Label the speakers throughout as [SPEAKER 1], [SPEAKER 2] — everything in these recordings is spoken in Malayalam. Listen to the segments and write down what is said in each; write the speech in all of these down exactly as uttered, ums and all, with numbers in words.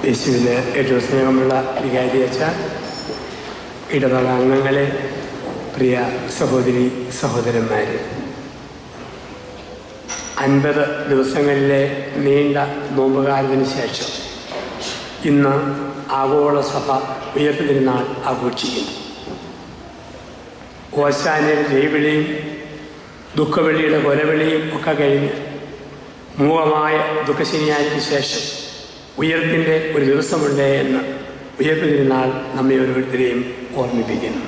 [SPEAKER 1] യേശുവിന് ഏറ്റവും സ്നേഹമുള്ള വികാരി അച്ഛ, ഇടവക അംഗങ്ങളെ, പ്രിയ സഹോദരി സഹോദരന്മാർ, അൻപത് ദിവസങ്ങളിലെ നീണ്ട നോമ്പുകാലത്തിന് ശേഷം ഇന്ന് ആഗോള സഭ ഉയർത്തിരുന്നാൾ ആഘോഷിക്കുന്നു. ഓശാനയുടെ ജൈവിളിയും ദുഃഖവെള്ളിയുടെ കൊലവിളിയും ഒക്കെ കഴിഞ്ഞ് മൂകമായ ദുഃഖശനിയായതിനു ശേഷം ഉയർപ്പിൻ്റെ ഒരു ദിവസമുണ്ട് എന്ന് ഉയർപ്പിരുന്നാൾ നമ്മെ ഓരോരുത്തരെയും ഓർമ്മിപ്പിക്കുന്നു.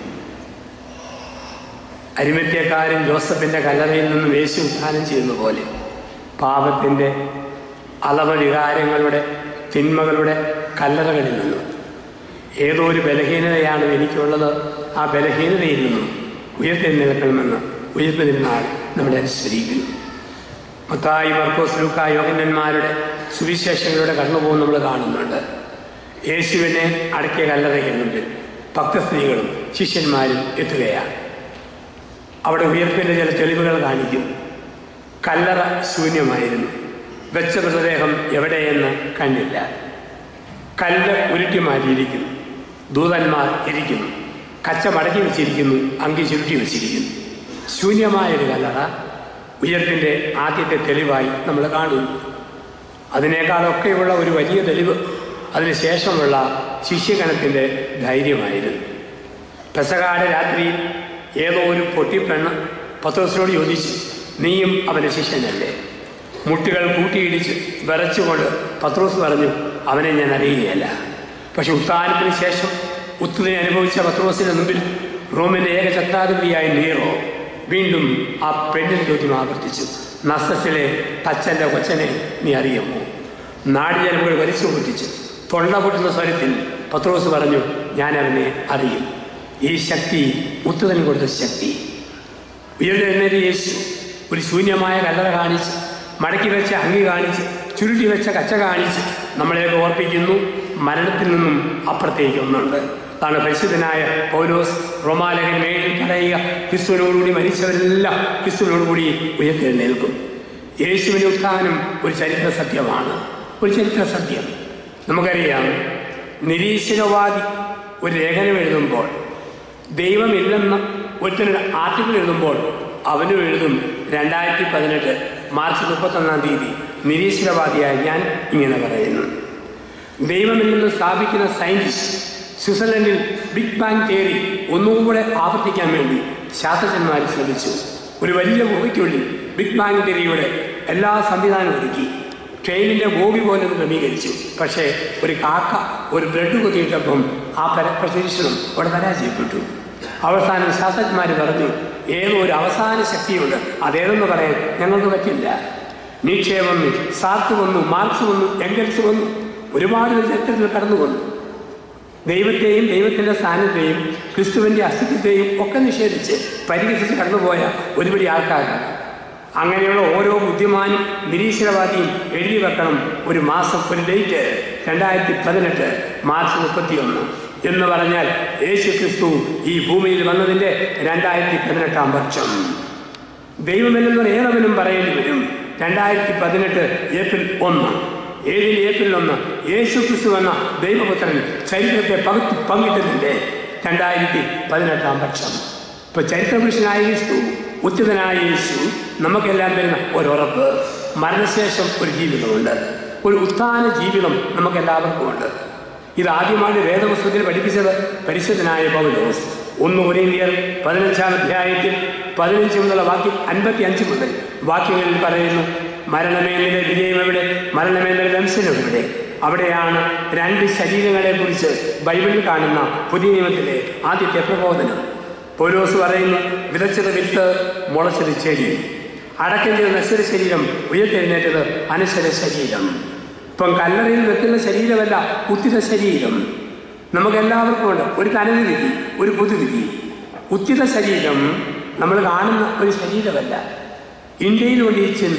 [SPEAKER 1] അരിമത്യക്കാരൻ ജോസഫിൻ്റെ കല്ലറയിൽ നിന്നും യേശു ഉത്ഥാനം ചെയ്യുന്ന പോലെ പാപത്തിൻ്റെ അളവ വികാരങ്ങളുടെ തിന്മകളുടെ കല്ലറകളിൽ നിന്നും ഏതോ ഒരു ബലഹീനതയാണ് എനിക്കുള്ളത്, ആ ബലഹീനതയിൽ നിന്നും ഉയർത്തെഴുന്നേൽക്കണമെന്ന് ഉയർപ്പിരുന്നാൾ നമ്മളെ അനുസ്മരിക്കുന്നു. മത്തായി, മർക്കോസ്, ലൂക്ക, യോഹന്നന്മാരുടെ സുവിശേഷങ്ങളുടെ കടന്നുപോകും നമ്മൾ കാണുന്നുണ്ട്. യേശുവിനെ അടക്കിയ കല്ലറയ്ക്ക് മുമ്പിൽ ഭക്തസ്ത്രീകളും ശിഷ്യന്മാരും എത്തുകയാണ്. അവിടെ ഉയർപ്പിൻ്റെ ചില തെളിവുകൾ കാണിക്കുന്നു. കല്ലറ ശൂന്യമായിരുന്നു. വെച്ച മൃതദേഹം എവിടെയെന്ന് കണ്ടില്ല. കല്ല് ഉരുട്ടി മാറ്റിയിരിക്കുന്നു. ദൂതന്മാർ ഇരിക്കുന്നു. കച്ച മടക്കി വെച്ചിരിക്കുന്നു. അങ്കി ചുരുട്ടി വെച്ചിരിക്കുന്നു. ശൂന്യമായൊരു കല്ലറ ഉയർപ്പിൻ്റെ ആദ്യത്തെ തെളിവായി നമ്മൾ കാണുന്നു. അതിനേക്കാളൊക്കെയുള്ള ഒരു വലിയ തെളിവ് അതിനുശേഷമുള്ള ശിഷ്യഗണത്തിൻ്റെ ധൈര്യമായിരുന്നു. പെസഹായുടെ രാത്രിയിൽ ഏതോ ഒരു പൊട്ടിപ്പെണ്ണ് പത്രോസിനോട് ചോദിച്ചു, നീയും അവൻ്റെ ശിഷ്യനല്ലേ? മുട്ടുകൾ കൂട്ടിയിടിച്ച് വിറച്ചുകൊണ്ട് പത്രോസ് പറഞ്ഞു, അവനെ ഞാൻ അറിയുകയല്ല. പക്ഷെ ഉത്ഥാനത്തിന് ശേഷം ഉത്തുതിനെ അനുഭവിച്ച പത്രോസിന് മുമ്പിൽ റോമിൻ്റെ ഏക ചക്രാധിപതിയായ നീറോ വീണ്ടും ആ പെണ്ണിൻ്റെ ചോദ്യം ആവർത്തിച്ചു, നസ്സസിലെ തച്ചൻ്റെ കൊച്ചനെ നീ അറിയുമോ? നാടിജനങ്ങൾ വലിച്ചു പൊട്ടിച്ച് തൊണ്ട പൊട്ടുന്ന സ്വരത്തിൽ പത്രോസ് പറഞ്ഞു, ഞാൻ അവനെ അറിയും. ഈ ശക്തി ഉത്തുതന് കൊടുത്ത ശക്തി. ഉയർന്നെഴുന്നേറ്റ് യേശു ഒരു ശൂന്യമായ കല്ലറ കാണിച്ച്, മടക്കി വെച്ച അങ്കി കാണിച്ച്, ചുരുട്ടി വെച്ച കച്ച കാണിച്ച് നമ്മളെയൊക്കെ ഓർപ്പിക്കുന്നു, മരണത്തിൽ നിന്നും അപ്പുറത്തേക്ക് ഒന്നുണ്ട്. അതാണ് പരിശുദ്ധനായ പൗലോസ് റോമാലേഖൻ മേലിൽ പറയുക, ക്രിസ്തുവിനോടുകൂടി മരിച്ചവരെല്ലാം ക്രിസ്തുവിനോടുകൂടി ഉയർത്തെഴുന്നേൽക്കും. യേശുവിൻ്റെ ഉത്ഥാനം ഒരു ചരിത്ര സത്യമാണ്. ഒരു ചരിത്ര സത്യം നമുക്കറിയാം. നിരീശ്വരവാദി ഒരു ലേഖനം എഴുതുമ്പോൾ, ദൈവമില്ലെന്ന് ഒരുത്തനൊരു ആർട്ടിക്കിൾ എഴുതുമ്പോൾ അവനും എഴുതും, രണ്ടായിരത്തി പതിനെട്ട് മാർച്ച് മുപ്പത്തൊന്നാം തീയതി നിരീശ്വരവാദിയായി ഞാൻ ഇങ്ങനെ പറയുന്നു. ദൈവമില്ലെന്ന് സ്ഥാപിക്കുന്ന സയൻറ്റിസ്റ്റ് സ്വിറ്റ്സർലൻഡിൽ ബിഗ് ബാങ് തിയറി ഒന്നുകൂടെ ആവർത്തിക്കാൻ വേണ്ടി ശാസ്ത്രജ്ഞന്മാർ ശ്രമിച്ചു. ഒരു വലിയ മുറിക്കുള്ളിൽ ബിഗ് ബാങ് തിയറിയുടെ എല്ലാ സംവിധാനവും ഒരുക്കി. ട്രെയിനിൻ്റെ ബോഗി പോലെ ക്രമീകരിച്ചു. പക്ഷേ ഒരു കാക്ക ഒരു ബ്രെഡ് കുത്തിയിട്ടപ്പം ആ പരീക്ഷണം അവിടെ പരാജയപ്പെട്ടു. അവസാനം ശാസ്ത്രജ്ഞന്മാർ പറഞ്ഞു, ഏതോ ഒരു അവസാന ശക്തിയുണ്ട്, അതേതെന്ന് പറയാൻ ഞങ്ങൾക്ക് പറ്റില്ല. നീക്ഷേ വന്നു, സാർത്ത് വന്നു, മാർക്സ് വന്നു, എംഗൽസ് വന്നു, ഒരുപാട് ചരിത്രത്തിൽ കടന്നു വന്നു. ദൈവത്തെയും ദൈവത്തിൻ്റെ സ്ഥാനത്തെയും ക്രിസ്തുവിൻ്റെ അസ്തിത്വത്തെയും ഒക്കെ നിഷേധിച്ച് പരിഹസിച്ച് കടന്നുപോയ ഒരുപടി ആൾക്കാരാണ്. അങ്ങനെയുള്ള ഓരോ ബുദ്ധിമാനും നിരീശ്വരവാദിയും എഴുതി വെക്കണം ഒരു മാസം, ഒരു ഡേറ്റ്, രണ്ടായിരത്തി പതിനെട്ട് മാർച്ച് മുപ്പത്തി ഒന്ന് എന്ന് പറഞ്ഞാൽ യേശു ക്രിസ്തു ഈ ഭൂമിയിൽ വന്നതിൻ്റെ രണ്ടായിരത്തി പതിനെട്ടാം വർഷം. ദൈവമെന്ന് ഏതവനും പറയേണ്ടി വരും. രണ്ടായിരത്തി പതിനെട്ട് ഏപ്രിൽ ഒന്ന്. ഏഴിൽ ഏപ്രിൽ ഒന്ന് യേശു ക്രിസ്തു എന്ന ദൈവപുത്രൻ ചരിത്രത്തെ പകുത്തി പങ്കിട്ടതിൻ്റെ രണ്ടായിരത്തി പതിനെട്ടാം വർഷം. ഇപ്പോൾ ചരിത്രപുരുഷനായ യേശു, ഉച്ചിതനായ യേശു നമുക്കെല്ലാം തരുന്ന ഒരുറപ്പ്, മരണശേഷം ഒരു ജീവിതമുണ്ട്, ഒരു ഉത്ഥാന ജീവിതം നമുക്കെല്ലാവർക്കും ഉണ്ട്. ഇതാദ്യമാണ് വേദപുസ്തകത്തിൽ പഠിപ്പിച്ചത് പരിശുദ്ധനായ പൗലോസ്. ഒന്ന് കൊരിന്ത്യർ പതിനഞ്ചാം അധ്യായത്തിൽ പതിനഞ്ച് മുതലുള്ള വാക്യം അൻപത്തി അഞ്ച് മുതൽ വാക്യങ്ങളിൽ പറയുന്നു, മരണമേന്ദ്ര വിജയം എവിടെ, മരണമേന്ദ്ര ദംശനം എവിടെ? അവിടെയാണ് രണ്ട് ശരീരങ്ങളെ കുറിച്ച് ബൈബിളിൽ കാണുന്ന പുതിയ നിയമത്തിലെ ആദ്യത്തെ പ്രബോധനം. പൗലോസ് പറയുന്നു, വിതച്ചത് വിത്ത്, മുളച്ചത് ചെടി, അടക്കം ചെയ്ത നശ്വര ശരീരം, ഉയർത്തെഴുന്നേറ്റത് അനശ്വര ശരീരം. ഇപ്പം കല്ലറയിൽ വെക്കുന്ന ശരീരമല്ല, ഉത്തിത ശരീരം നമുക്കെല്ലാവർക്കും ഉണ്ട്. ഒരു തനത് വിധി, ഒരു പൊതുവിധി. ഉത്തിത ശരീരം നമ്മൾ കാണുന്ന ഒരു ശരീരമല്ല. ഇന്ത്യയിലുണ്ട് ഈ ചിന്ത,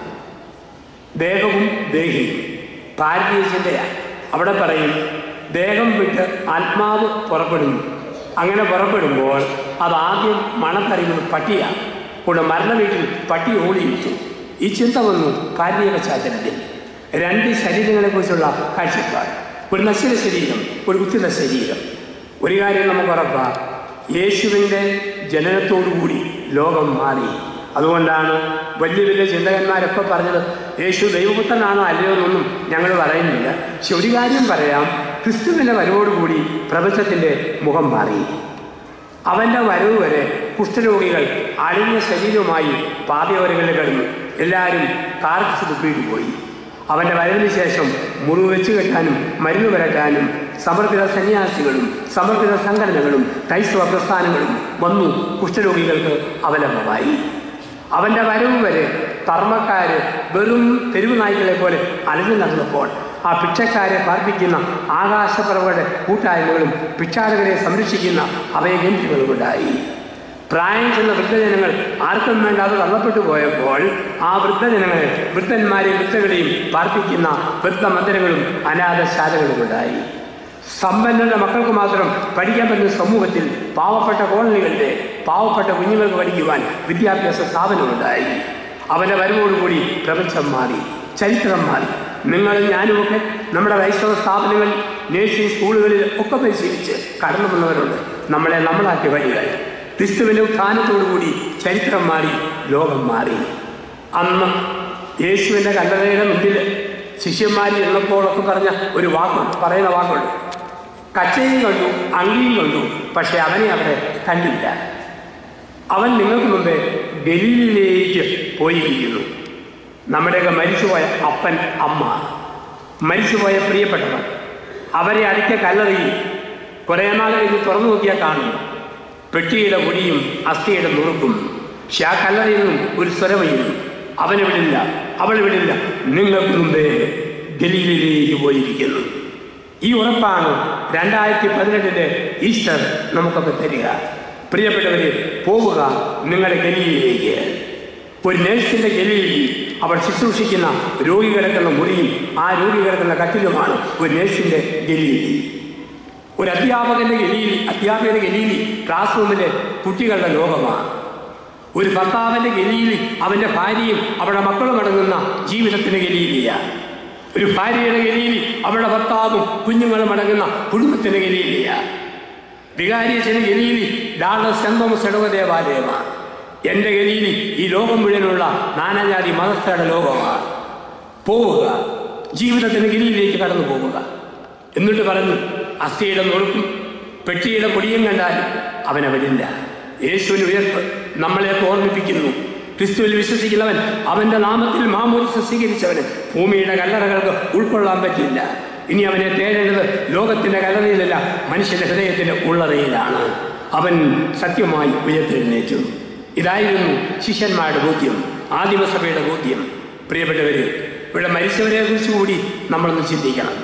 [SPEAKER 1] ദേഹവും ദേഹിയും ഭാരതീയ ചിന്തയാണ്. അവിടെ പറയും, ദേഹം വിട്ട് ആത്മാവ് പുറപ്പെടുന്നു. അങ്ങനെ പുറപ്പെടുമ്പോൾ അതാദ്യം മണത്തറിയുന്നത് പട്ടിയാണ്. കൂടെ മരണ വീട്ടിൽ പട്ടി ഓടിയിട്ടു. ഈ ചിന്ത വന്നു ഭാരതീയ പശ്ചാത്തലത്തിൽ. രണ്ട് ശരീരങ്ങളെക്കുറിച്ചുള്ള കാഴ്ചപ്പാട്. ഒരു നശ്വര ശരീരം, ഒരു കുത്തിന ശരീരം. ഒരു കാര്യം നമുക്ക് ഉറപ്പാ, യേശുവിൻ്റെ ജനനത്തോടുകൂടി ലോകം മാറി. അതുകൊണ്ടാണ് വലിയ വലിയ ചിന്തകന്മാരൊക്കെ പറഞ്ഞത് യേശു ദൈവപുത്രനാണോ അല്ലയോ എന്നൊന്നും ഞങ്ങൾ പറയുന്നില്ല. പക്ഷെ ഒരു കാര്യം പറയാം, ക്രിസ്തുവിൻ്റെ വരവോടുകൂടി പ്രപഞ്ചത്തിൻ്റെ മുഖം മാറി. അവൻ്റെ വരവ് വരെ കുഷ്ഠരോഗികൾ അഴിഞ്ഞ ശരീരവുമായി പാതയോരങ്ങളിൽ കിടന്നു. എല്ലാവരും കാർക്കിച്ച് തുപ്പിയിട്ട് പോയി. അവൻ്റെ വരവിന് ശേഷം മുറിവ് വെച്ച് കെട്ടാനും മരുന്ന് പുരട്ടാനും സമർപ്പിത സന്യാസികളും സമർപ്പിത സംഘടനകളും ക്രൈസ്തവ പ്രസ്ഥാനങ്ങളും വന്നു കുഷ്ഠരോഗികൾക്ക് അവലംബമായി. അവൻ്റെ വരവ് വരെ തർമ്മക്കാർ വെറും തെരുവ് നായ്ക്കളെ പോലെ അലഞ്ഞു നടന്നപ്പോൾ ആ ഭിക്ഷക്കാരെ പാർപ്പിക്കുന്ന ആകാശപ്പറവകളുടെ കൂട്ടായ്മകളും ഭിക്ഷാടകരെ സംരക്ഷിക്കുന്ന അഭയകേന്ദ്രങ്ങളും ഉണ്ടായി. പ്രായം ചെന്ന വൃദ്ധജനങ്ങൾ ആർക്കും വേണ്ടാതെ തള്ളപ്പെട്ടു പോയപ്പോൾ ആ വൃദ്ധജനങ്ങളെ വൃദ്ധന്മാരെയും വൃദ്ധകളെയും പാർപ്പിക്കുന്ന വൃദ്ധമന്ദിരങ്ങളും അനാഥശാലകളും ഉണ്ടായി. സമ്പന്നരുടെ മക്കൾക്ക് മാത്രം പഠിക്കാൻ പറ്റുന്ന സമൂഹത്തിൽ പാവപ്പെട്ട കോളനികളിലെ പാവപ്പെട്ട കുഞ്ഞുങ്ങൾക്ക് പഠിക്കുവാൻ വിദ്യാഭ്യാസ സ്ഥാപനമുണ്ടായി. അവൻ്റെ വരവോടുകൂടി പ്രപഞ്ചം മാറി, ചരിത്രം മാറി. നിങ്ങളും ഞാനുമൊക്കെ നമ്മുടെ ക്രൈസ്തവ സ്ഥാപനങ്ങളിൽ നേഴ്സിംഗ് സ്കൂളുകളിൽ ഒക്കെ പരിശീലിച്ച് കടന്നു വന്നവരുണ്ട്. നമ്മളെ നമ്മളാക്കിയ വഴികൾ. ക്രിസ്തുവിൻ്റെ ഉത്ഥാനത്തോടുകൂടി ചരിത്രം മാറി, ലോകം മാറി. അന്ന് യേശുവിൻ്റെ കല്ലറയുടെ മുമ്പിൽ ശിഷ്യന്മാരിൽ ഉള്ളപ്പോഴൊക്കെ പറഞ്ഞ ഒരു വാക്കുണ്ട്, പറയുന്ന വാക്കുണ്ട്, കച്ചയും കണ്ടു അങ്കിയും കണ്ടു, പക്ഷെ അവനെ അവിടെ കണ്ടില്ല. അവൻ നിങ്ങൾക്ക് മുമ്പേ ഗലീലയിലേക്ക് പോയിരിക്കുന്നു. നമ്മുടെയൊക്കെ മരിച്ചുപോയ അപ്പൻ, അമ്മ, മരിച്ചുപോയ പ്രിയപ്പെട്ടവർ, അവരെ അടുത്ത കല്ലറയിൽ കുറേ നാൾ കഴിഞ്ഞ് തുറന്നു നോക്കിയാൽ കാണും പെട്ടിയുടെ പൊടിയും അസ്ഥിയുടെ നുറുക്കും. പക്ഷെ ആ കല്ലറയിൽ നിന്നും ഒരു സ്വരമയും, അവനെ വിടില്ല, അവളെ വിടില്ല, നിങ്ങൾക്ക് മുമ്പേ ഗലീലയിലേക്ക് പോയിരിക്കുന്നു. ഈ ഉറപ്പാണ് രണ്ടായിരത്തി പതിനെട്ടിൻ്റെ ഈസ്റ്റർ നമുക്കൊക്കെ തരിക. പ്രിയപ്പെട്ടവരെ, പോവുക നിങ്ങളുടെ ഗലീലയിലേക്ക്. ഒരു നേഴ്സിൻ്റെ ഗലീലി അവൾ ശുശ്രൂഷിക്കുന്ന രോഗി കിടക്കുന്ന മുറിയും ആ രോഗി കിടക്കുന്ന കട്ടിലുമാണ് ഒരു നേഴ്സിൻ്റെ ഗലീലി. ഒരു അധ്യാപകൻ്റെ ഗലീലി, അധ്യാപകൻ്റെ ഗലീലി ക്ലാസ് റൂമിലെ കുട്ടികളുടെ ലോകമാണ്. ഒരു ഭർത്താവിൻ്റെ ഗലീലി അവൻ്റെ ഭാര്യയും അവരുടെ മക്കളും അടങ്ങുന്ന ജീവിതത്തിൻ്റെ ഗലീലിയാണ്. ഒരു ഭാര്യയുടെ ഗലീലി അവളുടെ ഭർത്താവും കുഞ്ഞുങ്ങളും അടങ്ങുന്ന കുടുംബത്തിൻ്റെ ഗലീലിയാണ്. വികാരിയച്ഛൻ്റെ ഗലീലി ഡാളസ് സെന്റ് തോമസ് ഇടവക ദേവാലയമാണ്. എൻ്റെ ഗലീലി ഈ ലോകം മുഴുവനുള്ള നാനാജാതി മതസ്ഥരുടെ ലോകമാണ്. പോവുക, ജീവിതത്തിൻ്റെ ഗലീലിലേക്ക് കടന്നു പോവുക. എന്നിട്ട് പറഞ്ഞു, അസ്ഥിയുടെ നുറുക്കും പെട്ടിയുടെ പൊടിയും കണ്ടാലും അവനെ വരില്ല. യേശുവിന് ഉയർപ്പ് നമ്മളെയൊക്കെ ഓർമ്മിപ്പിക്കുന്നു. ക്രിസ്തുവിൽ വിശ്വസിക്കുന്നവൻ, അവൻ്റെ നാമത്തിൽ മാമോദിസ സ്വീകരിച്ചവന് ഭൂമിയുടെ കല്ലറകൾക്ക് ഉൾക്കൊള്ളാൻ പറ്റില്ല. ഇനി അവനെ തേടേണ്ടത് ലോകത്തിൻ്റെ കല്ലറയിലല്ല, മനുഷ്യൻ്റെ ഹൃദയത്തിൻ്റെ ഉള്ളറയിലാണ്. അവൻ സത്യമായി ഉയർത്തെഴുന്നേറ്റു. ഇതായിരുന്നു ശിഷ്യന്മാരുടെ ബോധ്യം, ആദിമസഭയുടെ ബോധ്യം. പ്രിയപ്പെട്ടവരെ, ഇവിടെ മരിച്ചവരെ കുറിച്ച് കൂടി നമ്മളൊന്ന് ചിന്തിക്കണം.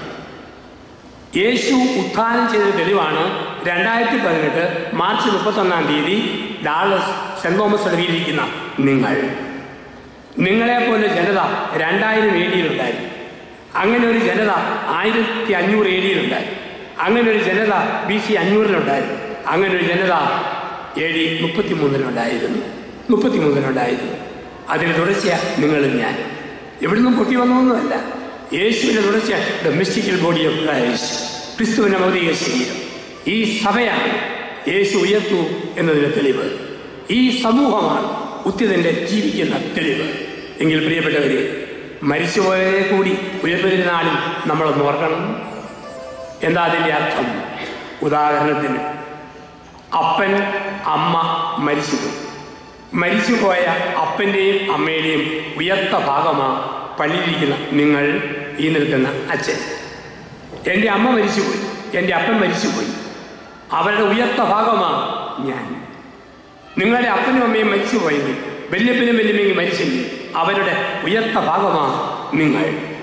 [SPEAKER 1] യേശു ഉത്ഥാനം ചെയ്ത തെളിവാണ് രണ്ടായിരത്തി പതിനെട്ട് മാർച്ച് മുപ്പത്തൊന്നാം തീയതി ഡാളസ് സെന്റ് തോമസ് ഇടവകയിലിരിക്കുന്ന നിങ്ങൾ. നിങ്ങളെപ്പോലെ ജനത രണ്ടായിരം എ ഡിയിലുണ്ടായിരുന്നു. അങ്ങനെ ഒരു ജനത ആയിരത്തി അഞ്ഞൂറ് എ ഡിയിലുണ്ടായിരുന്നു. അങ്ങനെ ഒരു ജനത ബി സി അഞ്ഞൂറിലുണ്ടായിരുന്നു. അങ്ങനെ ഒരു ജനത എ ഡി മുപ്പത്തി മൂന്നിലുണ്ടായിരുന്നു മുപ്പത്തി മൂന്നിലുണ്ടായിരുന്നു അതിന് തുടർച്ചയാണ് നിങ്ങളും ഞാൻ. എവിടുന്നും പൊട്ടി വന്നൊന്നുമല്ല. യേശുവിൻ്റെ തുടർച്ചയാണ് the mystical body of Christ, ക്രിസ്തുവിൻ്റെ ഭൗതിക ശരീരം. ഈ സഭയാണ് യേശു ഉയർത്തു എന്നതിൻ്റെ തെളിവ്. ഈ സമൂഹമാണ് ഉത്തിതൻ്റെ ജീവിക്കുന്ന തെളിവ്. എങ്കിൽ പ്രിയപ്പെട്ടവരെ, മരിച്ചുപോയവരെ കൂടി ഉയർത്തുന്ന നാളിൽ നമ്മളൊന്ന് ഓർക്കണം. എന്താ അതിൻ്റെ അർത്ഥം? ഉദാഹരണത്തിന്, അപ്പൻ അമ്മ മരിച്ചുപോയി. മരിച്ചുപോയ അപ്പൻ്റെയും അമ്മയുടെയും ഉയർത്ത ഭാഗമാണ് പള്ളിയിലിരിക്കുന്ന നിങ്ങൾ, ഈ നിൽക്കുന്ന അച്ഛൻ. എൻ്റെ അമ്മ മരിച്ചുപോയി, എൻ്റെ അപ്പൻ മരിച്ചുപോയി. അവരുടെ ഉയർത്ത ഭാഗമാണ് ഞാൻ. നിങ്ങളുടെ അപ്പനും അമ്മയും മരിച്ചുപോയെങ്കിൽ, വല്യപ്പനും വല്യമ്മയും മരിച്ചെങ്കിൽ അവരുടെ ഉയർത്ത ഭാഗമാണ് നിങ്ങൾ.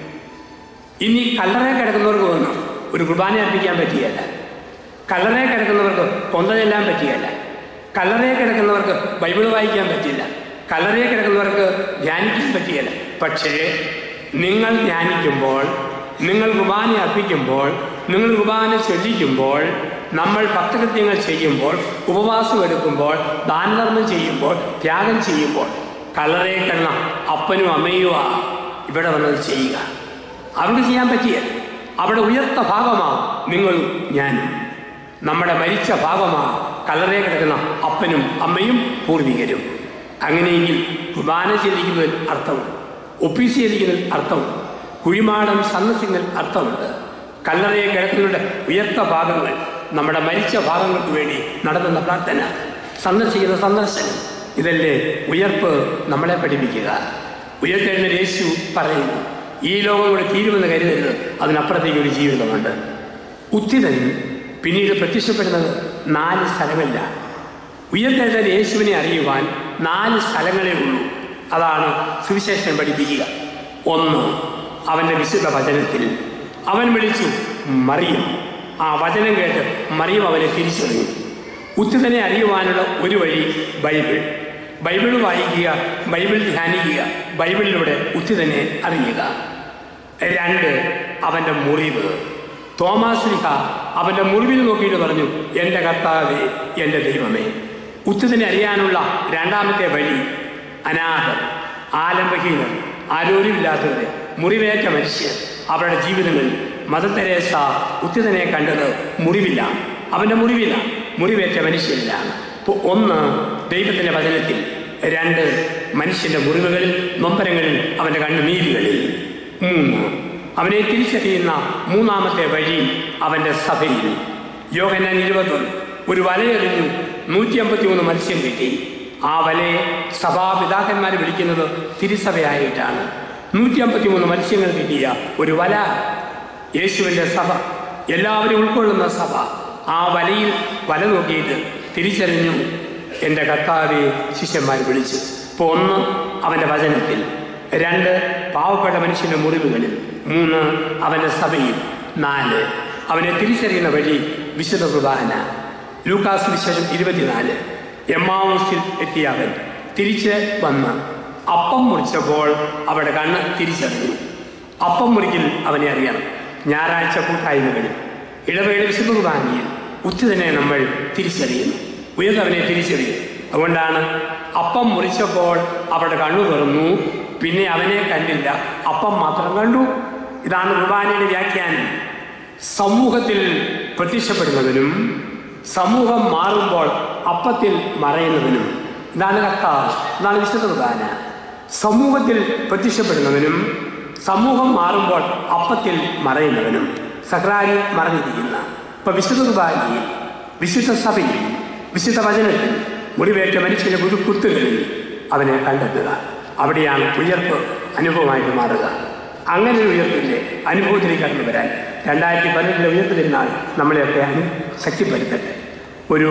[SPEAKER 1] ഇനി കല്ലറ കിടക്കുന്നവർക്ക് വന്ന് ഒരു കുർബാന അർപ്പിക്കാൻ പറ്റിയല്ല. കല്ലറയെ കിടക്കുന്നവർക്ക് കൊന്ത ചെല്ലാൻ പറ്റിയല്ല. കല്ലറയെ കിടക്കുന്നവർക്ക് ബൈബിൾ വായിക്കാൻ പറ്റില്ല. കല്ലറയെ കിടക്കുന്നവർക്ക് ധ്യാനിക്കാൻ പറ്റിയല്ല. പക്ഷേ നിങ്ങൾ ധ്യാനിക്കുമ്പോൾ, നിങ്ങൾ കുർബാന അർപ്പിക്കുമ്പോൾ, നിങ്ങൾ കുർബാന ചൊല്ലിക്കുമ്പോൾ, നമ്മൾ ഭക്തകൃത്യങ്ങൾ ചെയ്യുമ്പോൾ, ഉപവാസം എടുക്കുമ്പോൾ, ദാനധർമ്മം ചെയ്യുമ്പോൾ, ത്യാഗം ചെയ്യുമ്പോൾ, കല്ലറയെ കിടന്ന അപ്പനും അമ്മയുമാണ് ഇവിടെ വന്നത് ചെയ്യുക. അവർക്ക് ചെയ്യാൻ പറ്റിയല്ല. അവിടെ ഉയർത്ത ഭാഗമാണ് നിങ്ങളും ഞാനും. നമ്മുടെ മരിച്ച ഭാഗമാണ് കല്ലറയിൽ കിടക്കുന്ന അപ്പനും അമ്മയും പൂർവികരും. അങ്ങനെയെങ്കിൽ കുർബാന ചെയ്തിരിക്കുന്നതിൽ അർത്ഥമുണ്ട്, ഒപ്പീസ് ചെയ്തിരിക്കുന്നതിൽ അർത്ഥമുണ്ട്, കുഴിമാടം സന്ദർശിക്കുന്നതിൽ അർത്ഥമുണ്ട്. കല്ലറയെ കിടക്കുന്നവരുടെ ഉയർത്ത ഭാഗങ്ങൾ, നമ്മുടെ മരിച്ച ഭാഗങ്ങൾക്ക് വേണ്ടി നടത്തുന്ന പ്രാർത്ഥന, സന്ദർശിക്കുന്ന സന്ദർശനം, ഇതല്ലേ ഉയർപ്പ് നമ്മളെ പഠിപ്പിക്കുക. ഉയർത്തെഴുന്നേറ്റ് യേശു പറയുന്നു, ഈ ലോകം കൂടെ തീരുമെന്ന് കരുതരുത്, അതിനപ്പുറത്തേക്ക് ഒരു ജീവിതമുണ്ട്. ഉത്തിതൻ പിന്നീട് പ്രത്യക്ഷപ്പെടുന്നത് നാല് സ്ഥലങ്ങളിലാണ്. ഉയർത്തെഴുന്നേറ്റ് യേശുവിനെ അറിയുവാൻ നാല് സ്ഥലങ്ങളേ ഉള്ളൂ. അതാണ് സുവിശേഷം പഠിപ്പിക്കുക. ഒന്ന്, അവൻ്റെ വിശുദ്ധ വചനത്തിൽ അവൻ വിളിച്ചു മറിയം. ആ വചനം കേട്ട് മറിയം അവനെ തിരിച്ചറിഞ്ഞു. ഉത്തിതനെ അറിയുവാനുള്ള ഒരു വഴി ബൈബിൾ. ബൈബിൾ വായിക്കുക, ബൈബിൾ ധ്യാനിക്കുക, ബൈബിളിലൂടെ ഉത്തിതനെ അറിയുക. രണ്ട്, അവൻ്റെ മുറിവ്. തോമാശ്ലീഹ അവൻ്റെ മുറിവിൽ നോക്കിയിട്ട് പറഞ്ഞു, എൻ്റെ കർത്താവേ, എൻ്റെ ദൈവമേ. ഉത്തിതനെ അറിയാനുള്ള രണ്ടാമത്തെ വഴി അനാഥർ, ആലംബഹീനർ, ആരോഗ്യമില്ലാത്തവരെ, മുറിവേറ്റ മനുഷ്യർ, അവരുടെ ജീവിതങ്ങളിൽ. മദർ തെരേസ ഉത്തിതനെ കണ്ടത് മുറിവിലാണ്, അവൻ്റെ മുറിവിലാണ്, മുറിവേറ്റ മനുഷ്യരിലാണ്. ഇപ്പോൾ ഒന്ന്, ദൈവത്തിൻ്റെ വചനത്തിൽ. രണ്ട്, മനുഷ്യൻ്റെ മുറിവുകളിൽ, നൊമ്പരങ്ങളിൽ, അവൻ്റെ കണ്ണുനീരുകളിൽ. മൂന്ന്, അവനെ തിരിച്ചറിയുന്ന മൂന്നാമത്തെ വഴി അവൻ്റെ സഭയിൽ. യോഹന്നാൻ ഇരുപത്തൊന്ന്, ഒരു വലയെറിഞ്ഞു, നൂറ്റി അമ്പത്തി മൂന്ന് മത്സ്യം കിട്ടി. ആ വലയെ സഭാപിതാക്കന്മാർ വിളിക്കുന്നത് തിരുസഭയായിട്ടാണ്. നൂറ്റി അമ്പത്തി മൂന്ന് മത്സ്യങ്ങൾ കിട്ടിയ ഒരു വല, യേശുവിൻ്റെ സഭ, എല്ലാവരും ഉൾക്കൊള്ളുന്ന സഭ. ആ വലയിൽ വല നോക്കിയിട്ട് തിരിച്ചറിഞ്ഞു, എൻ്റെ കർത്താവെ ശിഷ്യന്മാർ വിളിച്ചു. ഇപ്പോൾ ഒന്ന്, അവൻ്റെ വചനത്തിൽ. രണ്ട്, പാവപ്പെട്ട മനുഷ്യൻ്റെ മുറിവുകളിൽ. മൂന്ന്, അവൻ്റെ സഭയിൽ. നാല്, അവനെ തിരിച്ചറിയുന്ന വഴി വിശുദ്ധ കുർബാന. ലൂക്കാസ് വിശേഷം ഇരുപത്തിനാല്. എമ്മാവൂസിൽ എത്തിയ അവൻ തിരിച്ച് വന്ന് അപ്പം മുറിച്ചപ്പോൾ അവരുടെ കണ്ണ് തിരിച്ചറിഞ്ഞു. അപ്പം മുറിക്കൽ അവനെ അറിയണം. ഞായറാഴ്ച കൂട്ടായ്മകളിൽ, ഇടവേള വിശുദ്ധ കുർബാനയിൽ ഉത്തിതനെ നമ്മൾ തിരിച്ചറിയുന്നു, ഉയർന്നവനെ തിരിച്ചറിയും. അതുകൊണ്ടാണ് അപ്പം മുറിച്ചപ്പോൾ അവരുടെ കണ്ണു തുറന്നു, പിന്നെ അവനെ കണ്ടില്ല, അപ്പം മാത്രം കണ്ടു. ഇതാണ് കുർബാനയുടെ വ്യാഖ്യാനം. സമൂഹത്തിൽ പ്രത്യക്ഷപ്പെടുന്നവനും സമൂഹം മാറുമ്പോൾ അപ്പത്തിൽ മറയുന്നവനും. ഇതാണ് കർത്താവ്, ഇതാണ് വിശുദ്ധ കുർബാന. സമൂഹത്തിൽ പ്രത്യക്ഷപ്പെടുന്നവനും സമൂഹം മാറുമ്പോൾ അപ്പത്തിൽ മറയുന്നവനും. സക്രാരി മറഞ്ഞിരിക്കുന്ന ഇപ്പൊ വിശുദ്ധ കുർബാനയിൽ, വിശുദ്ധ സഭയിൽ, വിശുദ്ധ വചനത്തിൽ മുറിവേറ്റ മനുഷ്യന്റെ പുതുക്കുത്തുകളിൽ അവനെ കണ്ടെത്തുക. അവിടെയാണ് ഉയർപ്പ് അനുഭവമായിട്ട് മാറുക. അങ്ങനെ ഒരു ഉയർപ്പിൻ്റെ അനുഭവത്തിലേക്ക് കടന്നു വരാൻ രണ്ടായിരത്തി പതിനെട്ടിലെ ഉയർപ്പ് തിരുനാൾ നമ്മളെയൊക്കെ അനു ശക്തിപ്പെടുത്തട്ടെ. ഒരു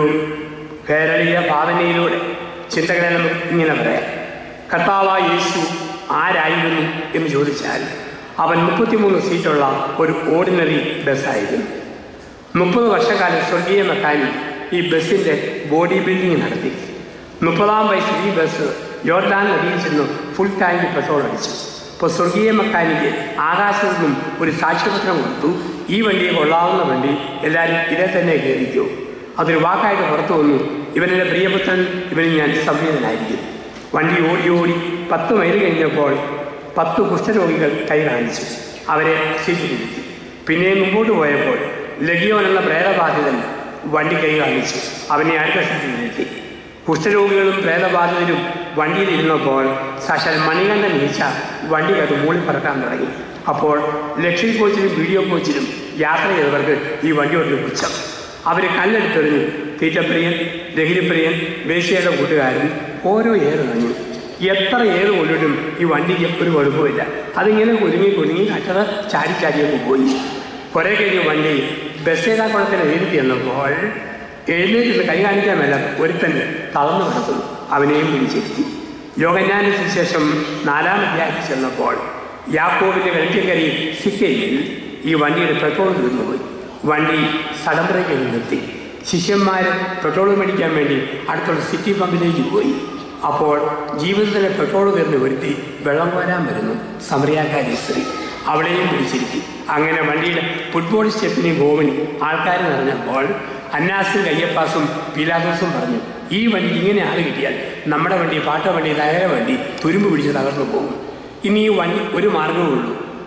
[SPEAKER 1] കേരളീയ ഭാവനയിലൂടെ ചിന്തകളെ നമുക്ക് ഇങ്ങനെ പറയാം. കർത്താവായ യേശു ആരായിരുന്നു എന്ന് ചോദിച്ചാൽ അവൻ മുപ്പത്തിമൂന്ന് സീറ്റുള്ള ഒരു ഓർഡിനറി ബസ്സായിരുന്നു. മുപ്പത് വർഷക്കാലം സ്വർഗീയ മെക്കാനിക് ഈ ബസ്സിൻ്റെ ബോഡി ബിൽഡിംഗ് നടത്തി. മുപ്പതാം വയസ്സിൽ ഈ ബസ് യോർദാൻ നദിയിൽ ചെന്ന് ഫുൾ ടാങ്ക് പെട്രോൾ അടിച്ചു. ഇപ്പോൾ സ്വർഗീയ മെക്കാനിക്ക് ആകാശത്തു നിന്നും ഒരു സാക്ഷ്യപത്രം കൊടുത്തു, ഈ വണ്ടിയെ കൊള്ളാവുന്ന വണ്ടി, എല്ലാവരും ഇതേ തന്നെ കയറിക്കോ. അതൊരു വാക്കായിട്ട് പുറത്തു വന്നു, ഇവനെൻ്റെ പ്രിയപുത്രൻ, ഇവന് ഞാൻ സംവേദനായിരിക്കും. വണ്ടി ഓടി ഓടി പത്ത് മൈൽ കഴിഞ്ഞപ്പോൾ പത്ത് കുഷ്ഠരോഗികൾ കൈ കാണിച്ചു, അവരെ സീറ്റിലിരുത്തി. പിന്നെയും മുമ്പോട്ട് പോയപ്പോൾ ലഗിയോൻ എന്ന പ്രേതബാധിതൻ വണ്ടി കൈ കാണിച്ചു, അവനെ അടുത്ത സീറ്റിലിരുത്തി. കുഷ്ഠരോഗികളും പ്രേതബാധിതരും വണ്ടിയിലിരുന്നപ്പോൾ സാക്ഷാൽ മണികണ്ഠൻ ഈച്ച വണ്ടി കത്ത് മൂളി പറക്കാൻ തുടങ്ങി. അപ്പോൾ ലക്ഷ്മി കോച്ചിലും വീഡിയോ കോച്ചിലും യാത്ര ചെയ്തവർക്ക് ഈ വണ്ടിയോട് പുച്ഛം. അവർ കല്ലെടുത്തെറിഞ്ഞു. തീറ്റപ്രിയൻ, ലഹരിപ്രിയൻ, വേശ്യയുടെ കൂട്ടുകാരൻ ഓരോ ഏറ് നഞ്ഞു. എത്ര ഏറ് കൊണ്ടിട്ടും ഈ വണ്ടിക്ക് ഒരു കുഴപ്പമില്ല. അതിങ്ങനെ കുരുങ്ങി കുരുങ്ങി കട്ടത് ചാരി ചാരിയൊക്കെ പോയി. കുറേ കഴിഞ്ഞ് വണ്ടി ബസ്സേതാക്കുളത്തിന് എഴുതി എന്നപ്പോൾ എഴുന്നേറ്റ് കൈ കാണിക്കാൻ മേല ഒരുത്തന്നെ തളർന്നു കിടക്കുന്നു. അവനെയും പിടിച്ചിരുത്തി. യോഹന്നാനത്തിന് ശേഷം നാലാം അധ്യായത്തിൽ ചെന്നപ്പോൾ യാക്കോബിൻ്റെ വെളിച്ചക്കരയിൽ സിക്കയിൽ ഈ വണ്ടിയുടെ പെട്രോൾ തീർന്നുപോയി. വണ്ടി സടംബ്രയ്ക്ക് നിർത്തി. ശിഷ്യന്മാർ പെട്രോൾ മേടിക്കാൻ വേണ്ടി അടുത്തുള്ള സിറ്റി പമ്പിലേക്ക് പോയി. അപ്പോൾ ജീവിതത്തിലെ പെട്രോൾ തീർന്ന് വരുത്തി വെള്ളം കോരാൻ വരുന്നു സമറിയാക്കാരി സ്ത്രീ. അവളെയും പിടിച്ചിരുത്തി. അങ്ങനെ വണ്ടിയുടെ ഫുട്ബോൾ സ്റ്റെപ്പിനെയും ഗോവിനും ആൾക്കാർ നിറഞ്ഞപ്പോൾ അന്നാസും കയ്യപ്പാസും പീലാദോസും പറഞ്ഞു, ഈ വണ്ടി ഇങ്ങനെ ആൾ കിട്ടിയാൽ നമ്മുടെ വണ്ടി, പാട്ട വണ്ടി, നഗര വണ്ടി തുരുമ്പ് പിടിച്ച് തകർന്നു പോകും. ഇനി ഈ വണ്ടി ഒരു മാർഗമേ ഉള്ളൂ,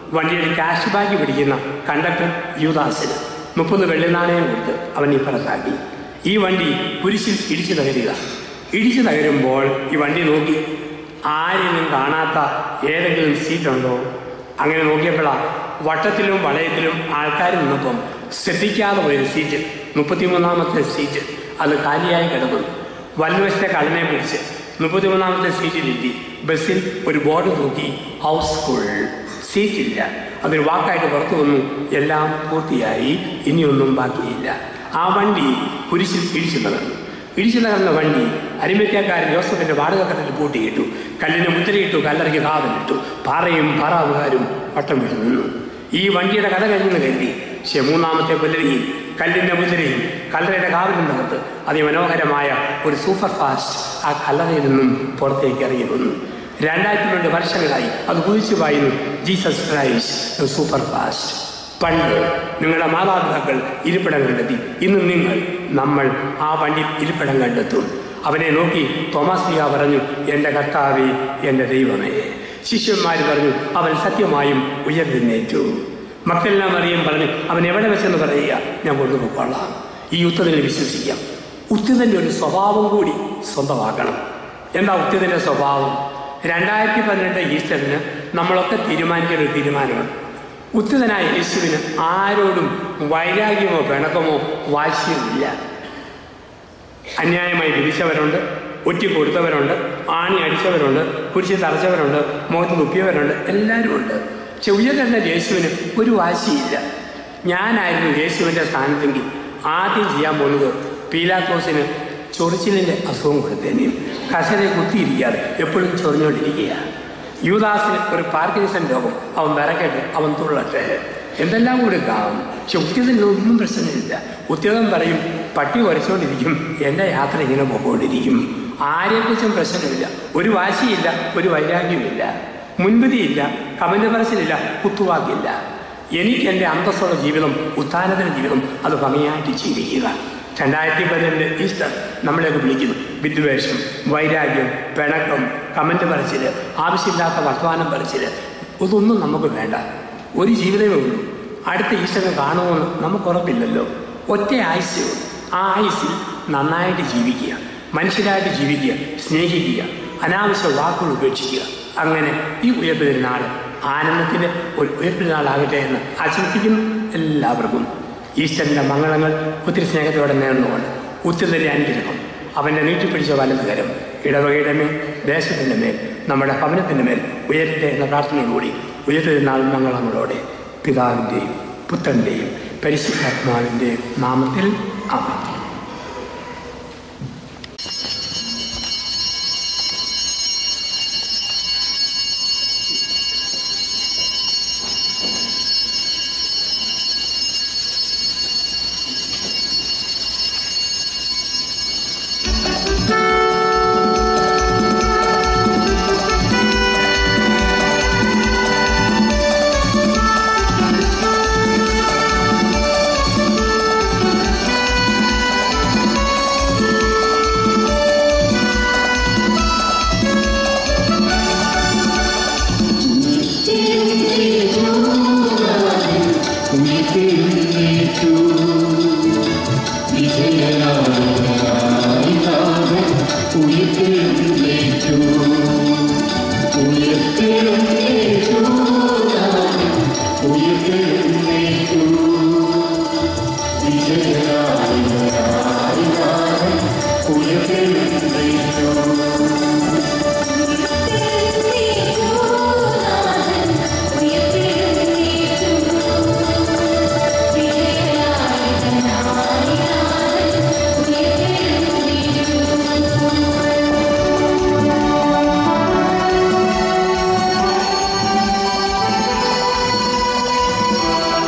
[SPEAKER 1] വണ്ടിയുടെ ക്യാഷ് ബാഗ് പിടിക്കുന്ന കണ്ടക്ടർ യൂദാസിന് മുപ്പത് വെള്ളി നാണയം കൊടുത്ത് അവൻ ഇപ്പുറത്താക്കി. ഈ വണ്ടി കുരിശിൽ ഇടിച്ചു തകരുക. ഇടിച്ചു തകരുമ്പോൾ ഈ വണ്ടി നോക്കി ആരെയും കാണാത്ത ഏതെങ്കിലും സീറ്റുണ്ടോ. അങ്ങനെ നോക്കിയപ്പോഴാണ് വട്ടത്തിലും വളയത്തിലും ആൾക്കാർ നിന്നപ്പം ശ്രദ്ധിക്കാതെ പോയൊരു സീറ്റ്, മുപ്പത്തിമൂന്നാമത്തെ സീറ്റ്, അത് കാലിയായി കിടക്കുന്നു. വലതുവശത്തെ കടനെ പിടിച്ച് മുപ്പത്തിമൂന്നാമത്തെ സീറ്റിലെത്തി ബസ്സിൽ ഒരു ബോർഡ് തൂക്കി ഹൗസ്ഫുൾ, സീറ്റില്ല. അതൊരു വാക്കായിട്ട് പുറത്തു വന്നു. എല്ലാം പൂർത്തിയായി, ഇനിയൊന്നും ബാക്കിയില്ല. ആ വണ്ടി കുരിശിൽ ഇടിച്ചു തകർന്നു. ഇടിച്ചു തകർന്ന വണ്ടി അരിമത്യക്കാരൻ ജോസഫിന്റെ വാടകക്കടലിൽ പൂട്ടിയിട്ടു. കല്ലിന് മുദ്രയിട്ടു, കല്ലറയ്ക്ക് കാവലിട്ടു. പാറയും പാറാവുകാരും വട്ടം വിട്ടു നിന്നു. ഈ വണ്ടിയുടെ കഥ കഴിഞ്ഞെന്ന് കരുതി പക്ഷെ മൂന്നാമത്തെ പുലരിയിൽ കല്ലിന്റെ മുദ്രയും കല്ലറയുടെ കാവലും തകർത്ത് അതിമനോഹരമായ ഒരു സൂപ്പർ ഫാസ്റ്റ് ആ കല്ലറയിൽ നിന്നും പുറത്തേക്ക് ഇറങ്ങി വന്നു. രണ്ടായിരത്തി രണ്ട് വർഷങ്ങളായി അത് കുതിച്ചു പായുന്നു. Jesus Christ super fast. പണ്ട് നിങ്ങളുടെ മാതാപിതാക്കൾ ഇരിപ്പിടം കണ്ടെത്തി. ഇന്ന് നിങ്ങൾ നമ്മൾ ആ വണ്ടി ഇരിപ്പിടം കണ്ടെത്തും. അവനെ നോക്കി തോമസ് ലീഹ പറഞ്ഞു, എൻ്റെ കർത്താവേ, എൻ്റെ ദൈവമേ. ശിഷ്യന്മാർ പറഞ്ഞു, അവൻ സത്യമായും ഉയർന്നേറ്റു. മക്ദലന മറിയം പറഞ്ഞു, അവൻ എവിടെ വെച്ചെന്ന് പറയുക, ഞാൻ കൊണ്ടുപോയിക്കൊള്ളാം. ഈ ഉത്തരത്തിൽ വിശ്വസിക്കാം. ഉത്തിതൻ്റെ ഒരു സ്വഭാവം കൂടി സ്വന്തമാക്കണം. എന്താ ഉത്തിതൻ്റെ സ്വഭാവം? രണ്ടായിരത്തി പതിനെട്ട് ഈസ്റ്ററിന് നമ്മളൊക്കെ തീരുമാനിക്കുന്ന ഒരു തീരുമാനമാണ്. ഉത്തിതനായ യേശുവിന് ആരോടും വൈരാഗ്യമോ പിണക്കമോ വാശിയോ ഇല്ല. അന്യായമായി വിധിച്ചവരുണ്ട്, ഒറ്റി കൊടുത്തവരുണ്ട്, ആണി അടിച്ചവരുണ്ട്, കുരിശി തറച്ചവരുണ്ട്, മുഖത്ത് തുപ്പിയവരുണ്ട്, എല്ലാവരും ഉണ്ട്. പക്ഷെ ഉയർന്ന യേശുവിന് ഒരു വാശിയില്ല. ഞാനായിരുന്നു യേശുവിൻ്റെ സ്ഥാനത്തെങ്കിൽ ആദ്യം ചെയ്യാൻ പോകുന്നത് പീലാത്തോസിന് ചൊറിച്ചിലിൻ്റെ അസുഖം കൊടുത്തേനെയും കസരെ കുത്തിയിരിക്കാതെ എപ്പോഴും ചൊറിഞ്ഞുകൊണ്ടിരിക്കുക. യൂദാസിന് ഒരു പാർക്കിൻസൺ രോഗം, അവൻ വിറക്കട്ടെ, അവൻ തുള്ളട്ടെ, എന്തെല്ലാം കൂടി കാണും. പക്ഷെ ഉത്യതന് ഒന്നും പ്രശ്നമില്ല. ഉത്യതൻ പറയും, പട്ടി കുറച്ചുകൊണ്ടിരിക്കും, എൻ്റെ യാത്ര ഇങ്ങനെ പോയിക്കൊണ്ടിരിക്കും. ആരെക്കുറിച്ചും പ്രശ്നമില്ല. ഒരു വാശിയില്ല, ഒരു വൈരാഗ്യമില്ല, മുൻവിധിയില്ല, കമന്റ് പറച്ചിലില്ല, കുത്തുവാക്കില്ല. എനിക്ക് എൻ്റെ അന്തസ്സുള്ള ജീവിതം, ഉത്ഥാനത്തിൻ്റെ ജീവിതം, അത് ഭംഗിയായിട്ട് ജീവിക്കുക. രണ്ടായിരത്തി പതിനെട്ട് ഈസ്റ്റർ നമ്മളെയൊക്കെ വിളിക്കുന്നു. വിദ്വേഷം, വൈരാഗ്യം, പിണക്കം, കമന്റ് പറച്ചിൽ, ആവശ്യമില്ലാത്ത വർത്തമാനം പറച്ചിൽ, ഇതൊന്നും നമുക്ക് വേണ്ട. ഒരു ജീവിതമേ ഉള്ളൂ. അടുത്ത ഈസ്റ്ററിനെ കാണുമെന്ന് നമുക്ക് ഉറപ്പില്ലല്ലോ. ഒറ്റ ആയുസ്സേ. ആ ആയുസ്സിൽ നന്നായിട്ട് ജീവിക്കുക, മനുഷ്യരായിട്ട് ജീവിക്കുക, സ്നേഹിക്കുക, അനാവശ്യ വാക്കുകൾ ഉപേക്ഷിക്കുക. അങ്ങനെ ഈ ഉയർപ്പെരുന്നാൾ ആനന്ദത്തിൻ്റെ ഒരു ഉയർപ്പെരുന്നാളാകട്ടെ എന്ന് ആശംസിക്കുന്നു. എല്ലാവർക്കും ഈസ്റ്ററിൻ്റെ മംഗളങ്ങൾ ഒത്തിരി സ്നേഹത്തോടെ നേർന്നുകൊണ്ട് ഉത്തിതൻ്റെ അനുഗ്രഹം, അവൻ്റെ നീട്ടിപ്പിടിച്ച വലതുകരം ഇടവകയുടെ മേൽ, ദേശത്തിൻ്റെ മേൽ, നമ്മുടെ ഭവനത്തിൻ്റെ മേൽ ഉയരട്ടെ എന്ന പ്രാർത്ഥനയോടുകൂടി ഉയർത്തിരുന്നാൾ മംഗളങ്ങളോടെ പിതാവിൻ്റെയും പുത്രൻ്റെയും പരിശുദ്ധാത്മാവിൻ്റെയും നാമത്തിൽ ആമേൻ.
[SPEAKER 2] Thank you.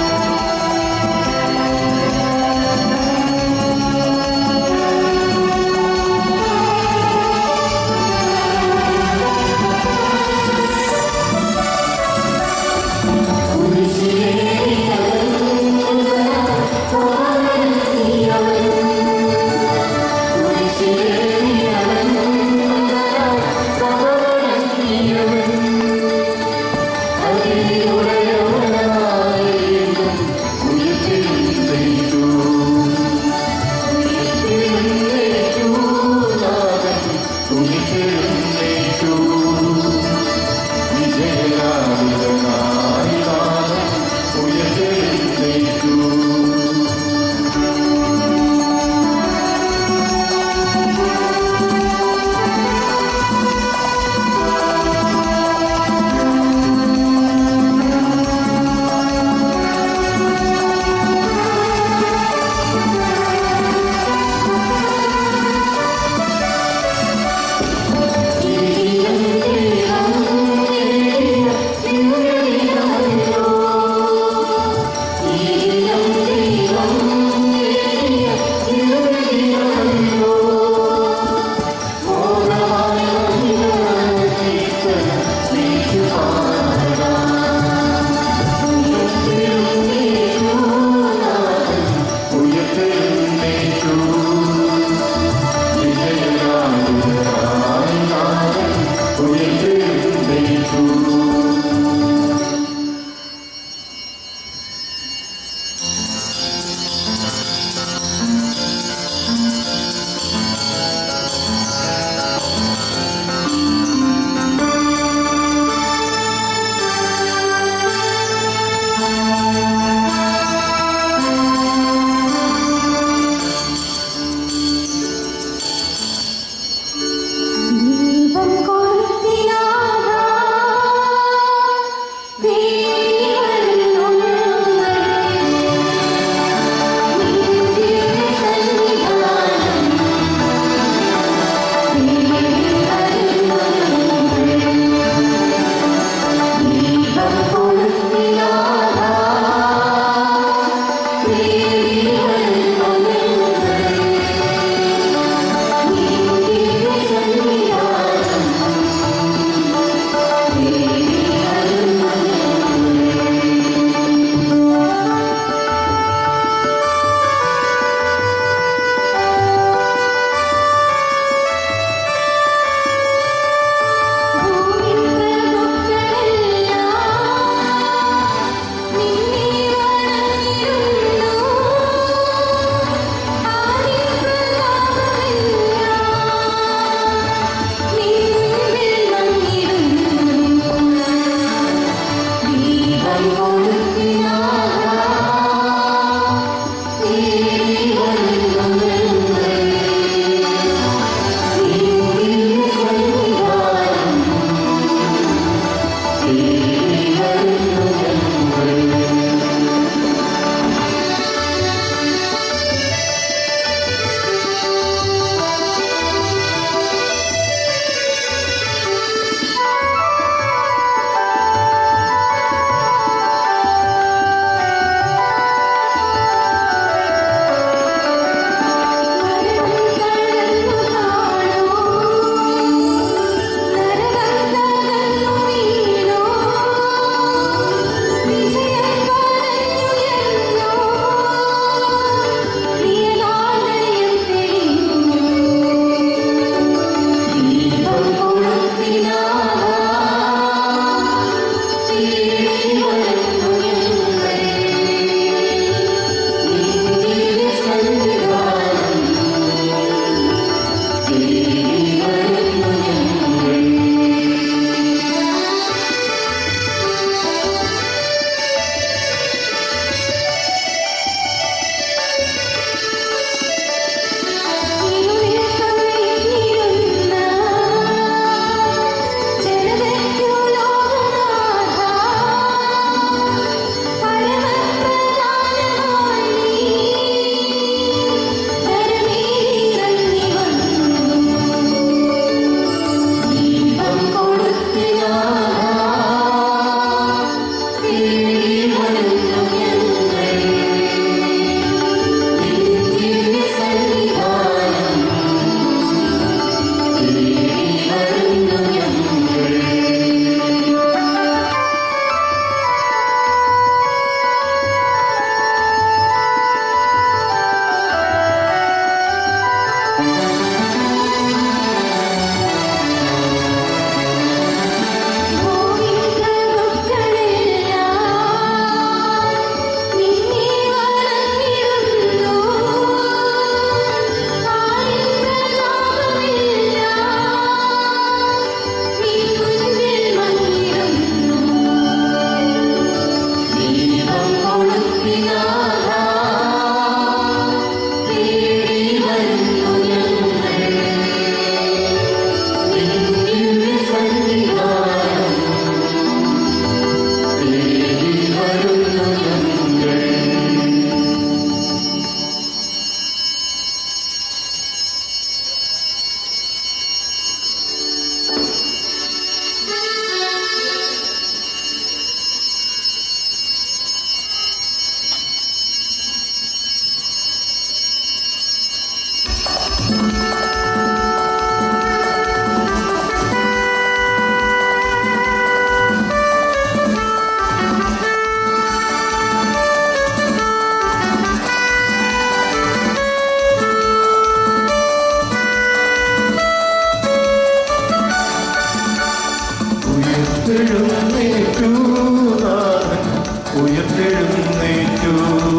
[SPEAKER 2] ഉയർത്തെഴുന്നേറ്റു.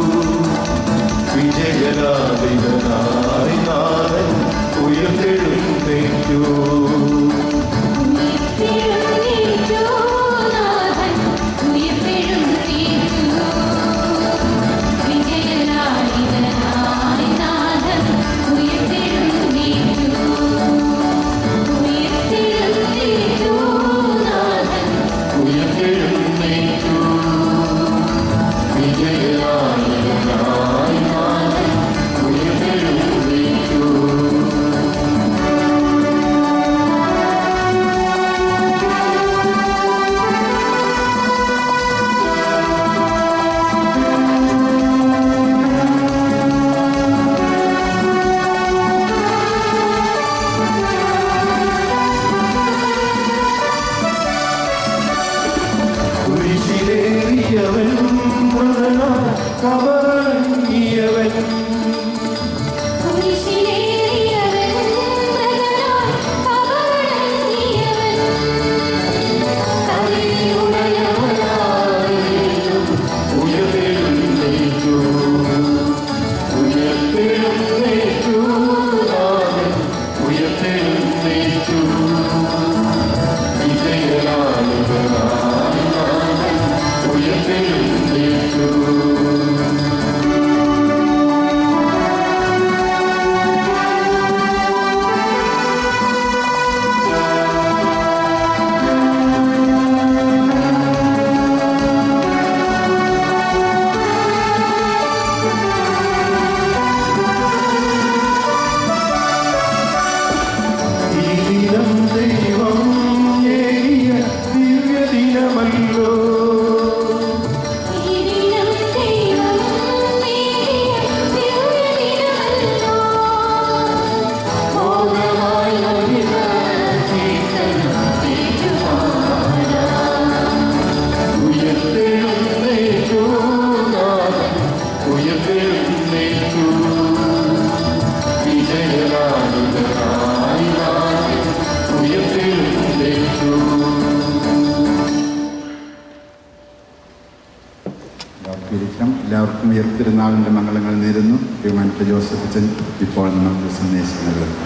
[SPEAKER 2] വിജയനാഥനായി നാഥൻ ഉയർത്തെഴുന്നേറ്റു.
[SPEAKER 3] എല്ലാവർക്കും ഉയർത്തിരുന്നാളിൻ്റെ മംഗളങ്ങൾ നേരുന്നു. ബഹുമാനപ്പെട്ട ജോസഫ് അച്ഛൻ ഇപ്പോൾ നമുക്ക് സന്ദേശം നൽകുന്നു.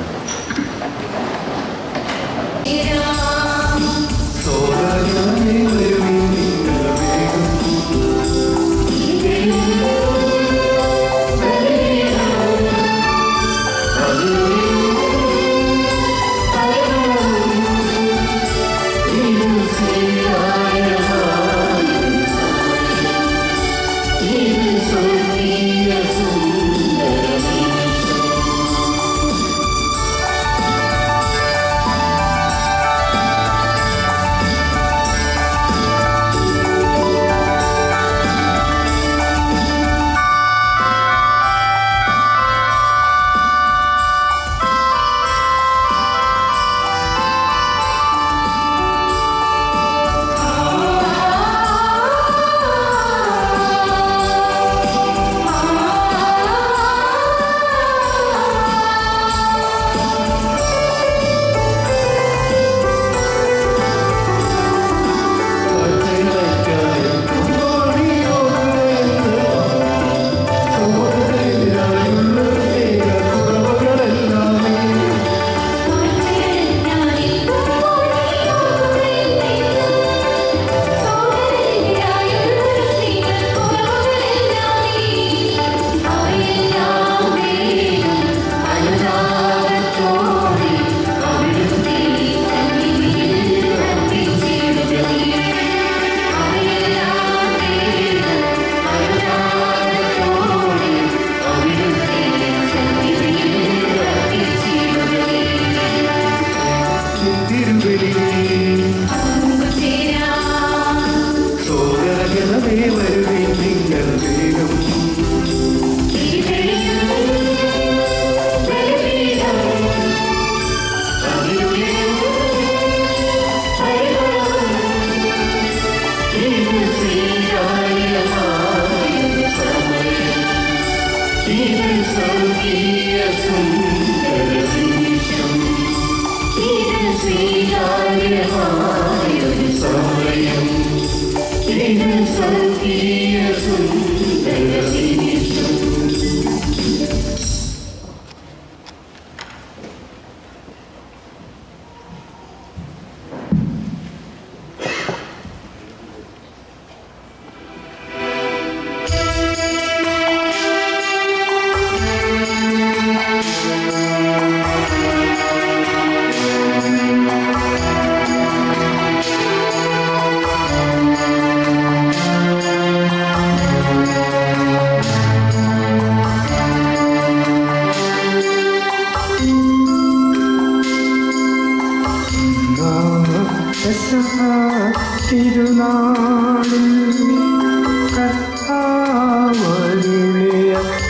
[SPEAKER 2] Yes.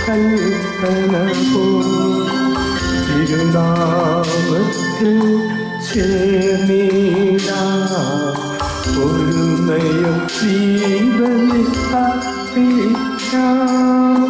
[SPEAKER 1] കൽപ്പന പോ തിരുനാമത്തിൽ ചേർന്നിടാ ഒരുമയും ദീപനി അർപ്പിക്കാം.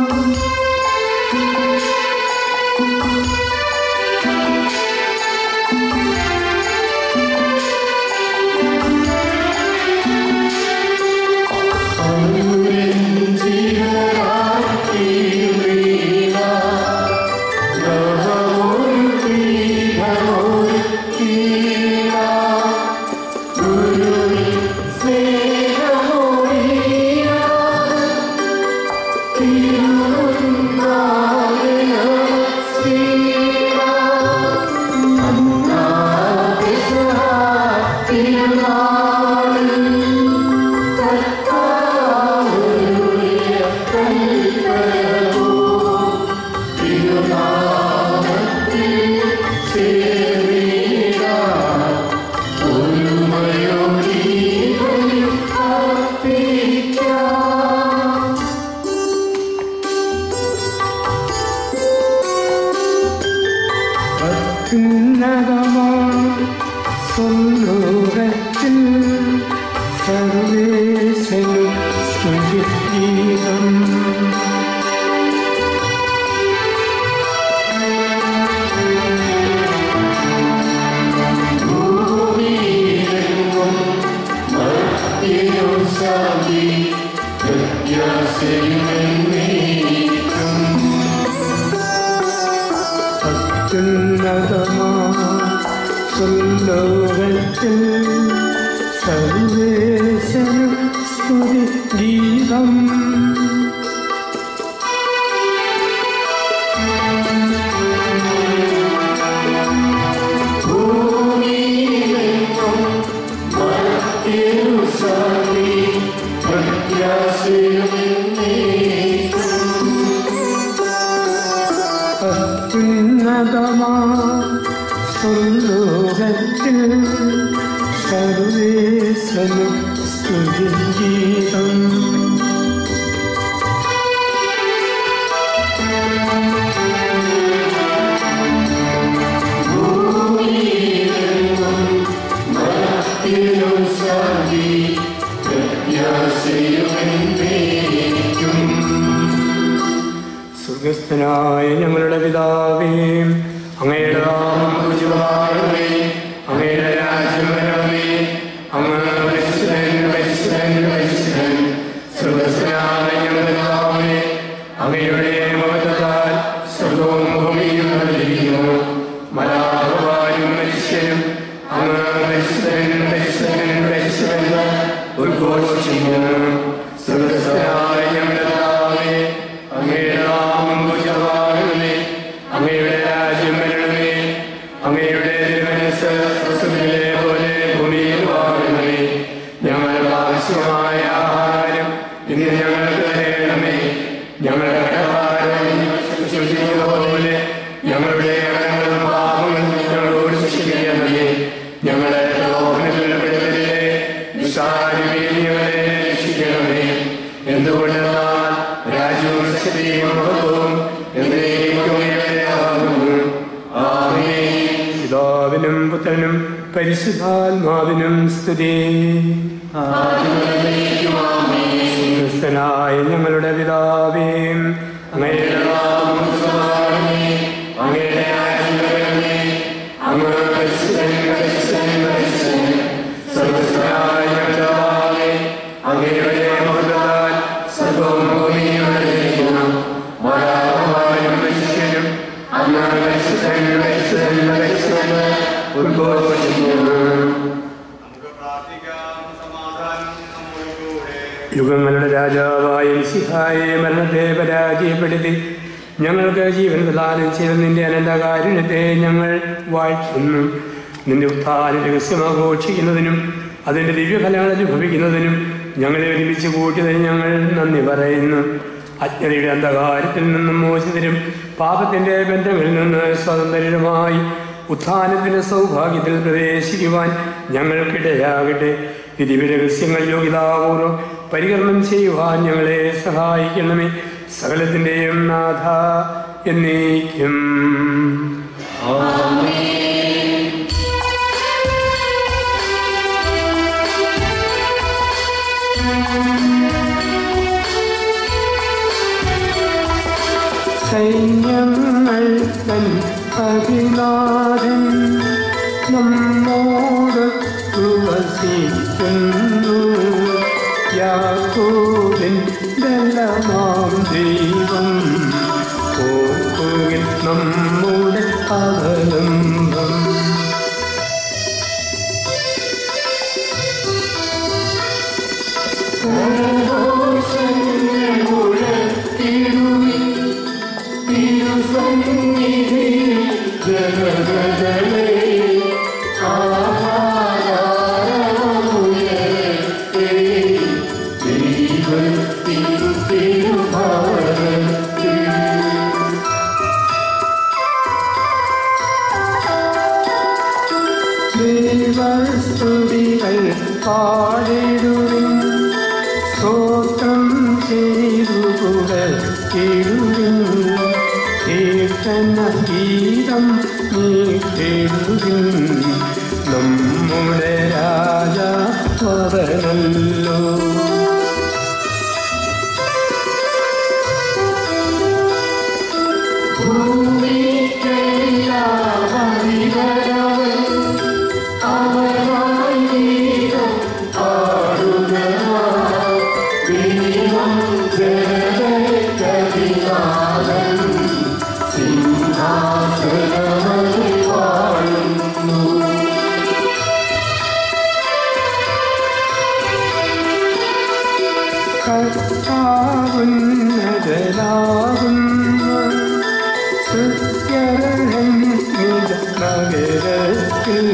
[SPEAKER 1] സ്വർഗസ്ഥനായ ഞങ്ങളുടെ പിതാവേ, അങ്ങയുടെ നാമം പൂജിതമാകണമേ, അങ്ങയുടെ രാജ്യം വരണമേ, അങ്ങ് പരിശുദ്ധൻ പരിശുദ്ധൻ പരിശുദ്ധൻ. സ്വർഗസ്ഥനായ ഞങ്ങളുടെ പിതാവേ, അങ്ങയുടെ മഹത്വത്താൽ സ്വർഗവും ഭൂമിയും നിറഞ്ഞിരിക്കുന്നു. മലാഖമാരും മനുഷ്യരും അങ്ങ് പരിശുദ്ധൻ പരിശുദ്ധൻ പരിശുദ്ധൻ ഉദ്ഘോഷിക്കുന്നു. സ്വർഗസ്ഥനായ ഞങ്ങളുടെ പിതാവേ, അങ്ങയുടെ നാമം പൂജിതമാകണമേ, അങ്ങയുടെ രാജ്യം വരണമേ, അങ്ങയുടെ തിരുമനസ്സ് സ്വർഗ്ഗത്തിലെ പോലെ ഭൂമിയിലുമാകണമേ. ഞങ്ങളുടെ ആവശ്യമായ ആഹാരം ഇന്ന് ഞങ്ങൾക്ക് തരണമേ. ഞങ്ങളുടെ കടക്കാരെ ശിക്ഷിക്കുന്ന പോലെ ഞങ്ങളുടെ കടങ്ങളും പാപങ്ങളും ഞങ്ങളോട് ശിക്ഷിക്കണമേ. ഞങ്ങളെ ലോകത്തിൽ പെടുത്തരുതേ, ദുഷ്ടാരൂപിയിൽ ഞങ്ങളെ രക്ഷിക്കണമേ. എന്തുകൊണ്ടെന്നാൽ രാജ്യവും ശക്തിയും മഹത്വവും എന്നേക്കും അങ്ങയുടേതാകുന്നു. ആമേൻ. പിതാവിനും പുത്രനും പരിശുദ്ധാത്മാവിനും സ്തുതി. സ്വർഗ്ഗസ്ഥനായ ഞങ്ങളുടെ പിതാവേ, അങ്ങയുടെ നാമം പൂജിതമാകണമേ, അങ്ങയുടെ രാജ്യം വരണമേ, അങ്ങ് പരിശുദ്ധൻ പരിശുദ്ധൻ പരിശുദ്ധൻ. സ്വർഗ്ഗസ്ഥനായ ഞങ്ങളുടെ പിതാവേ, അങ്ങയുടെ മഹത്വത്താൽ സ്വർഗ്ഗവും ഭൂമിയും നിറഞ്ഞിരിക്കുന്നു. മലാഖമാരും മനുഷ്യരും അങ്ങ് പരിശുദ്ധൻ പരിശുദ്ധൻ പരിശുദ്ധൻ ഉദ്ഘോഷിക്കുന്നു. യുഗങ്ങളുടെ രാജാവായ മിശിഹായെ മരണത്തെ പരാജയപ്പെടുത്തി ഞങ്ങൾക്ക് ജീവൻ പ്രദാനം ചെയ്ത നിന്റെ അനന്തകാരുണ്യത്തെ ഞങ്ങൾ വാഴ്ത്തുന്നു. നിന്റെ ഉത്ഥാന രഹസ്യം ആഘോഷിക്കുന്നതിനും അതിൻ്റെ ദിവ്യഫലങ്ങൾ അനുഭവിക്കുന്നതിനും ഞങ്ങളെ ഒരുമിച്ച് കൂട്ടിയതിന് ഞങ്ങൾ നന്ദി പറയുന്നു. അജ്ഞതയുടെ അന്ധകാരത്തിൽ നിന്നും മോചിതരും പാപത്തിൻ്റെ ബന്ധങ്ങളിൽ നിന്ന് സ്വതന്ത്രരുമായി ഉത്ഥാനത്തിൻ്റെ സൗഭാഗ്യത്തിൽ പ്രവേശിക്കുവാൻ ഞങ്ങൾക്കിടയാകട്ടെ. ഈ ദിവ്യരഹസ്യങ്ങൾ യോഗ്യതാപൂർവ്വം പരികർമ്മം ചെയ്യുവാൻ ഞങ്ങളെ സഹായിക്കണമേ. സകലത്തിൻ്റെയും നാഥ എന്നേക്കും. സൈന്യങ്ങൾ തൻ അധിനാഥൻ നമ്മോട് വസിക്കുന്നു. യാക്കോബിൻ ബലമാം ദൈവം ഓർക്കുകിൽ നമ്മുടെ അവലംബം. സ്തുതികൾ പാടിടുവിൻ, സ്തോത്രം ചെയ്തു പുകഴ്ത്തിടുവിൻ, കീർത്തന ഗീതം നീട്ടിടുവിൻ. നമ്മുടെ രാജാവനല്ലോ. കർത്താവുന്നതനാകുന്നു നഗരത്തിൽ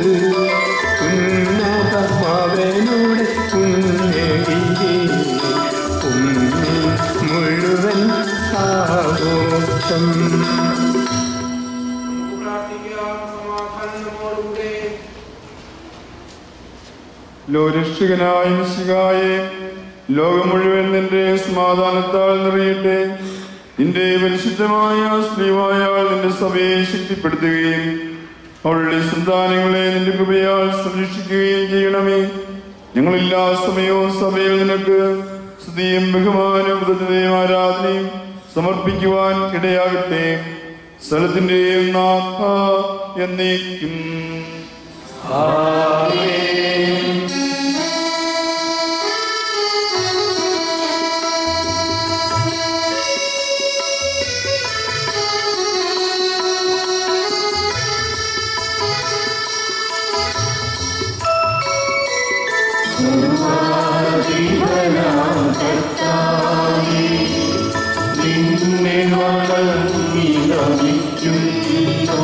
[SPEAKER 1] ഉന്നതമവനുടെ പുണ്യഗിരി പുണ്യം മുഴുവൻ ആഘോഷം.
[SPEAKER 4] ലോകരക്ഷകനായ മിശിഹായേ, ലോകം മുഴുവൻ നിന്റെ സമാധാനത്താൽ നിറയട്ടെ. നിന്റെ പരിശുദ്ധമായ സ്ത്രീവായാൽ നിന്റെ സഭയെ ശക്തിപ്പെടുത്തുകയും അവളുടെ സന്താനങ്ങളെ നിന്റെ കൃപയാൽ സംരക്ഷിക്കുകയും ചെയ്യണമേ. ഞങ്ങളെല്ലാ സമയവും സഭയിൽ നിനക്ക് സ്തുതിയും ബഹുമാനവും കൃതജ്ഞതയും ആരാധനയും സമർപ്പിക്കുവാൻ ഇടയാകട്ടെ. സ്ഥലത്തിന്റെയും നാഥ എന്നേക്കും.
[SPEAKER 2] നിന്നെ വണങ്ങി നമിക്കുന്നു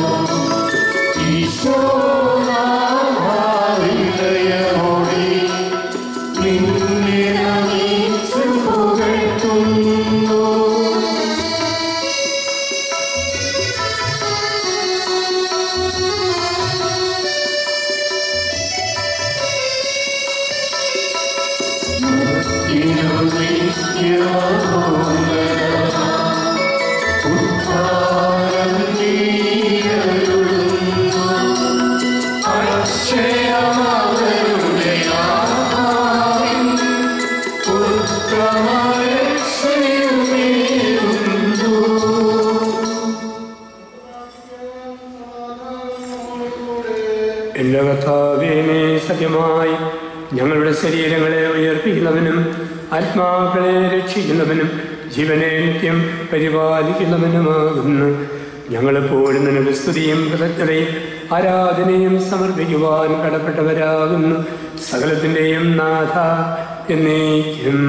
[SPEAKER 2] ഈശോനാമോടി നിന്നെ നമിച്ചു പുകഴ്ത്തുന്നു.
[SPEAKER 1] എല്ലാ കർത്താവിനെ സത്യമായി ഞങ്ങളുടെ ശരീരങ്ങളെ ഉയർപ്പിക്കുന്നവനും ആത്മാക്കളെ രക്ഷിക്കുന്നവനും ജീവനെ നിത്യം പരിപാലിക്കുന്നവനുമാകുന്നു. ഞങ്ങളെപ്പോഴും നിനക്ക് സ്തുതിയും കൃതജ്ഞതയും ആരാധനയും സമർപ്പിക്കുവാൻ കടപ്പെട്ടവരാകുന്നു. സകലത്തിൻ്റെയും നാഥ എന്നേക്കും.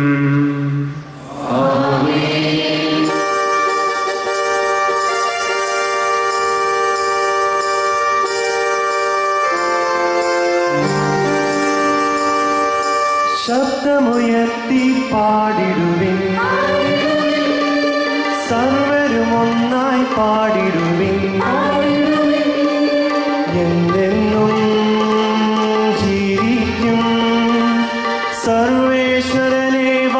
[SPEAKER 5] ശബ്ദമുയർത്തി പാടിടുവിൻ, സർവരും ഒന്നായി പാടിടുവിൻ. എന്നെന്നും ജീവിക്കും സർവേശ്വരനെ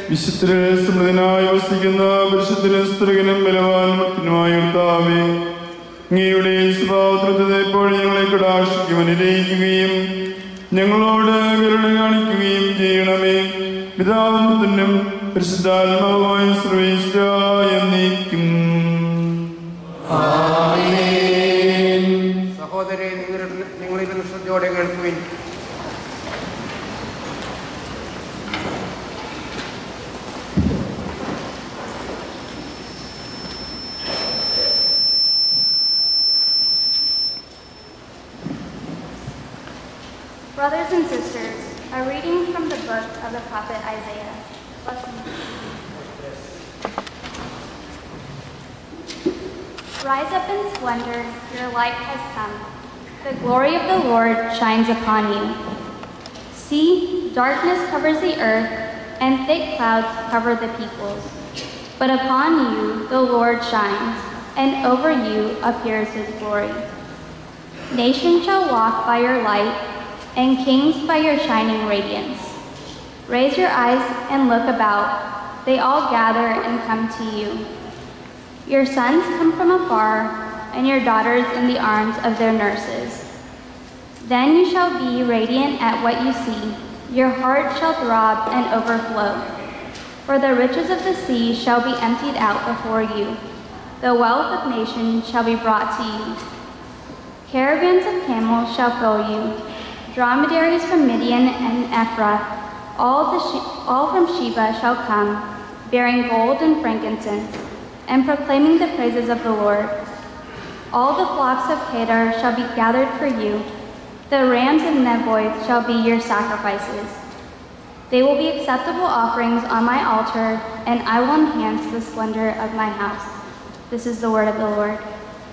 [SPEAKER 4] വിശുദ്ധരിൽ സമൃദ്ധനായി വസിക്കുന്ന പരിശുദ്ധനും സ്ത്രീകനും ബലവാനുമായ കർത്താവേ, അങ്ങയുടെ സ്വഭാവത്തെ എപ്പോഴും ഞങ്ങളെ കടാക്ഷിക്കും അനുഗ്രഹിക്കുകയും ഞങ്ങളോട് കരുണ കാണിക്കുകയും ചെയ്യണമേ. പിതാവും പുത്രനും പരിശുദ്ധാത്മാവുമായ സർവേശ്വരായ എന്നേക്കും.
[SPEAKER 6] സഹോദരരെ, നിങ്ങളിരുന്ന് ശ്രദ്ധയോടെ കേൾക്കുവിൻ.
[SPEAKER 7] Brothers and sisters, a reading from the book of the prophet Isaiah. Rise up in splendor, your light has come. The glory of the Lord shines upon you. See, darkness covers the earth, and thick clouds cover the peoples. But upon you the Lord shines, and over you appears his glory. Nations shall walk by your light, and kings by your shining radiance. Raise your eyes and look about. They all gather and come to you. Your sons come from afar, and your daughters in the arms of their nurses. Then you shall be radiant at what you see. Your heart shall throb and overflow. For the riches of the sea shall be emptied out before you. The wealth of nations shall be brought to you. Caravans of camels shall fill you. Dromedaries from Midian and Ephraim, all, the she- all from Sheba shall come, bearing gold and frankincense, and proclaiming the praises of the Lord. All the flocks of Kedar shall be gathered for you. The rams of Nebaioth shall be your sacrifices. They will be acceptable offerings on my altar, and I will enhance the splendor of my house. This is the word of the Lord.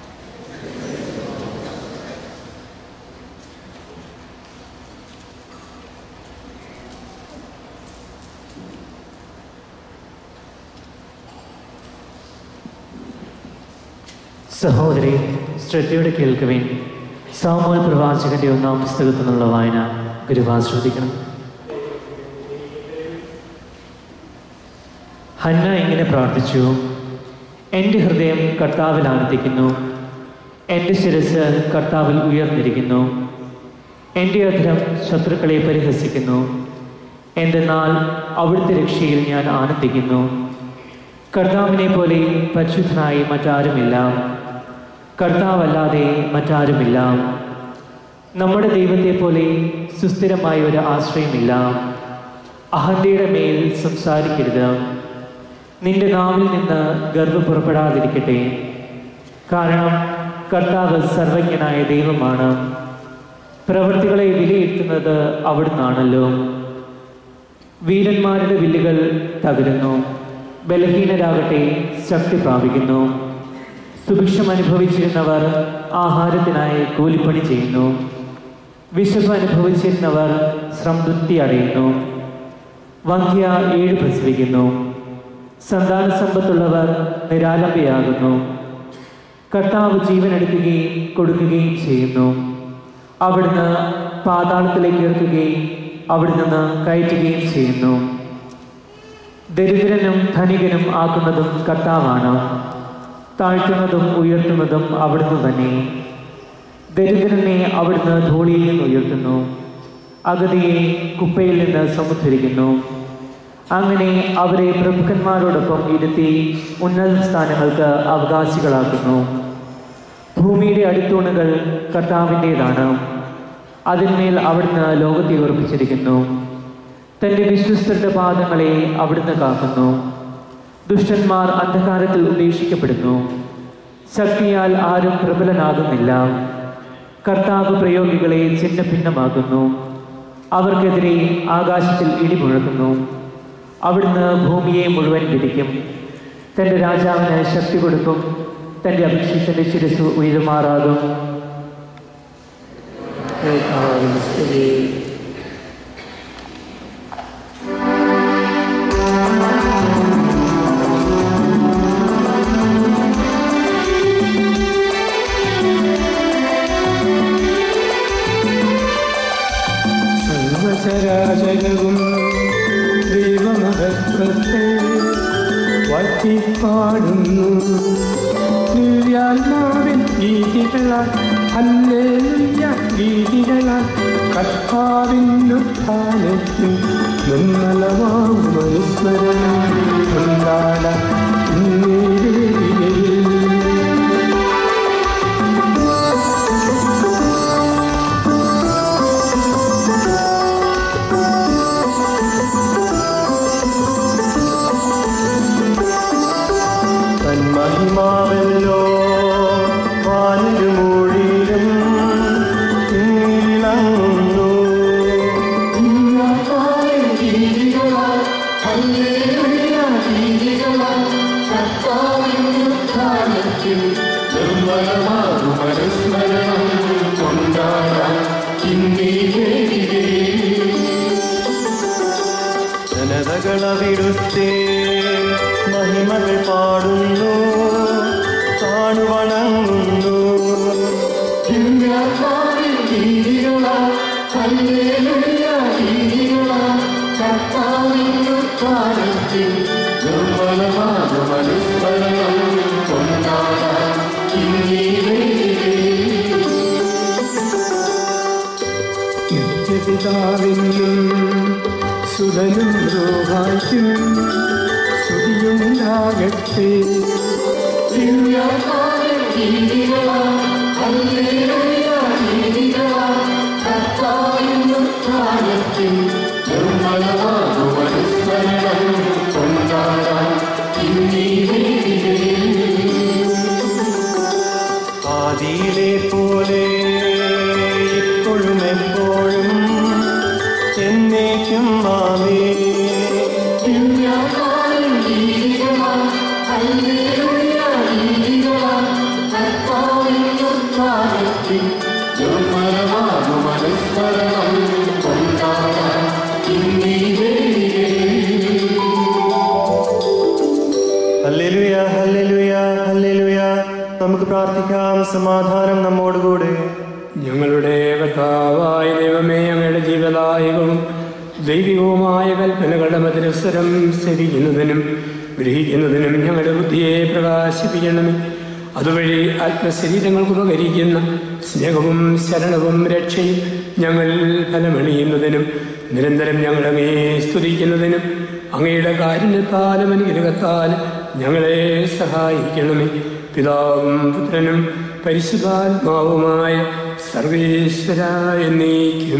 [SPEAKER 8] സഹോദരി, ശ്രദ്ധയോടെ കേൾക്കുവിൻ. സാമുവേൽ പ്രവാചകന്റെ ഒന്നാം പുസ്തകത്തിൽ നിന്നുള്ള വായന ഗുരുവാ ശ്രദ്ധിക്കണം. ഹന്ന ഇങ്ങനെ പ്രാർത്ഥിച്ചു: എൻ്റെ ഹൃദയം കർത്താവിൽ ആനന്ദിക്കുന്നു, എൻ്റെ ശിരസ് കർത്താവിൽ ഉയർന്നിരിക്കുന്നു. എൻ്റെ അധരം ശത്രുക്കളെ പരിഹസിക്കുന്നു, എന്തെന്നാൽ അവിടുത്തെ രക്ഷയിൽ ഞാൻ ആനന്ദിക്കുന്നു. കർത്താവിനെ പോലെ പരിശുദ്ധനായി മറ്റാരുമില്ല, കർത്താവല്ലാതെ മറ്റാരുമില്ല. നമ്മുടെ ദൈവത്തെ പോലെ സുസ്ഥിരമായ ഒരു ആശ്രയമില്ല. അഹന്തയുടെ മേൽ സംസാരിക്കരുത്. നിന്റെ നാവിൽ നിന്ന് ഗർവ്വം പുറപ്പെടാതിരിക്കട്ടെ. കാരണം കർത്താവ് സർവജ്ഞനായ ദൈവമാണ്. പ്രവൃത്തികളെ വിലയിരുത്തുന്നത് അവിടുന്നാണല്ലോ. വീരന്മാരുടെ വില്ലുകൾ തകരുന്നു, ബലഹീനരാകട്ടെ ശക്തി പ്രാപിക്കുന്നു. സുഭിക്ഷം അനുഭവിച്ചിരുന്നവർ ആഹാരത്തിനായി കൂലിപ്പണി ചെയ്യുന്നു. വിശപ്പ് അനുഭവിച്ചിരുന്നവർ സംതൃപ്തി അടയുന്നു. വന്ധ്യ ഏഴ് പ്രസവിക്കുന്നു, സന്താന സമ്പത്തുള്ളവർ നിരാലംബയാകുന്നു. കർത്താവ് ജീവനെടുക്കുകയും കൊടുക്കുകയും ചെയ്യുന്നു. അവിടുന്ന് പാതാളത്തിലേക്ക് ഇറക്കുകയും അവിടെ നിന്ന് കയറ്റുകയും ചെയ്യുന്നു. ദരിദ്രനും ധനികനും ആക്കുന്നതും കർത്താവാണ്, താഴ്ത്തുന്നതും ഉയർത്തുന്നതും അവിടുന്ന് തന്നെ. ദരിദ്രനെ അവിടുന്ന് ധൂളിയിൽ നിന്ന് ഉയർത്തുന്നു, അഗതിയെ കുപ്പയിൽ നിന്ന് സമുദ്ധരിക്കുന്നു. അങ്ങനെ അവരെ പ്രഭുക്കന്മാരോടൊപ്പം ഇരുത്തി ഉന്നത സ്ഥാനങ്ങൾക്ക് അവകാശികളാക്കുന്നു. ഭൂമിയുടെ അടിത്തൂണുകൾ കർത്താവിൻ്റേതാണ്, അതിന്മേൽ അവിടുന്ന് ലോകത്തെ ഉറപ്പിച്ചിരിക്കുന്നു. തൻ്റെ വിശ്വസ്തരുടെ പാദങ്ങളെ അവിടുന്ന് കാക്കുന്നു. ദുഷ്ടന്മാർ അന്ധകാരത്തിൽ ഉപേക്ഷിക്കപ്പെടുന്നു, ശക്തിയാൽ ആരും പ്രബലനാകുന്നില്ല. കർത്താവ് പ്രയോഗികളെ ഛിന്ന ഭിന്നമാക്കുന്നു, അവർക്കെതിരെ ആകാശത്തിൽ ഇടിമുഴക്കുന്നു. അവിടുന്ന് ഭൂമിയെ മുഴുവൻ വിധിക്കും. തൻ്റെ രാജാവിന് ശക്തി കൊടുക്കും, തൻ്റെ അഭിഷിക്തന്റെ ശിരസ് ഉയരുമാറാകും.
[SPEAKER 2] സർവചരാചരവും ദൈവമഹത്വം
[SPEAKER 1] മഹത്വത്തെ വാഴ്ത്തിപ്പാടുന്നു. ദിവ്യാത്മാവിൻ ഗീതികളാൽ ഹല്ലേലൂയ ഗീതികളാൽ കർത്താവിനുത്ഥാനത്തിൽ നിർമ്മലമാവും അനുസ്മരണം കൊണ്ടാടാം ഇന്നീ വേദികയിൽ.
[SPEAKER 5] മഹിമാവല്ലോ വാനിലുമൂഴിയിലും ഇളങ്ങുന്നു. ജനതകളവിടുത്തെ മഹിമകൾ പാടുന്നു, കാണുവണങ്ങുന്നു.
[SPEAKER 1] നിത്യപിതാവിനും സുതനും റൂഹായ്ക്കും സ്തുതിയുണ്ടാകട്ടെ.
[SPEAKER 5] ആദിയിലെ പോലെ ഇപ്പോഴും എപ്പോഴും എന്നേക്കും ആമേൻ. Hallelujah, hallelujah, hallelujah. നമുക്ക് പ്രാർത്ഥിക്കാം. സമാധാനം നമ്മോടുകൂടെ.
[SPEAKER 1] ഞങ്ങളുടെ കർത്താവായ ദൈവമേ, അങ്ങയുടെ ജീവദായകവും ദൈവികവുമായ കൽപ്പനകളുടെ മധുരസ്വരം സേവിക്കുന്നതിനും ഗ്രഹിക്കുന്നതിനും ഞങ്ങളുടെ ബുദ്ധിയെ പ്രകാശിപ്പിക്കണമേ. അതുവഴി ആത്മശരീരങ്ങൾക്ക് ഉപകരിക്കുന്ന സ്നേഹവും ശരണവും രക്ഷയും ഞങ്ങൾ ഫലമണിയുന്നതിനും നിരന്തരം ഞങ്ങളങ്ങേ സ്തുതിക്കുന്നതിനും അങ്ങയുടെ കാരുണ്യത്താലും അനുഗ്രഹത്താലും ഞങ്ങളെ സഹായിക്കണമേ. പിതാവും പുത്രനും പരിശുദ്ധാത്മാവുമായ സർവേശ്വര എന്നേക്കും.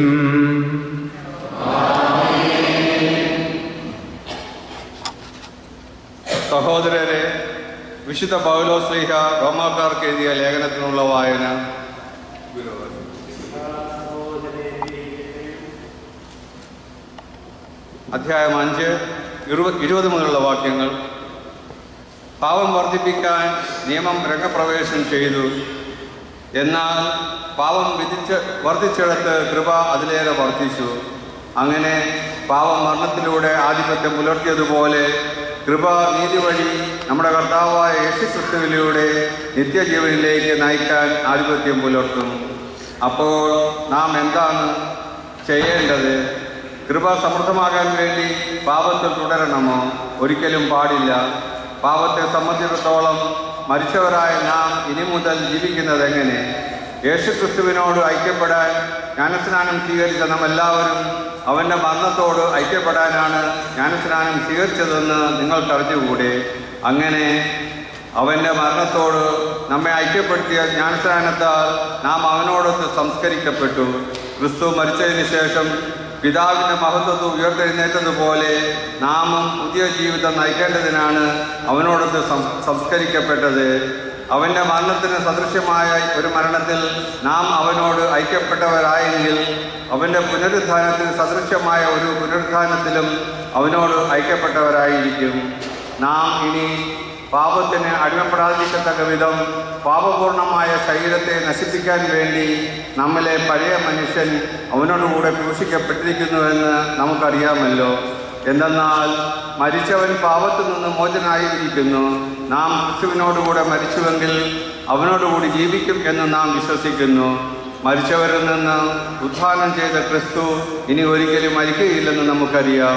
[SPEAKER 9] സഹോദരരെ, വിശുദ്ധ പൗലോസ്ലീഹ റോമാക്കാർക്ക് എഴുതിയ ലേഖനത്തിനുള്ള വായന. അധ്യായം അഞ്ച് ഇരുപത് ഇരുപത് മുതലുള്ള വാക്യങ്ങൾ. പാപം വർദ്ധിപ്പിക്കാൻ നിയമം രംഗപ്രവേശം ചെയ്തു. എന്നാൽ പാപം വിധിച്ച് വർദ്ധിച്ചിടത്ത് കൃപ അതിലേറെ വർദ്ധിച്ചു. അങ്ങനെ പാപം മരണത്തിലൂടെ ആധിപത്യം പുലർത്തിയതുപോലെ കൃപ നീതി വഴി നമ്മുടെ കർത്താവായ യേശുക്രിസ്തുവിലൂടെ നിത്യജീവനിലേക്ക് നയിക്കാൻ ആധിപത്യം പുലർത്തും. അപ്പോൾ നാം എന്താണ് ചെയ്യേണ്ടത്? കൃപ സമൃദ്ധമാകാൻ വേണ്ടി പാപത്തിൽ തുടരണമോ? ഒരിക്കലും പാടില്ല. പാപത്തെ സംബന്ധിച്ചിടത്തോളം മരിച്ചവരായ നാം ഇനി മുതൽ ജീവിക്കുന്നത് എങ്ങനെ? യേശുക്രിസ്തുവിനോട് ഐക്യപ്പെടാൻ ജ്ഞാനസ്നാനം സ്വീകരിച്ച നാം എല്ലാവരും അവൻ്റെ മരണത്തോട് ഐക്യപ്പെടാനാണ് ജ്ഞാനസ്നാനം സ്വീകരിച്ചതെന്ന് നിങ്ങൾക്കറിഞ്ഞുകൂടെ. അങ്ങനെ അവൻ്റെ മരണത്തോട് നമ്മെ ഐക്യപ്പെടുത്തിയ ജ്ഞാനസ്നാനത്താൽ നാം അവനോടൊത്ത് സംസ്കരിക്കപ്പെട്ടു. ക്രിസ്തു മരിച്ചതിന് ശേഷം പിതാവിൻ്റെ മഹത്വത്തെ ഉയർത്തെഴുന്നേറ്റതുപോലെ നാമും പുതിയ ജീവിതം നയിക്കേണ്ടതിനാണ് അവനോടൊത്ത് സംസ്കരിക്കപ്പെട്ടത്. അവൻ്റെ മരണത്തിന് സദൃശ്യമായ ഒരു മരണത്തിൽ നാം അവനോട് ഐക്യപ്പെട്ടവരായെങ്കിൽ അവൻ്റെ പുനരുത്ഥാനത്തിന് സദൃശ്യമായ ഒരു പുനരുത്ഥാനത്തിലും അവനോട് ഐക്യപ്പെട്ടവരായിരിക്കും. നാം ഇനി പാപത്തിന് അടിമപ്പെടാതിരിക്കത്തക്ക വിധം പാപപൂർണമായ ശരീരത്തെ നശിപ്പിക്കാൻ വേണ്ടി നമ്മിലെ പഴയ മനുഷ്യൻ അവനോടുകൂടെ ക്രൂശിക്കപ്പെട്ടിരിക്കുന്നുവെന്ന് നമുക്കറിയാമല്ലോ. എന്തെന്നാൽ മരിച്ചവൻ പാപത്തിൽ നിന്ന് മോചനായിരിക്കുന്നു. നാം ക്രിസ്തുവിനോടുകൂടെ മരിച്ചുവെങ്കിൽ അവനോടുകൂടി ജീവിക്കും എന്ന് നാം വിശ്വസിക്കുന്നു. മരിച്ചവരിൽ നിന്ന് ഉത്ഥാനം ചെയ്ത ക്രിസ്തു ഇനി ഒരിക്കലും മരിക്കുകയില്ലെന്ന് നമുക്കറിയാം.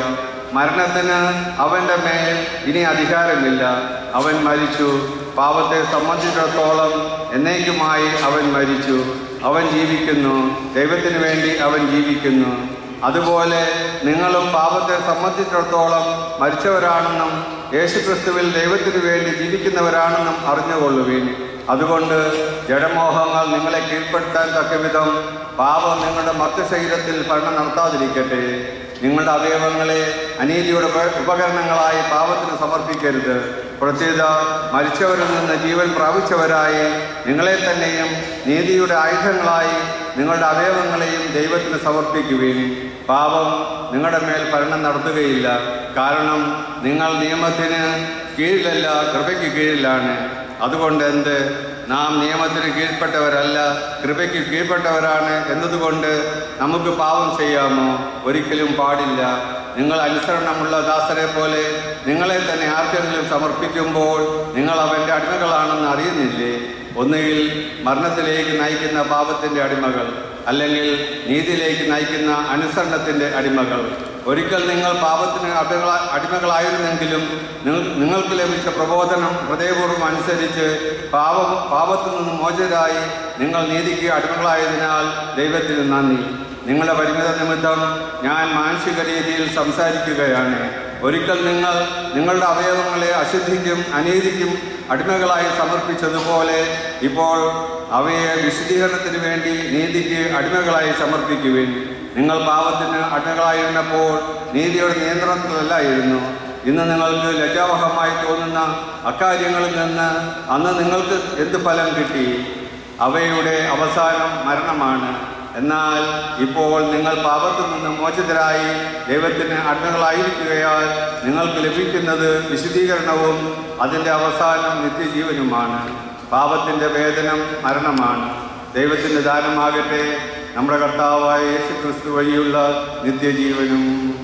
[SPEAKER 9] മരണത്തിന് അവൻ്റെ മേൽ ഇനി അധികാരമില്ല. അവൻ മരിച്ചു. പാപത്തെ സംബന്ധിച്ചിടത്തോളം എന്നേക്കുമായി അവൻ മരിച്ചു. അവൻ ജീവിക്കുന്നു. ദൈവത്തിന് വേണ്ടി അവൻ ജീവിക്കുന്നു. അതുപോലെ നിങ്ങളും പാപത്തെ സംബന്ധിച്ചിടത്തോളം മരിച്ചവരാണെന്നും യേശുക്രിസ്തുവിൽ ദൈവത്തിനു വേണ്ടി ജീവിക്കുന്നവരാണെന്നും അറിഞ്ഞുകൊള്ളുവിൻ. അതുകൊണ്ട് ജഡമോഹങ്ങൾ നിങ്ങളെ കീഴ്പ്പെടുത്താൻ തക്കവിധം പാപം നിങ്ങളുടെ മർത്യശരീരത്തിൽ ഭരണം നടത്താതിരിക്കട്ടെ. നിങ്ങളുടെ അവയവങ്ങളെ അനീതിയുടെ ഉപകരണങ്ങളായി പാപത്തിന് സമർപ്പിക്കരുത്. പ്രത്യേക മരിച്ചവരിൽ നിന്ന് ജീവൻ പ്രാപിച്ചവരായി നിങ്ങളെ തന്നെയും നീതിയുടെ ആയുധങ്ങളായി നിങ്ങളുടെ അവയവങ്ങളെയും ദൈവത്തിന് സമർപ്പിക്കുവിൻ. പാപം നിങ്ങളുടെ മേൽ ഭരണം നടത്തുകയില്ല. കാരണം നിങ്ങൾ നിയമത്തിന് കീഴിലല്ല, കൃപയ്ക്ക് കീഴിലാണ്. അതുകൊണ്ട് എന്ത്? നാം നിയമത്തിന് കീഴ്പ്പെട്ടവരല്ല, കൃപയ്ക്ക് കീഴ്പ്പെട്ടവരാണ് എന്നതുകൊണ്ട് നമുക്ക് പാപം ചെയ്യാമോ? ഒരിക്കലും പാടില്ല. നിങ്ങൾ അനുസരണമുള്ള ദാസരെ പോലെ നിങ്ങളെ തന്നെ ആർക്കെങ്കിലും സമർപ്പിക്കുമ്പോൾ നിങ്ങൾ അവൻ്റെ അടിമകളാണെന്ന് അറിയുന്നില്ലേ? ഒന്നുകിൽ മരണത്തിലേക്ക് നയിക്കുന്ന പാപത്തിൻ്റെ അടിമകൾ, അല്ലെങ്കിൽ നീതിയിലേക്ക് നയിക്കുന്ന അനുസരണത്തിൻ്റെ അടിമകൾ. ഒരിക്കൽ നിങ്ങൾ പാപത്തിന് അടിമകള അടിമകളായിരുന്നെങ്കിലും നിങ്ങൾക്ക് ലഭിച്ച പ്രബോധനം ഹൃദയപൂർവ്വം അനുസരിച്ച് പാപം പാപത്തിൽ നിന്ന് മോചിതരായി നിങ്ങൾ നീതിക്ക് അടിമകളായതിനാൽ ദൈവത്തിന് നന്ദി. നിങ്ങളുടെ പരിമിത നിമിത്തം ഞാൻ മാനസിക രീതിയിൽ സംസാരിക്കുകയാണ്. ഒരിക്കൽ നിങ്ങൾ നിങ്ങളുടെ അവയവങ്ങളെ അശുദ്ധിക്കും അനീതിക്കും അടിമകളായി സമർപ്പിച്ചതുപോലെ ഇപ്പോൾ അവയെ വിശുദ്ധീകരണത്തിന് വേണ്ടി നീതിക്ക് അടിമകളായി സമർപ്പിക്കുവിൻ. നിങ്ങൾ പാപത്തിന് അടിമകളായിരുന്നപ്പോൾ നീതിയുടെ നിയന്ത്രണത്തിലല്ലായിരുന്നു. ഇന്ന് നിങ്ങൾക്ക് ലജ്ജാവഹമായി തോന്നുന്ന അക്കാര്യങ്ങളിൽ നിന്ന് അന്ന് നിങ്ങൾക്ക് എന്ത് ഫലം കിട്ടി? അവയുടെ അവസാനം മരണമാണ്. എന്നാൽ ഇപ്പോൾ നിങ്ങൾ പാപത്തിൽ നിന്ന് മോചിതരായി ദൈവത്തിന് അടിമകളായിരിക്കുകയാൽ നിങ്ങൾക്ക് ലഭിക്കുന്നത് വിശുദ്ധീകരണവും അതിൻ്റെ അവസാനം നിത്യജീവനുമാണ്. പാപത്തിൻ്റെ വേതനം മരണമാണ്. ദൈവത്തിൻ്റെ ദാനമാകട്ടെ നമ്മുടെ കർത്താവായ യേശുക്രിസ്തു വഴിയുള്ള നിത്യജീവനും.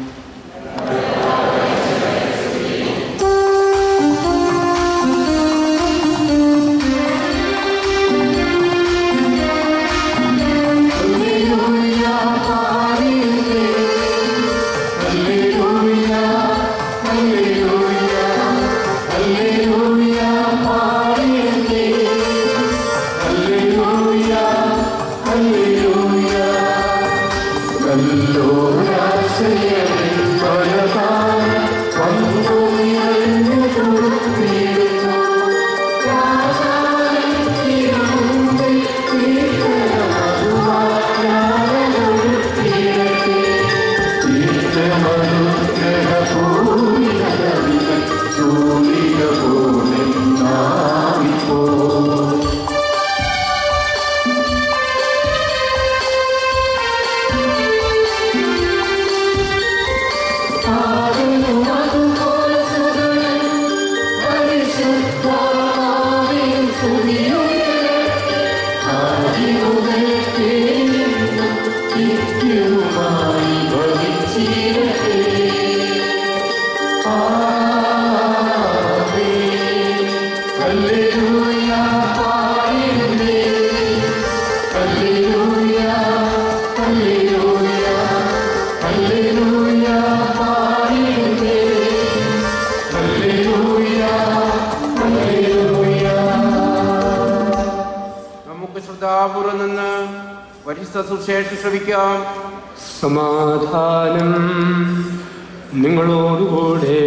[SPEAKER 6] ശ്രമിക്കാം.
[SPEAKER 1] സമാധാനം നിങ്ങളോടുകൂടെ.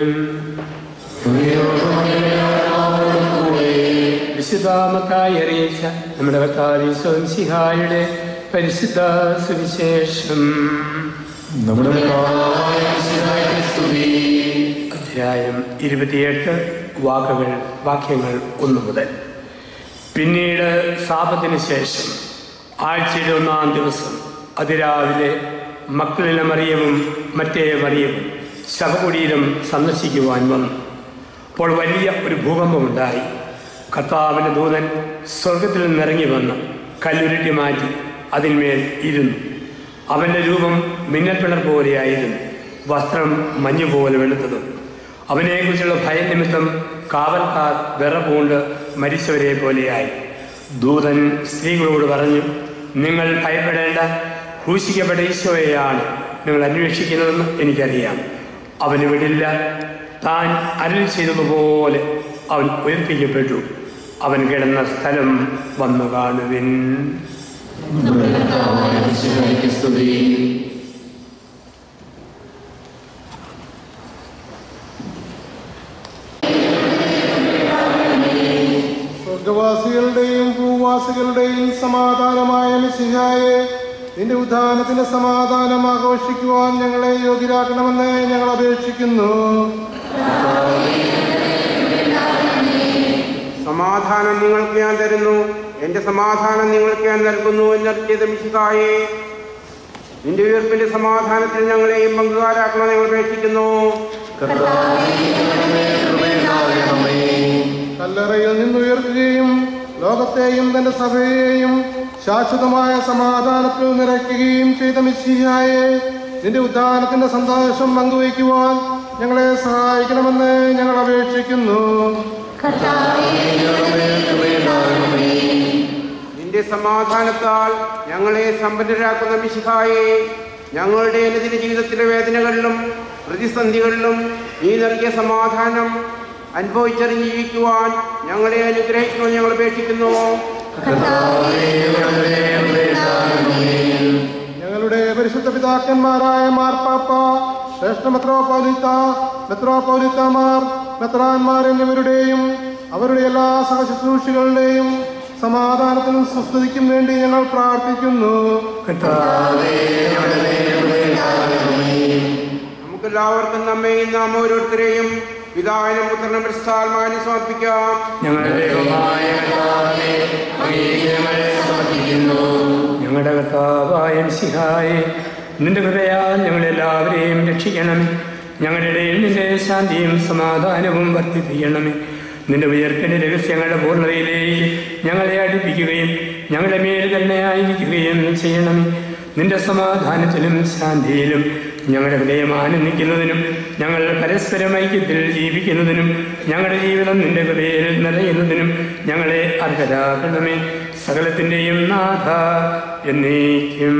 [SPEAKER 1] വിശുദ്ധാമത്തായി അറിയിച്ച നമ്മുടെ കർത്താവ് ഈശോമിശിഹായുടെ പരിശുദ്ധ സുവിശേഷം. അധ്യായം ഇരുപത്തിയെട്ട്, വാക്കുകൾ വാക്യങ്ങൾ ഒന്ന് മുതൽ. പിന്നീട് സാബത്തിന് ശേഷം ആഴ്ചയുടെ ഒന്നാം ദിവസം അതിരാവിലെ മക്കളിലെ മറിയവും മറ്റേ മറിയവും ശവകുടീരം സന്ദർശിക്കുവാൻ വന്നു. അപ്പോൾ വലിയ ഒരു ഭൂകമ്പമുണ്ടായി. കർത്താവിൻ്റെ ദൂതൻ സ്വർഗത്തിൽ നിന്നിറങ്ങി വന്ന് കല്ലുരുട്ടി മാറ്റി അതിന്മേൽ ഇരുന്നു. അവൻ്റെ രൂപം മിന്നൽപ്പിണർ പോലെയായിരുന്നു, വസ്ത്രം മഞ്ഞുപോലെ വെളുത്തതും. അവനെക്കുറിച്ചുള്ള ഭയനിമിത്തം കാവൽക്കാർ വിറപൂണ്ട് മരിച്ചവരെ പോലെയായി. ദൂതൻ സ്ത്രീകളോട് പറഞ്ഞു, നിങ്ങൾ ഭയപ്പെടേണ്ട, ക്രൂശിക്കപ്പെട്ട ഈശോയെയാണ് നിങ്ങൾ അന്വേഷിക്കുന്നതെന്ന് എനിക്കറിയാം. അവന് വിടില്ല. താൻ അരുളി ചെയ്തതുപോലെ അവൻ ഉയർപ്പിക്കപ്പെട്ടു. അവൻ കിടന്ന സ്ഥലം വന്നു കാണുവിൻ.
[SPEAKER 10] സ്വർഗവാസികളുടെയും ഭൂവാസികളുടെയും സമാധാനമായ മിശിഹായെ, നിന്റെ ഉദ്ധാനത്തിന്റെ സമാധാനം ആഘോഷിക്കുവാൻ ഞങ്ങളെ യോഗ്യരാക്കണമെന്ന് ഞങ്ങൾ അപേക്ഷിക്കുന്നു.
[SPEAKER 6] സമാധാനം നിങ്ങൾക്ക് ഞാൻ തരുന്നു, എന്റെ സമാധാനം നിങ്ങൾക്ക് ഞാൻ നൽകുന്നു എന്നറിയിച്ച മിശിഹായെ, നിന്റെ ഉയർപ്പിന്റെ സമാധാനത്തിൽ ഞങ്ങളെയും പങ്കുകാരാക്കണമെന്ന് ഞങ്ങൾ അപേക്ഷിക്കുന്നു.
[SPEAKER 10] കല്ലറയിൽ നിന്നുയർത്തുകയും ലോകത്തെയും തന്റെ സഭയെയും ശാശ്വതമായ സമാധാനത്തിൽ നിറയ്ക്കുകയും ചെയ്ത മിശിഹായെ, നിന്റെ ഉദ്ധാനത്തിന്റെ സന്തോഷം പങ്കുവയ്ക്കുവാൻ ഞങ്ങളെ സഹായിക്കണമെന്ന് ഞങ്ങൾ അപേക്ഷിക്കുന്നു.
[SPEAKER 6] നിന്റെ സമാധാനത്താൽ ഞങ്ങളെ സമ്പന്നരാക്കുന്ന മിശിഹായെ, ഞങ്ങളുടെ അനുദിന ജീവിതത്തിലെ വേദനകളിലും പ്രതിസന്ധികളിലും നീ നൽകിയ സമാധാനം അനുഭവിച്ചറിഞ്ഞ് ജീവിക്കുവാൻ ഞങ്ങളെ അനുഗ്രഹിക്കണമെന്ന് ഞങ്ങൾ അപേക്ഷിക്കുന്നു.
[SPEAKER 10] ഞങ്ങളുടെ പരിശുദ്ധ പിതാക്കന്മാരായ മാർപ്പാപ്പ, ശ്രേഷ്ഠ മെത്രോപൊലീത്ത, മെത്രോപൊലീത്തമാർ, മെത്രാന്മാർ എന്നിവരുടെയും അവരുടെ എല്ലാ സഹശുശ്രൂഷികളുടെയും സമാധാനത്തിനും സുസ്ഥിതിക്കും വേണ്ടി ഞങ്ങൾ പ്രാർത്ഥിക്കുന്നു.
[SPEAKER 6] നമുക്കെല്ലാവർക്കും നമ്മെയും നാം ഓരോരുത്തരെയും പിതാവിനും പുത്രനും പരിശുദ്ധാത്മാവിനും സമർപ്പിക്കാം.
[SPEAKER 1] ഞങ്ങളുടെ കർത്താവായ മിശിഹായേ, നിന്റെ കൃപയാൽ ഞങ്ങളെല്ലാവരെയും രക്ഷിക്കണമേ. ഞങ്ങളുടെ ഇടയിൽ നിന്റെ ശാന്തിയും സമാധാനവും വർദ്ധിപ്പിക്കണമേ. നിന്റെ ഉയർപ്പിന്റെ രഹസ്യങ്ങളുടെ പൂർണ്ണതയിലേക്ക് ഞങ്ങളെ അടുപ്പിക്കുകയും ഞങ്ങളുടെ മേൽ കരുണയായിരിക്കുകയും ചെയ്യണമേ. നിന്റെ സമാധാനത്തിലും ശാന്തിയിലും ഞങ്ങളുടെ ഹൃദയം ആനന്ദിക്കുന്നതിനും ഞങ്ങൾ പരസ്പരം ഐക്യത്തിൽ ജീവിക്കുന്നതിനും ഞങ്ങളുടെ ജീവിതം നിന്റെ കൃപയിൽ നിറയുന്നതിനും ഞങ്ങളെ അർഹരാക്കണമേ. സകലത്തിൻ്റെയും നാഥ എന്നേക്കും.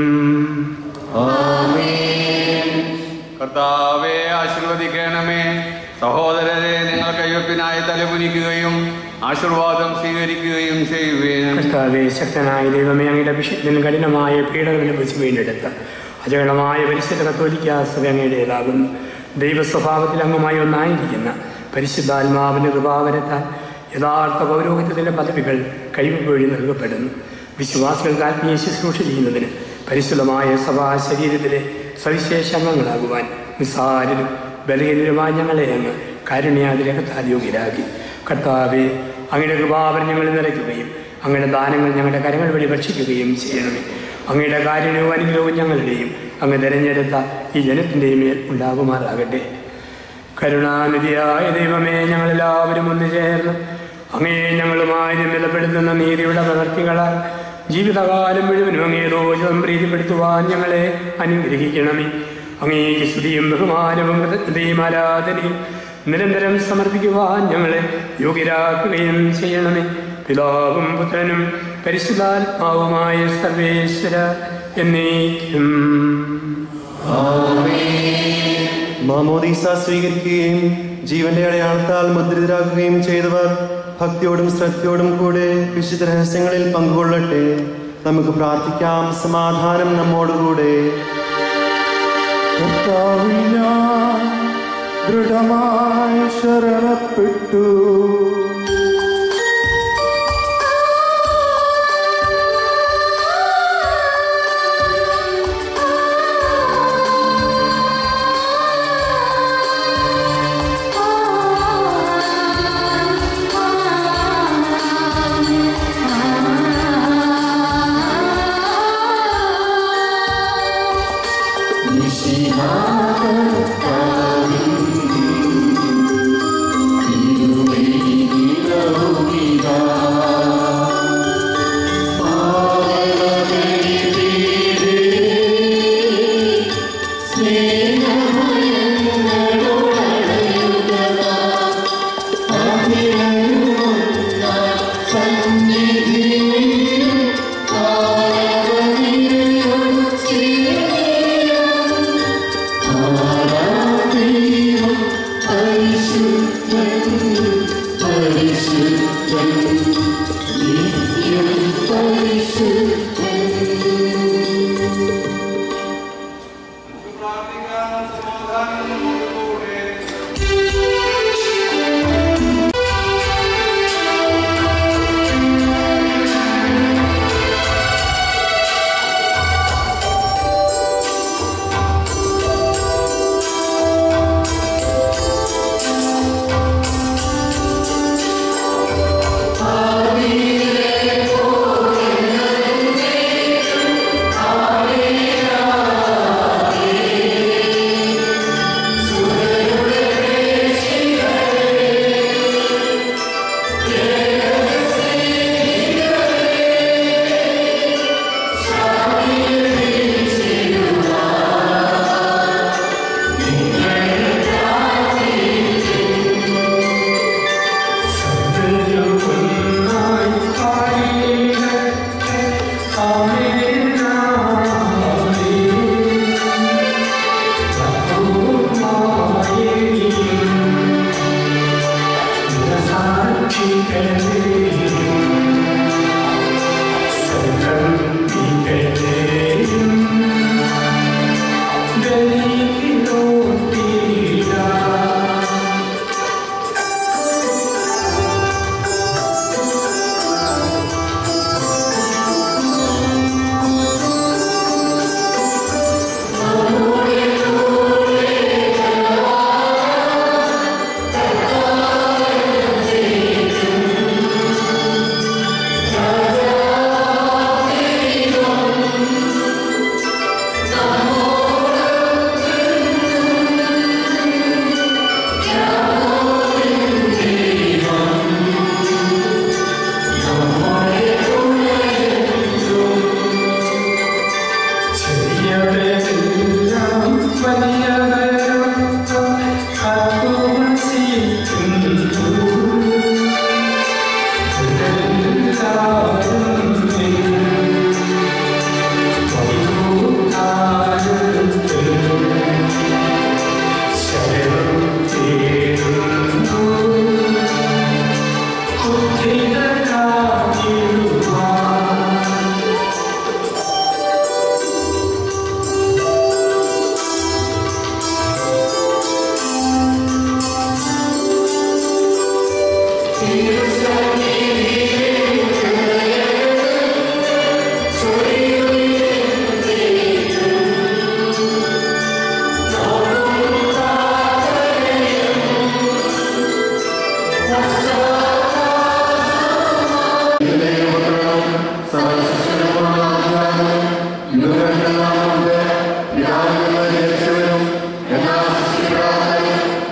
[SPEAKER 9] കർത്താവെ ആശീർവദിക്കണമേ. സഹോദരരെ, നിങ്ങൾ കയ്യൊപ്പിനായി തലകുനിക്കുകയും ആശീർവാദം സ്വീകരിക്കുകയും ചെയ്യുവേൻ.
[SPEAKER 1] കർത്താവേ, ശക്തനായ ദൈവമേ, അങ്ങയുടെ അഭിഷേകത്തിന് കഠിനമായ പീഡകൾ അനുഭവിച്ച് വീണ്ടെടുത്ത അജഗണമായ പരിശുദ്ധ കത്തോലിക്ക സഭ അങ്ങയുടേതാകുന്നു. ദൈവ സ്വഭാവത്തിൽ അംഗമായി ഒന്നായിരിക്കുന്ന പരിശുദ്ധാത്മാവിൻ്റെ കൃപാവരത്താൽ യഥാർത്ഥ പൗരോഹിത്യത്തിൻ്റെ പദവികൾ കൈവപ്പ് വഴി നൽകപ്പെടുന്നു. വിശ്വാസികൾക്ക് ആത്മീയ ശുശ്രൂഷ ചെയ്യുന്നതിന് പരിശുദ്ധമായ സഭാ ശരീരത്തിലെ സവിശേഷ അംഗങ്ങളാകുവാൻ നിസ്സാരരും ബലഹീനരുമായ ഞങ്ങളെ അങ്ങ് കാരുണ്യാതിരകത്താൽ യോഗ്യരാക്കി. കർത്താവെ, അങ്ങയുടെ കൃപാവരം ഞങ്ങളിൽ നിറയ്ക്കുകയും അങ്ങയുടെ ദാനങ്ങൾ ഞങ്ങളുടെ കരങ്ങൾ വഴി ഭക്ഷിക്കുകയും ചെയ്യണമേ. അങ്ങയുടെ കാരുണ്യവും അനുഗ്രഹവും ഞങ്ങളുടെയും അങ്ങ് തിരഞ്ഞെടുത്ത ഈ ജനത്തിൻ്റെയും മേൽ ഉണ്ടാകുമാറാകട്ടെ. കരുണാനിധിയായ ദൈവമേ, ഞങ്ങളെല്ലാവരും ഒന്നു ചേർന്ന് അങ്ങയെ ഞങ്ങളുമായി നിലപ്പെടുത്തുന്ന നീതിയുടെ പ്രവർത്തികളാൽ ജീവിതകാലം മുഴുവനും അങ്ങേ ദോഷം പ്രീതിപ്പെടുത്തുവാൻ ഞങ്ങളെ അനുഗ്രഹിക്കണമേ. അങ്ങേക്ക് സ്തുതിയും ബഹുമാനവും കൃതജ്ഞതയും ആരാധനയും നിരന്തരം സമർപ്പിക്കുവാൻ ഞങ്ങളെ യോഗ്യരാക്കുകയും ചെയ്യണമേ. പിതാവും പുത്രനും പരിശുദ്ധാത്മാവുമായ സർവേശ്വര എന്നേക്കും.
[SPEAKER 5] മാമോദീസ സ്വീകരിക്കുകയും ജീവന്റെ അടയാളത്താൽ മുദ്രിതരാകുകയും ചെയ്തവർ ഭക്തിയോടും ശ്രദ്ധയോടും കൂടെ വിശുദ്ധ രഹസ്യങ്ങളിൽ പങ്കുകൊള്ളട്ടെ. നമുക്ക് പ്രാർത്ഥിക്കാം. സമാധാനം നമ്മോടുകൂടെ.
[SPEAKER 2] കർത്താവിൽ ഞാൻ ദൃഢമായി ശരണപ്പെട്ടു.
[SPEAKER 11] Amen.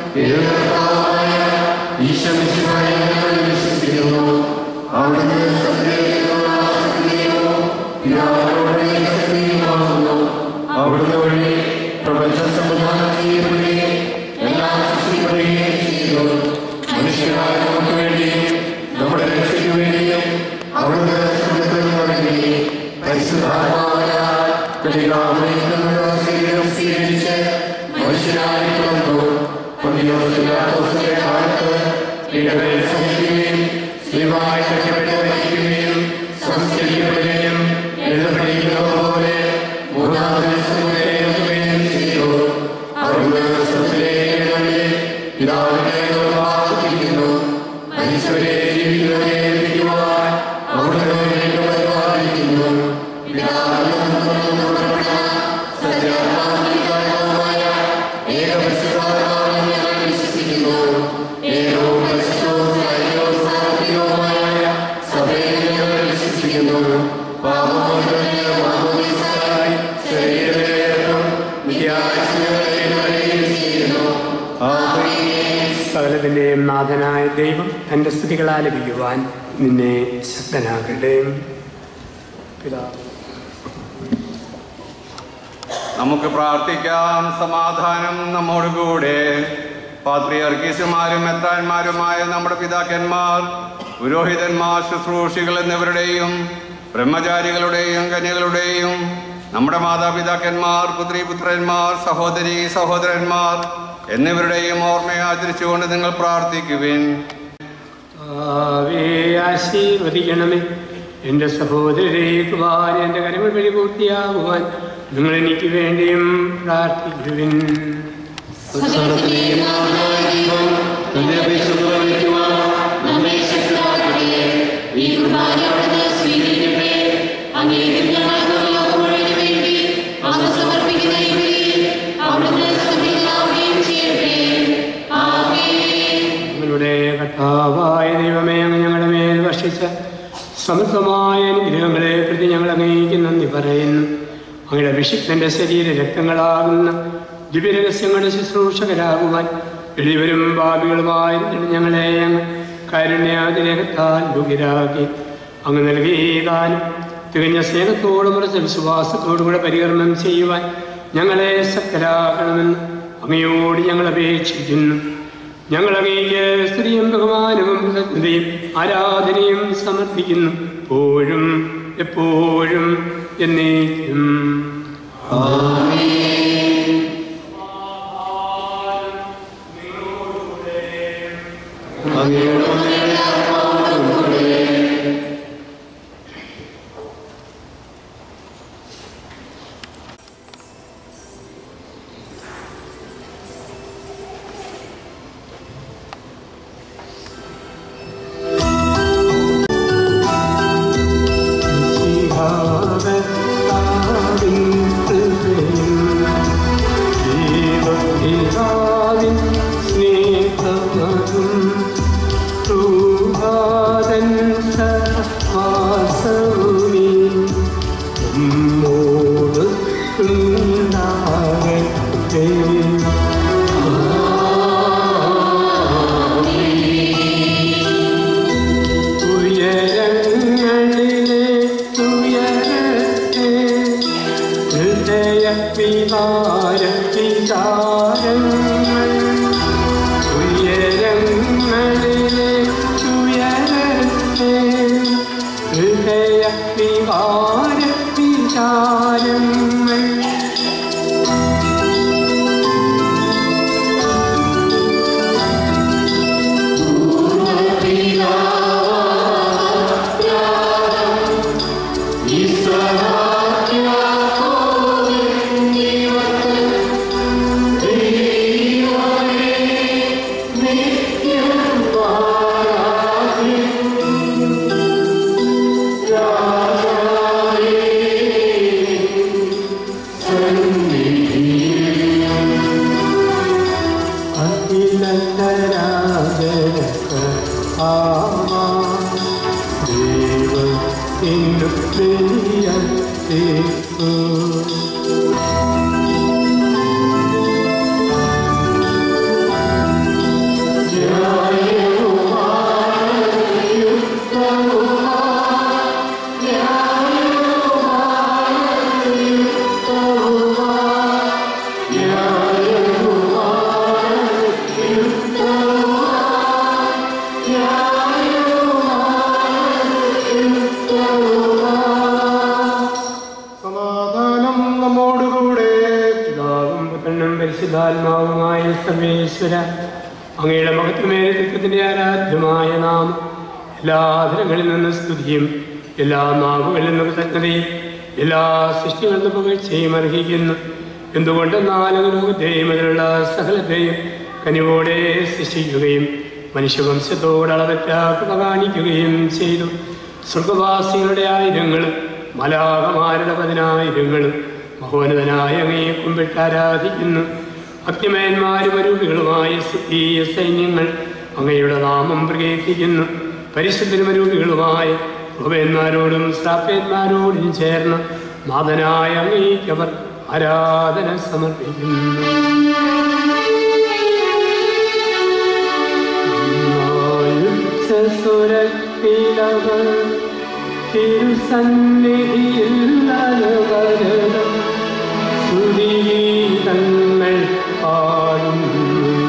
[SPEAKER 2] അവിടുന്ന് വഴി പ്രപഞ്ച സംവിധാനം ചെയ്യപ്പെടുകയും എല്ലാം സൃഷ്ടിക്കപ്പെടുകയും ചെയ്യുന്നു. മനുഷ്യരായ നമുക്ക് വേണ്ടിയും നമ്മുടെ രക്ഷയ്ക്ക് വേണ്ടിയും അവിടുന്ന് സ്വർഗ്ഗത്തിൽ നിന്നിറങ്ങി പരിശുദ്ധാത്മാവായ കന്യകാമറിയത്തിൽ ശരീരം സ്വീകരിച്ച് മനുഷ്യനായി പിറന്നു. പൊന്തിയോസ് പിലാത്തോസിന്റെ കാലത്ത് പീഡകൾ സഹിക്കുകയും സ്ത്രീവായി കെട്ടപ്പെട്ട് മരിക്കുകയും സംസ്കരിക്കപ്പെടുകയും എഴുതപ്പെട്ടിരിക്കുന്നത് പോലെ മൂന്നാം ദിവസം ഉയർത്തുകയും ചെയ്തു. അവിടുന്ന് സ്വർഗ്ഗത്തിലേക്ക് എഴുന്നള്ളി പിതാവിനെ പ്രാർത്ഥിക്കുന്നു. മരിച്ചവരെ ജീവിക്കുന്നവരെ ഏൽപ്പിക്കുവാൻ അവിടുന്ന് വീണ്ടും പരിപാലിക്കുന്നു. പിതാവിൽ നിന്നും പുറപ്പെടുന്ന സത്യാത്മാവികമായ ഏകപരിശുദ്ധാത്മാവിൽ ഞങ്ങൾ വിശ്വസിക്കുന്നു. ഏകവും പരിശുദ്ധവും സൈന്യവും സാർവത്രികവുമായ സഭയിൽ ഞങ്ങൾ വിശ്വസിക്കുന്നു. പാപമോചനത്തിന് മാമോദീസായി ശരീരത്തിലേക്കും നിത്യായുസ്സുകളെ ചെയ്യുന്നു. ആമേൻ.
[SPEAKER 1] സകലത്തിൻ്റെയും നാഥനായ ദൈവം തൻ്റെ സ്തുതികൾ ആലപിക്കുവാൻ നിന്നെ ശക്തനാകട്ടെ. പിതാവ്
[SPEAKER 9] നമുക്ക് പ്രാർത്ഥിക്കാം. സമാധാനം നമ്മോടുകൂടെ. പാത്രിയർക്കീസുമാരും മെത്രാന്മാരുമായ നമ്മുടെ പിതാക്കന്മാർ, പുരോഹിതന്മാർ, ശുശ്രൂഷികൾ എന്നിവരുടെയും ബ്രഹ്മചാരികളുടെയും കന്യകളുടെയും നമ്മുടെ മാതാപിതാക്കന്മാർ, പുത്രീപുത്രന്മാർ, സഹോദരി സഹോദരന്മാർ എന്നിവരുടെയും ഓർമ്മയെ ആചരിച്ചുകൊണ്ട് നിങ്ങൾ പ്രാർത്ഥിക്കുവിൻ.
[SPEAKER 1] ആശീർവദിക്കണമേ. എൻ്റെ സഹോദരേക്കുവാൻ എൻ്റെ കരങ്ങൾ വഴി പൂർത്തിയാകുവാൻ നിങ്ങൾ എനിക്ക് വേണ്ടിയും പ്രാർത്ഥിക്കുവിൻ. ഞങ്ങളുടെ കർത്താവായ ദൈവമേ, അങ്ങ് ഞങ്ങളുടെ മേൽ വർഷിച്ച സമൃദ്ധമായ അനുഗ്രഹങ്ങളെ പ്രതി ഞങ്ങൾ അങ്ങേക്ക് നന്ദി പറയുന്നു. അങ്ങയുടെ വിശുദ്ധൻ്റെ ശരീര രക്തങ്ങളാകുന്ന ദിവ്യരഹസ്യങ്ങളുടെ ശുശ്രൂഷകരാകുവാൻ എളിവരും ഭാവികളുമായിരുന്നു ഞങ്ങളെ അങ്ങ് കാരുണ്യാതിരേഖത്താൽ യോഗ്യരാക്കി. അങ്ങ് നൽകിയതാനും തികഞ്ഞ സ്നേഹത്തോടും ഉറച്ച വിശ്വാസത്തോടും കൂടെ പരികർമ്മം ചെയ്യുവാൻ ഞങ്ങളെ ശക്തരാക്കണമെന്ന് അങ്ങയോട് ഞങ്ങൾ അപേക്ഷിക്കുന്നു. ഞങ്ങൾ അങ്ങേക്ക് സ്തുതിയും ബഹുമാനവും കൃതജ്ഞതയും ആരാധനയും സമർപ്പിക്കുന്നു, എപ്പോഴും എപ്പോഴും എന്നേക്കും.
[SPEAKER 2] Thank you.
[SPEAKER 1] പിതാവുമായ സർവേശ്വര, അങ്ങയുടെ മഹത്വമേതത്വത്തിൻ്റെ ആരാധ്യമായ നാം എല്ലാ ധരങ്ങളിൽ നിന്ന് സ്തുതിയും എല്ലാ നാവുകളിൽ നിന്ന് കൃതജ്ഞതയും എല്ലാ സൃഷ്ടികളിൽ നിന്ന് പുകഴ്ചയും അർഹിക്കുന്നു. എന്തുകൊണ്ടെന്നാൽ ലോകത്തെയും അതിലുള്ള സകലത്തെയും കനിവോടെ സൃഷ്ടിക്കുകയും മനുഷ്യവംശത്തോട് അളവറ്റ കൃപ കാണിക്കുകയും ചെയ്തു. സ്വർഗവാസികളുടെ ആയിരങ്ങളും മലാകമാരുടെ പതിനായിരങ്ങളും മഹോന്നതനായ അങ്ങയെ കുമ്പിട്ട് ആരാധിക്കുന്നു. അഗ്നിമയന്മാരും അരൂപികളുമായ സ്തുതീയ സൈന്യങ്ങൾ അങ്ങയുടെ നാമം പ്രകീർത്തിക്കുന്നു. പരിശുദ്ധരുമരൂപികളുമായ ഗോപന്മാരോടും ശ്രാപ്പന്മാരോടും ചേർന്ന് നാഥനായ അങ്ങേക്കവർ ആരാധന സമർപ്പിക്കുന്നു. സുരത്തിലവർ തിരുസന്നിധിയിൽ അലവരതം സുരീതങ്ങൾ പാടുന്നു,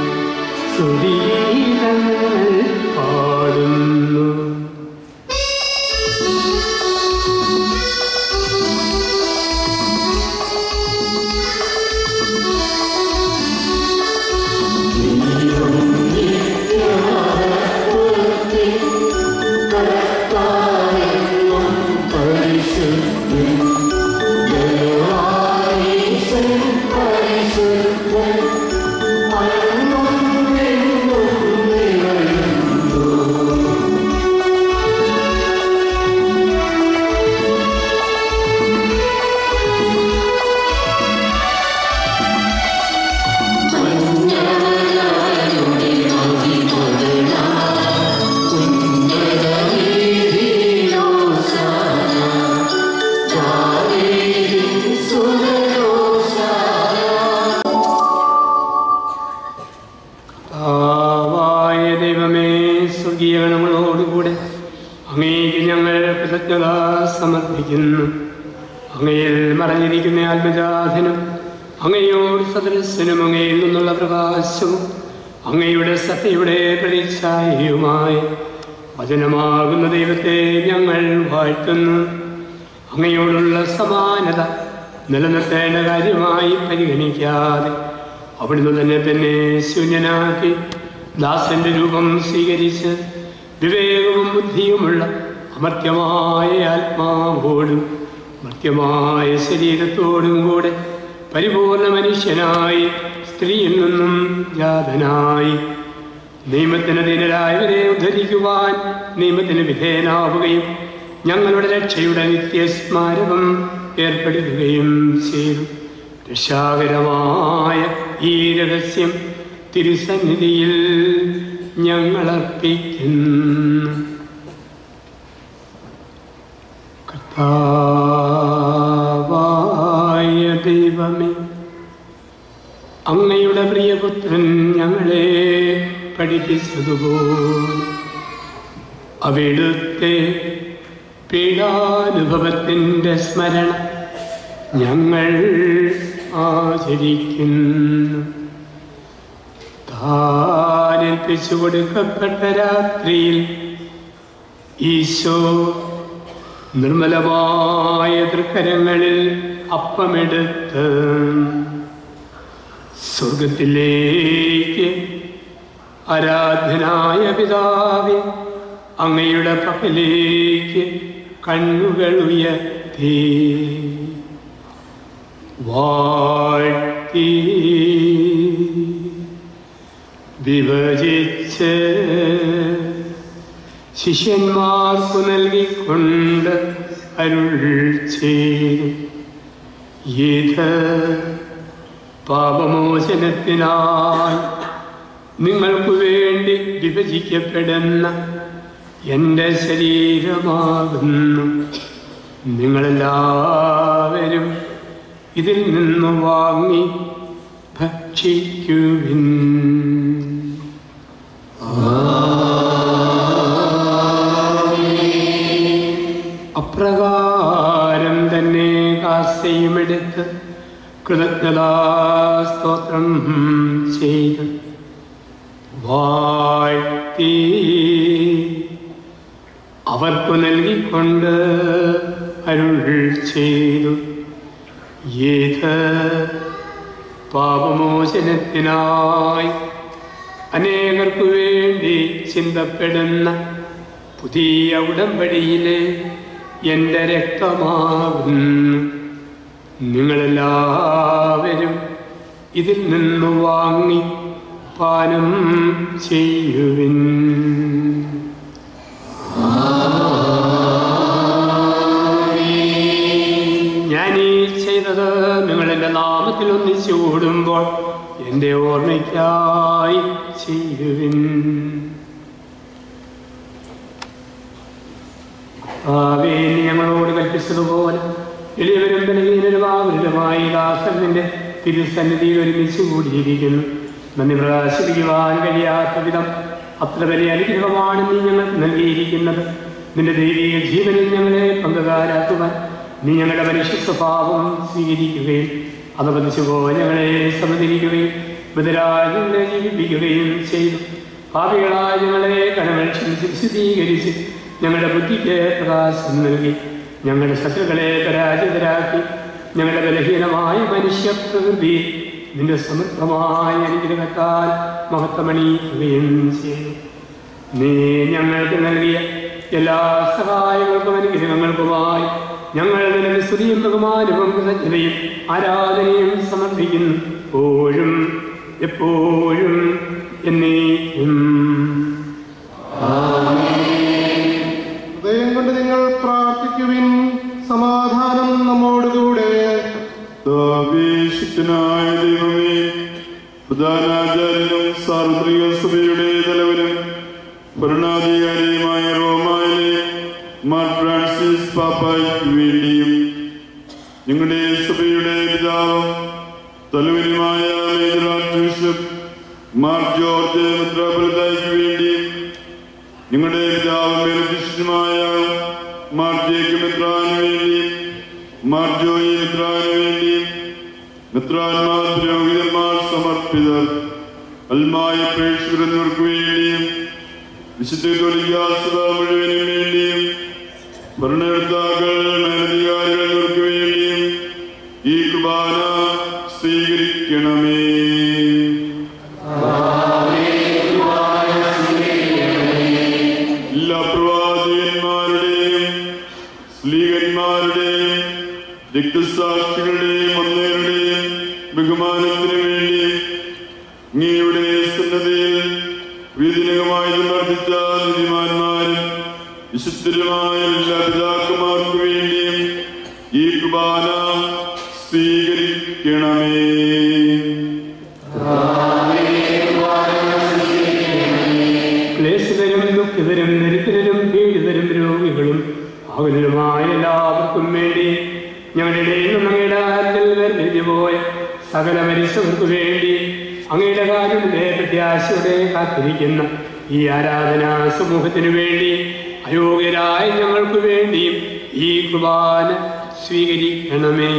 [SPEAKER 1] സുരീതങ്ങൾ പാടുന്നു. സമർപ്പിക്കുന്നു. അങ്ങയിൽ മറഞ്ഞിരിക്കുന്ന ആത്മജാതനും അങ്ങയോട് സദൃശനും അങ്ങയിൽ നിന്നുള്ള പ്രകാശവും അങ്ങയുടെ സത്യയുടെ പ്രതിച്ഛായയുമായ വചനമാകുന്ന ദൈവത്തെ ഞങ്ങൾ വാഴ്ത്തുന്നു. അങ്ങയോടുള്ള സമാനത നിലനിർത്തേണ്ട കാര്യമായി പരിഗണിക്കാതെ അവിടുന്ന് തന്നെ തന്നെ ശൂന്യനാക്കി ദാസന്റെ രൂപം സ്വീകരിച്ച് വിവേകവും ബുദ്ധിയുമുള്ള അമർത്യമായ ആത്മാവോടും മർത്യമായ ശരീരത്തോടും കൂടെ പരിപൂർണ മനുഷ്യനായി സ്ത്രീയിൽ നിന്നും ജാതനായി നിയമത്തിന് ദീനരായവരെ ഉദ്ധരിക്കുവാൻ നിയമത്തിന് വിധേയനാവുകയും ഞങ്ങളുടെ രക്ഷയുടെ നിത്യസ്മാരകം ഏർപ്പെടുത്തുകയും ചെയ്തു. രക്ഷാകരമായ ഈ രഹസ്യം തിരുസന്നിധിയിൽ ഞങ്ങളർപ്പിക്കുന്നു. കർത്താവായ ദൈവമേ, അങ്ങയുടെ പ്രിയപുത്രൻ ഞങ്ങളെ പഠിപ്പിച്ചതുപോലെ അവിടുത്തെ പീഡാനുഭവത്തിൻ്റെ സ്മരണ ഞങ്ങൾ ആചരിക്കുന്നു. താനേൽപ്പിച്ചു കൊടുക്കപ്പെട്ട രാത്രിയിൽ ഈശോ നിർമ്മലമായ തൃക്കരങ്ങളിൽ അപ്പമെടുത്ത് സ്വർഗത്തിലേക്ക് ആരാധനായ പിതാവേ അങ്ങയുടെ പക്കലേക്ക് കണ്ണുകൾ ഉയർത്തി വാഴ്ത്തി വിഭജിച്ച് ശിഷ്യന്മാർക്കു നൽകിക്കൊണ്ട് അരുൾ ചെയ്തു. ഇത് പാപമോചനത്തിനായി നിങ്ങൾക്ക് വേണ്ടി വിഭജിക്കപ്പെടുന്ന എൻ്റെ ശരീരമാകുന്നു. നിങ്ങളെല്ലാവരും ഇതിൽ നിന്ന് വാങ്ങി ഭക്ഷിക്കുവിൻ. അപ്രകാരം തന്നെ കാസയുമെടുത്ത് കൃതജ്ഞതാസ്തോത്രം ചെയ്ത് വാഴ്ത്തി അവർക്കു നൽകിക്കൊണ്ട് അരുൾ ചെയ്തു. ഇത് പാപമോചനത്തിനായി അനേകർക്കു വേണ്ടി ചിന്തപ്പെടുന്ന പുതിയ ഉടമ്പടിയിലെ എൻ്റെ രക്തമാകുന്നു. നിങ്ങളെല്ലാവരും ഇതിൽ നിന്ന് വാങ്ങി പാനം ചെയ്യുവിൻ. ഞാനീ ചെയ്തത് നിങ്ങളെൻ്റെ നാമത്തിൽ ഒന്നിച്ചു കൂടുമ്പോൾ എൻ്റെ ഓർമ്മയ്ക്കായി ചെയ്യുവിൻ. ആവേ, നീ ഞങ്ങളോട് കൽപ്പിച്ചതുപോലെ എളിയവരും ബലഹീനരുമാവരുമായി ദാസന്റെ തിരുസന്നിധിയിൽ ഒരുമിച്ച് കൂടിയിരിക്കുന്നു. നന്ദി പ്രകാശിപ്പിക്കുവാൻ കഴിയാത്ത വിധം അത്ര വലിയ അനുഗ്രഹമാണ് നീ ഞങ്ങൾക്ക് നൽകിയിരിക്കുന്നത്. നിന്റെ ദൈവീക ജീവനിൽ ഞങ്ങളെ പങ്കുകാരാക്കുവാൻ നീ ഞങ്ങളുടെ മനുഷ്യ സ്വഭാവം സ്വീകരിക്കുകയും അത് പതിച്ചുപോലെ ഞങ്ങളെ സമതിരിക്കുകയും ബദരായി ഞങ്ങളെ ജീവിപ്പിക്കുകയും ചെയ്തു. പാപികളായ ഞങ്ങളെ കടങ്ങൾ ക്ഷമിച്ച് വിശദീകരിച്ച് ഞങ്ങളുടെ ബുദ്ധിക്ക് പ്രകാശം നൽകി ഞങ്ങളുടെ ശത്രുക്കളെ പരാജിതരാക്കി ഞങ്ങളുടെ ബലഹീനമായ മനുഷ്യ പ്രകൃതി നിന്റെ സമൃദ്ധമായ അനുഗ്രഹത്താൽ മഹത്വമണിയിക്കുകയും ചെയ്തു. നീ ഞങ്ങൾക്ക് നൽകിയ എല്ലാ സഹായങ്ങൾക്കും അനുഗ്രഹങ്ങൾക്കുമായി ഞങ്ങൾ നിന്റെ സ്തുതിയും ബഹുമാനവും കൃതജ്ഞതയും ആരാധനയും സമർപ്പിക്കുന്നു. എപ്പോഴും എപ്പോഴും എന്നേക്കും.
[SPEAKER 10] ഹൃദയം കൊണ്ട് നിങ്ങൾ പ്രാർത്ഥിക്കുവിൻ. സമാധാനം നമ്മോടുകൂടെ.
[SPEAKER 4] വിശുദ്ധനായ ദൈവമേ, പ്രധാനാചാര്യനും സാർവത്രിക സഭയുടെ തലവനും ഭരണാധികാരിയുമായ റോമായിലെ മാർ ഫ്രാൻസിസ് പാപ്പായ്ക്ക് വേണ്ടിയും ഞങ്ങളുടെ സഭയുടെ പിതാവും തലവനുമായ major archbishop Mar George മെത്രാപ്പൊലീത്തായ്ക്ക് വേണ്ടിയും ഞങ്ങളുടെ പിതാവും മേലധ്യക്ഷനുമായ മാർ ജേക്കബ് മെത്രാന് വേണ്ടിയും മാർ ജോയി മെത്രാന് വേണ്ടിയും മെത്രാന്മാർ, പുരോഹിതന്മാർ, സമർപ്പിതർ, അൽമായ പ്രേക്ഷകർ എന്നിവർക്ക് വേണ്ടിയും വിശുദ്ധ കത്തോലിക്കാ സഭ മുഴുവനും വേണ്ടിയും ഭരണകർത്താക്കൾ, മേലധികാരികൾ എന്നിവർക്ക് വേണ്ടിയും ഈ കുർബാന സ്വീകരിക്കണമേ. എല്ലാ പ്രവാചകന്മാരുടെയും സ്ലീഹന്മാരുടെയും രക്തസാക്ഷികളുടെയും അന്നേരുടെയും ബഹുമാനത്തിനു വേണ്ടി അങ്ങയുടെ സന്നദ്ധയിൽ വിധിനകമായി നടത്തിച്ച നീതിമാന്മാരും വിശുദ്ധരുമായ എല്ലാ പിതാക്കന്മാർക്കു വേണ്ടിയും ഈ കുർബാന സ്വീകരിക്കണമേ.
[SPEAKER 1] ക്ലേശിതരും ദുഃഖിതരും ദരിദ്രരും പീഡിതരും രോഗികളും ആകുലരുമായ എല്ലാവർക്കും വേണ്ടി ഞങ്ങളുടെ ഇടയിൽ നിന്ന് അങ്ങയുടെ ആരിൽ വേർതിരിഞ്ഞു പോയ സകല മനുഷ്യർക്കു വേണ്ടി അങ്ങയുടെ കാര്യത്തിലെ പ്രത്യാശയോടെ കാത്തിരിക്കുന്ന ഈ ആരാധനാ സമൂഹത്തിനു വേണ്ടി അയോഗ്യരായ ഞങ്ങൾക്ക് വേണ്ടിയും ഈ കുർബാന സ്വീകരിക്കണമേ.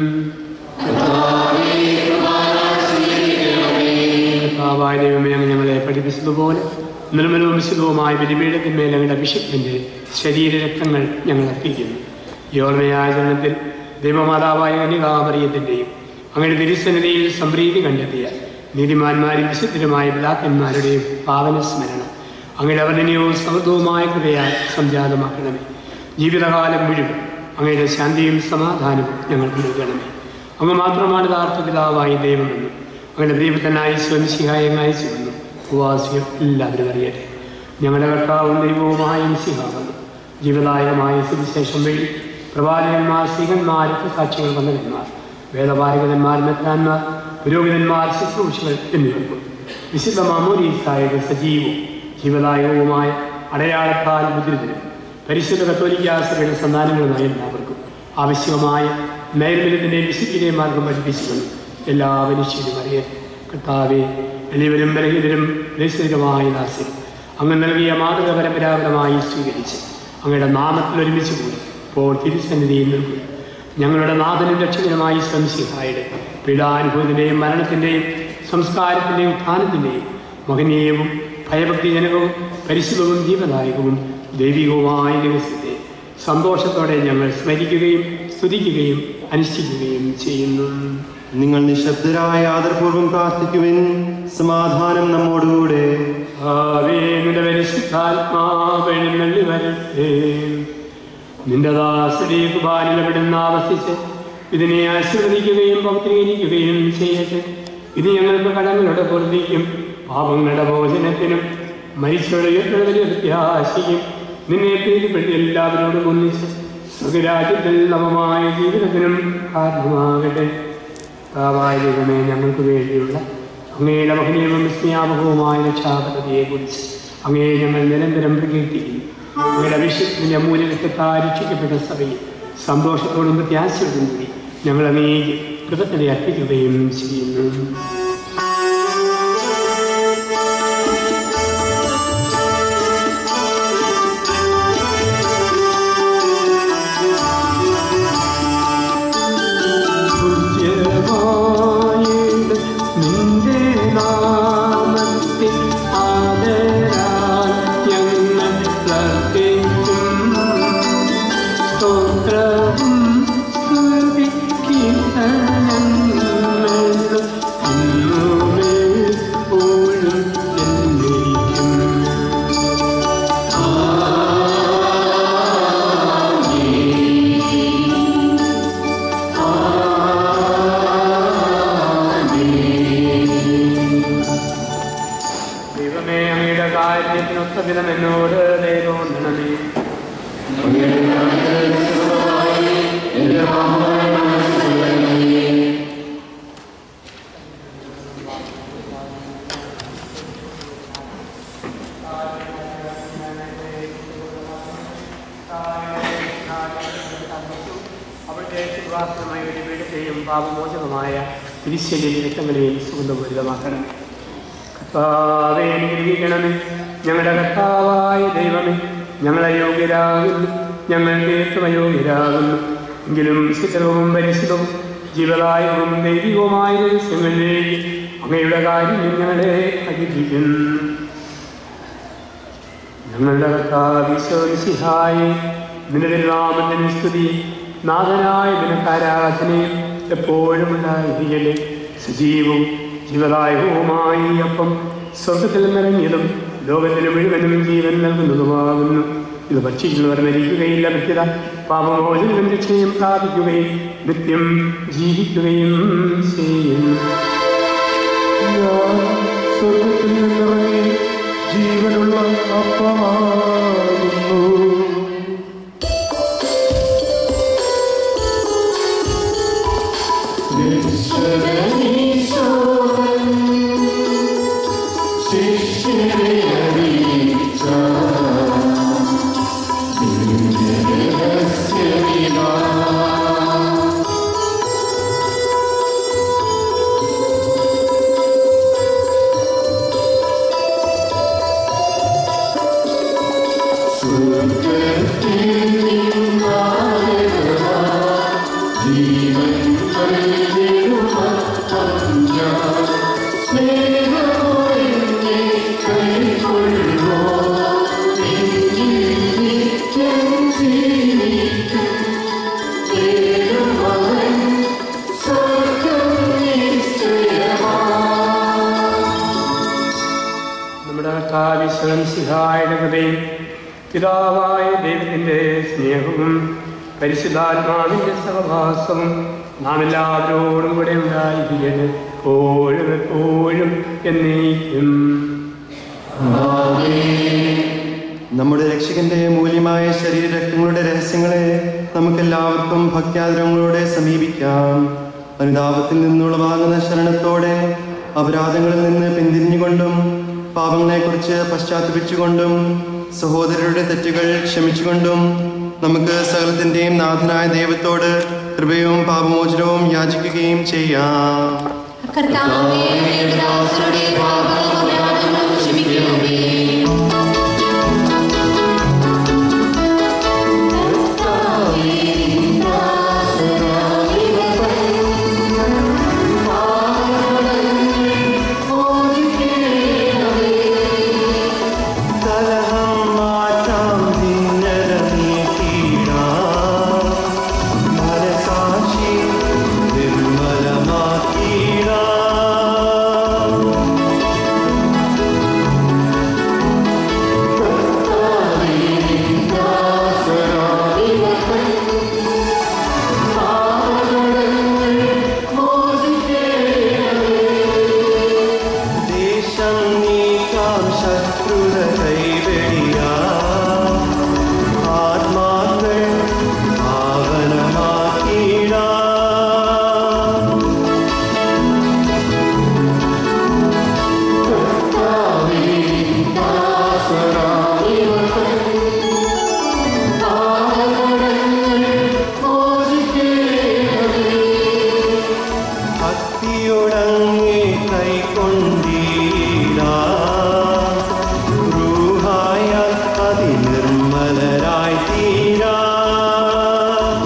[SPEAKER 1] ദൈവമേ, അങ്ങ് ഞങ്ങളെ പഠിപ്പിച്ചതുപോലെ നിർമ്മലവും വിശുദ്ധവുമായ ബലിപീഠത്തിന്മേൽ ഞങ്ങളുടെ അഭിഷേകത്തിന്റെ ശരീരരക്തങ്ങൾ ഞങ്ങൾ അർപ്പിക്കുന്നു. ഈ ഓർമ്മയാചരണത്തിൽ ദൈവമാതാവായ കന്യകാമറിയത്തിൻ്റെയും അങ്ങയുടെ തിരുസന്നിധിയിൽ സംപ്രീതി കണ്ടെത്തിയ നീതിമാന്മാരും വിശുദ്ധരുമായ പിതാക്കന്മാരുടെയും പാവന സ്മരണ അങ്ങയുടെ അവർണ്ണനീയവും സമൃദ്ധവുമായ കൃപയാൽ സംജാതമാക്കണമേ. ജീവിതകാലം മുഴുവൻ അങ്ങയുടെ ശാന്തിയും സമാധാനവും ഞങ്ങൾക്ക് നൽകണമേ. അങ്ങ് മാത്രമാണ് യഥാർത്ഥ പിതാവായി ദൈവമെന്നും അങ്ങയുടെ ദൈവത്തിനായി സ്വംശിഹായി അയച്ചുവെന്നും ഉപവാസികൾ എല്ലാവരും അറിയട്ടെ. ഞങ്ങളുടെ കർത്താവും ദൈവവുമായ മിശിഹാവെന്നും ജീവദായകമായ സുവിശേഷം വഴി പ്രവാചകന്മാർ, സ്ത്രീകന്മാർ, സാക്ഷികൾ, വന്ദകന്മാർ, വേദപാരകന്മാർ, മെത്രാന്മാർ, പുരോഹിതന്മാർ, ശുശ്രൂഷകൾ എന്നിവർക്കും വിശുദ്ധ മാമോദീസായുടെ സജീവവും ജീവദായകവുമായ അടയാളത്താൽ മുദ്രിതരും പരിശുദ്ധ കത്തോലിക്കാ സഭയുടെ സന്താനങ്ങളുമായ എല്ലാവർക്കും ആവശ്യമായ നൈർമല്യത്തിൻ്റെയും വിശുദ്ധിയുടെയും മാർഗം പഠിപ്പിച്ചുകൊണ്ട് എല്ലാ മനുഷ്യരും അറിയട്ടെ. കർത്താവെ, എളിയവരും ബലഹീനരും ദൈശികമായ ദാസ്യം അങ്ങ് നൽകിയ മാതൃക പരമ്പരാഗതമായി സ്വീകരിച്ച് അങ്ങയുടെ നാമത്തിൽ ഒരുമിച്ച് കൂടി ഇപ്പോൾ തിരുസന്നിധിയിൽ നിൽക്കും. ഞങ്ങളുടെ നാഥനും രക്ഷകനുമായി സംശിഹായുടെ പീഡാനുഭവത്തിൻ്റെയും മരണത്തിൻ്റെയും സംസ്കാരത്തിൻ്റെയും ഉത്ഥാനത്തിൻ്റെയും മഹനീയവും ഭയഭക്തിജനകവും പരിശുദ്ധവും ജീവദായകവും ദൈവികവുമായ ദിവസത്തെ സന്തോഷത്തോടെ ഞങ്ങൾ സ്മരിക്കുകയും സ്തുതിക്കുകയും അനുഷ്ഠിക്കുകയും ചെയ്യുന്നു.
[SPEAKER 5] നിങ്ങൾ നിശബ്ദരായ ആദരപൂർവ്വം പ്രാർത്ഥിക്കുവിൻ. സമാധാനം നമ്മോടുകൂടെ.
[SPEAKER 1] നിന്റെ പരിശുദ്ധാത്മാവെഴുന്നള്ളി വരട്ടെ. നിന്റെ ദാസരീക്ക് ബാലിലവിടുന്ന് ആവർത്തിച്ച് ഇതിനെ ആശീർവദിക്കുകയും പൗത്രീകരിക്കുകയും ചെയ്യട്ടെ. ഇത് ഞങ്ങൾക്ക് കടങ്ങളുടെ പൂർത്തിക്കും പാപങ്ങളുടെ മോചനത്തിനും മരിച്ചവരുടെ വലിയ പ്രത്യാശയും നിന്നെ പ്രീതിപ്പെട്ട് എല്ലാവരോടും ഒന്നിച്ച് സ്വരാജ്യത്തിൽ നവമായ ജീവിതത്തിനും കാരണമാകട്ടെ. താവായ ദൈവമേ, ഞങ്ങൾക്ക് വേണ്ടിയുള്ള അങ്ങയുടെ മഹനീയവും വിസ്മയാപകവുമായ രക്ഷാപദ്ധതിയെക്കുറിച്ച് അങ്ങേ ഞങ്ങൾ നിരന്തരം പ്രകീർത്തിക്കുന്നു. അങ്ങയുടെ അഭിഷേകത്തിൻ്റെ മൂല്യത്താൽ രക്ഷിക്കപ്പെട്ട സഭയിൽ സന്തോഷത്തോടും പ്രത്യാശയോടും കൂടി ഞങ്ങൾ അങ്ങേ കൃതജ്ഞത അർപ്പിക്കുകയും ചെയ്യുന്നു. എന്നോട് ദൈവമേ അവിടുത്തെ ശുഭാസനമായ ഒരു പീഠത്തെയും പാപമോചകമായ തിരിശ്ശേരി രക്തങ്ങളെയും സുഗന്ധപൂരിതമാക്കണം. കർത്താവേ, അനുഗ്രഹിക്കണമേ. ഞങ്ങളുടെ കർത്താവായ ദൈവമേ, ഞങ്ങളെ യോഗ്യരാകുന്നു, ഞങ്ങൾ തീർത്തും അയോഗ്യരാകുന്നു. എങ്കിലും ശുദ്ധവും പരിശുദ്ധവും ജീവദായകവും ദൈവികവുമായ രഹസ്യങ്ങളിലേക്ക് അങ്ങയുടെ കാര്യം ഞങ്ങളെ അധികരിക്കുന്നു. ഞങ്ങളുടെ കർത്താവിശ്വസിഹായി നിന്റെ തിരുനാമത്തിന് സ്തുതി. നാഥനായ നിനക്ക് ആരാധനയും എപ്പോഴും ഉണ്ടായിരിക്കട്ടെ. സജീവവും ജീവദായകവുമായി അപ്പം സ്വർഗത്തിൽ നിറഞ്ഞതും ലോകത്തിന് മുഴുവനും ജീവൻ നൽകുന്നതുമാകുന്നു. ഇത് ഭക്ഷിക്കുന്നവർ മരിക്കുകയില്ല, നിത്യത പാപമോചനം രക്ഷയും പ്രാപിക്കുകയും നിത്യം ജീവിക്കുകയും ചെയ്യുന്നു.
[SPEAKER 10] സ്വർഗത്തിൽ നിന്നിറങ്ങി ജീവനുള്ള അപ്പമാകുന്നു. പിതാവായ ദൈവത്തിൻ്റെ സ്നേഹവും പരിശുദ്ധാത്മാവിൻ്റെ സഹവാസവും നാം എല്ലാവരോടും കൂടെ ഉണ്ടായിരിക്കട്ടെ, എപ്പോഴും എപ്പോഴും എന്നേക്കും.
[SPEAKER 5] നമ്മുടെ രക്ഷകന്റെ മൂല്യമായ ശരീരരക്തങ്ങളുടെ രഹസ്യങ്ങളെ നമുക്കെല്ലാവർക്കും ഭക്ത്യാദരങ്ങളോടെ സമീപിക്കാം. അനുതാപത്തിൽ നിന്നുളവാകുന്ന ശരണത്തോടെ അപരാധങ്ങളിൽ നിന്ന് പിന്തിരിഞ്ഞുകൊണ്ടും പാപങ്ങളെക്കുറിച്ച് പശ്ചാത്തപിച്ചുകൊണ്ടും സഹോദരരുടെ തെറ്റുകൾ ക്ഷമിച്ചുകൊണ്ടും നമുക്ക് സകലത്തിൻ്റെയും നാഥനായ ദൈവത്തോട് കൃപയും പാപമോചനവും യാചിക്കുകയും ചെയ്യാം.
[SPEAKER 2] നിർമ്മലമാ
[SPEAKER 5] രോഷം നീക്കാം ശത്രുത കൈവെടിയാം ആത്മാക്കൾ പാവനമാക്കിയിടാം. ഭക്തിയോടങ്ങേ കൈക്കൊണ്ടീടാം റൂഹായാൽ അതിനിർമ്മലരായി തീരാം.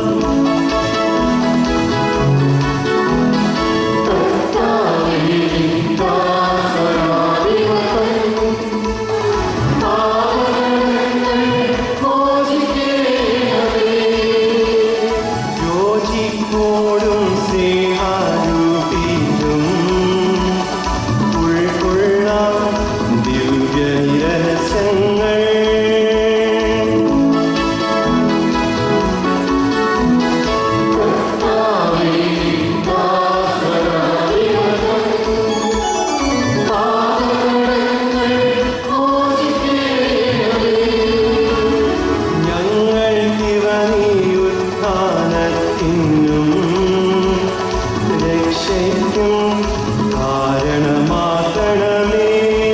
[SPEAKER 5] യോജിപ്പോടും സ്നേഹാരൂപിയും ഉൾക്കൊള്ളാം ദിവ്യരഹസ്യങ്ങൾ. ഞങ്ങൾക്കിവ നീ ഉത്ഥാനത്തിനും രക്ഷയ്ക്കും കാരണമാകണമേ.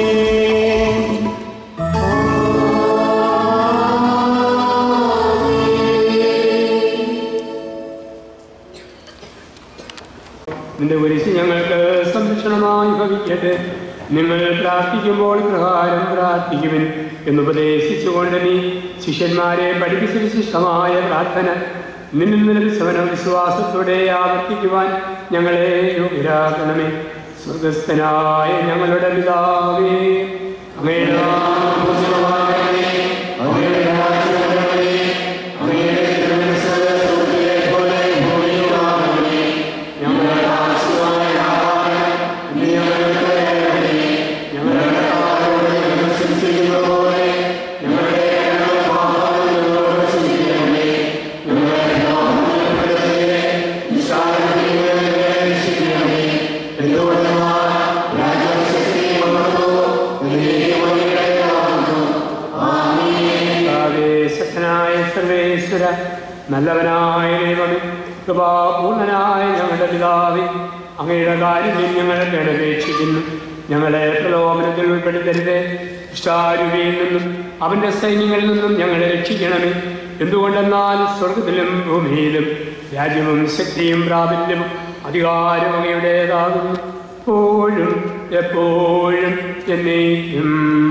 [SPEAKER 10] നിന്റെ കുരിശ് ഞങ്ങൾക്ക് സംരക്ഷണമായി ഭവിക്കട്ടെ. നിങ്ങൾ പ്രാർത്ഥിക്കുമ്പോൾ പ്രകാരം പ്രാർത്ഥിക്കുവിൻ എന്നുപദേശിച്ചുകൊണ്ട് നീ ശിഷ്യന്മാരെ പഠിപ്പിച്ച വിശിഷ്ടമായ പ്രാർത്ഥന നിന്നിൽ നിലവിസവനം വിശ്വാസത്തോടെ ആവർത്തിക്കുവാൻ ഞങ്ങളെ യോഗ്യരാക്കണമേ. സ്വർഗസ്ഥനായ ഞങ്ങളുടെ പിതാവേ, അങ്ങയുടെ നാമം പൂജിതമാകണമേ. അങ്ങയുടെ രാജ്യം വരണമേ. അങ്ങയുടെ തിരുമനസ്സ് സ്വർഗ്ഗത്തിലെ പോലെ ഭൂമിയിലുമാകണമേ. ഞങ്ങളുടെ ആവശ്യമായ ആഹാരം ഇന്ന് ഞങ്ങൾക്ക് തരണമേ. ഞങ്ങളുടെ കടക്കാരോട് ഞങ്ങൾ ക്ഷമിച്ചിരിക്കുന്നത് പോലെ ഞങ്ങളുടെ പാപങ്ങൾ ഞങ്ങളോട് ക്ഷമിക്കണമേ. ഞങ്ങളുടെ പാപങ്ങൾ ഉൾപ്പെടുത്തരുതേ. നിസ്സാരതയിൽ നിന്ന് ഞങ്ങളെ രക്ഷിക്കണമേ. എന്തുകൊണ്ടെന്നാൽ രാജ്യവും ശക്തിയും മഹത്വവും എന്നേക്കും അങ്ങയുടേതാകുന്നു. ആമേൻ. കർത്താവേ, ശക്തനായ സർവേശ്വര, നല്ലവനായ ദൈവമേ, കൃപാപൂർണനായ ഞങ്ങളുടെ പിതാവേ, അങ്ങയുടെ കാരുണ്യം ഞങ്ങളെ അപേക്ഷിക്കുന്നു. ഞങ്ങളെ പ്രലോഭനത്തിൽ ഉൾപ്പെടുത്തരുതേ. ദുഷ്ടാരൂപിയിൽ നിന്നും അവന്റെ സൈന്യങ്ങളിൽ നിന്നും ഞങ്ങളെ രക്ഷിക്കണമേ. എന്തുകൊണ്ടെന്നാൽ സ്വർഗത്തിലും ഭൂമിയിലും രാജ്യവും ശക്തിയും പ്രാബല്യവും അധികാരവും അങ്ങയുടേതാകുന്നു, എപ്പോഴും എപ്പോഴും എന്നേക്കും.